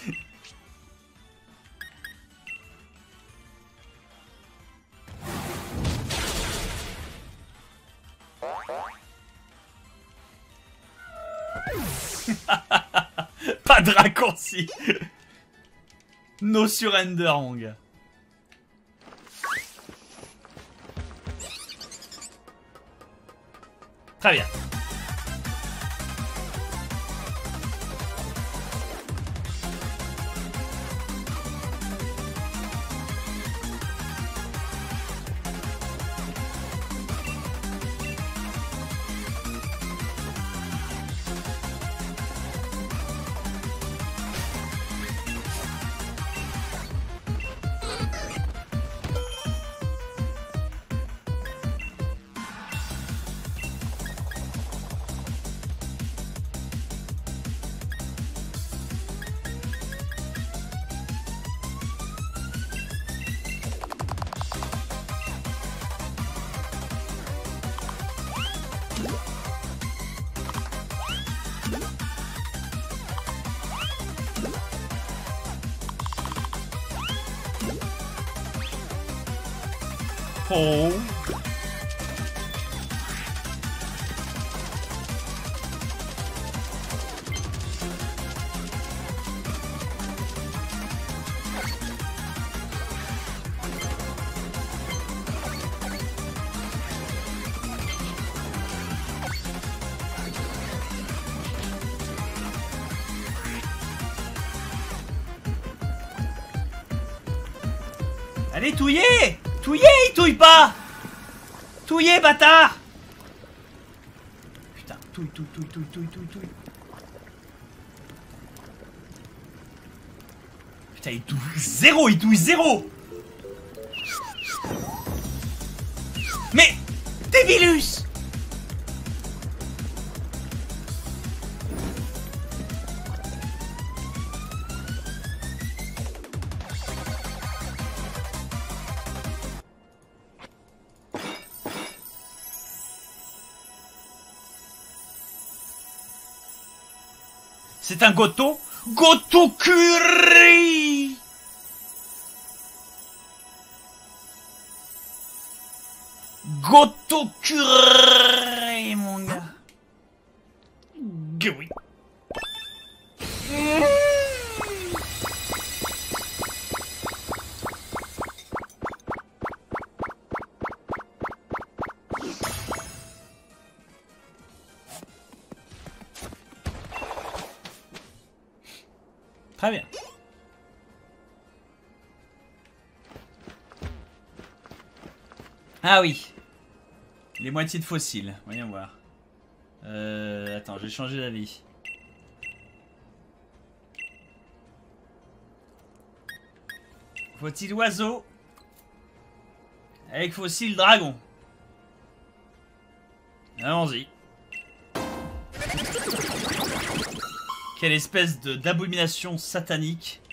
Pas de raccourci. No surrender, mon gars. Très bien. Oh. Allez, touillez! Touillez, il touille pas! Touillez, bâtard! Putain, touille. Putain, il touille zéro, Mais, Débilus! C'est un Goto? Goto Curry! Goto Curry, mon gars. Oui. Très bien. Ah oui. Les moitiés de fossiles. Voyons voir. Attends, j'ai changé d'avis. Faut-il oiseau avec fossile dragon? Allons-y. Quelle espèce d'abomination satanique.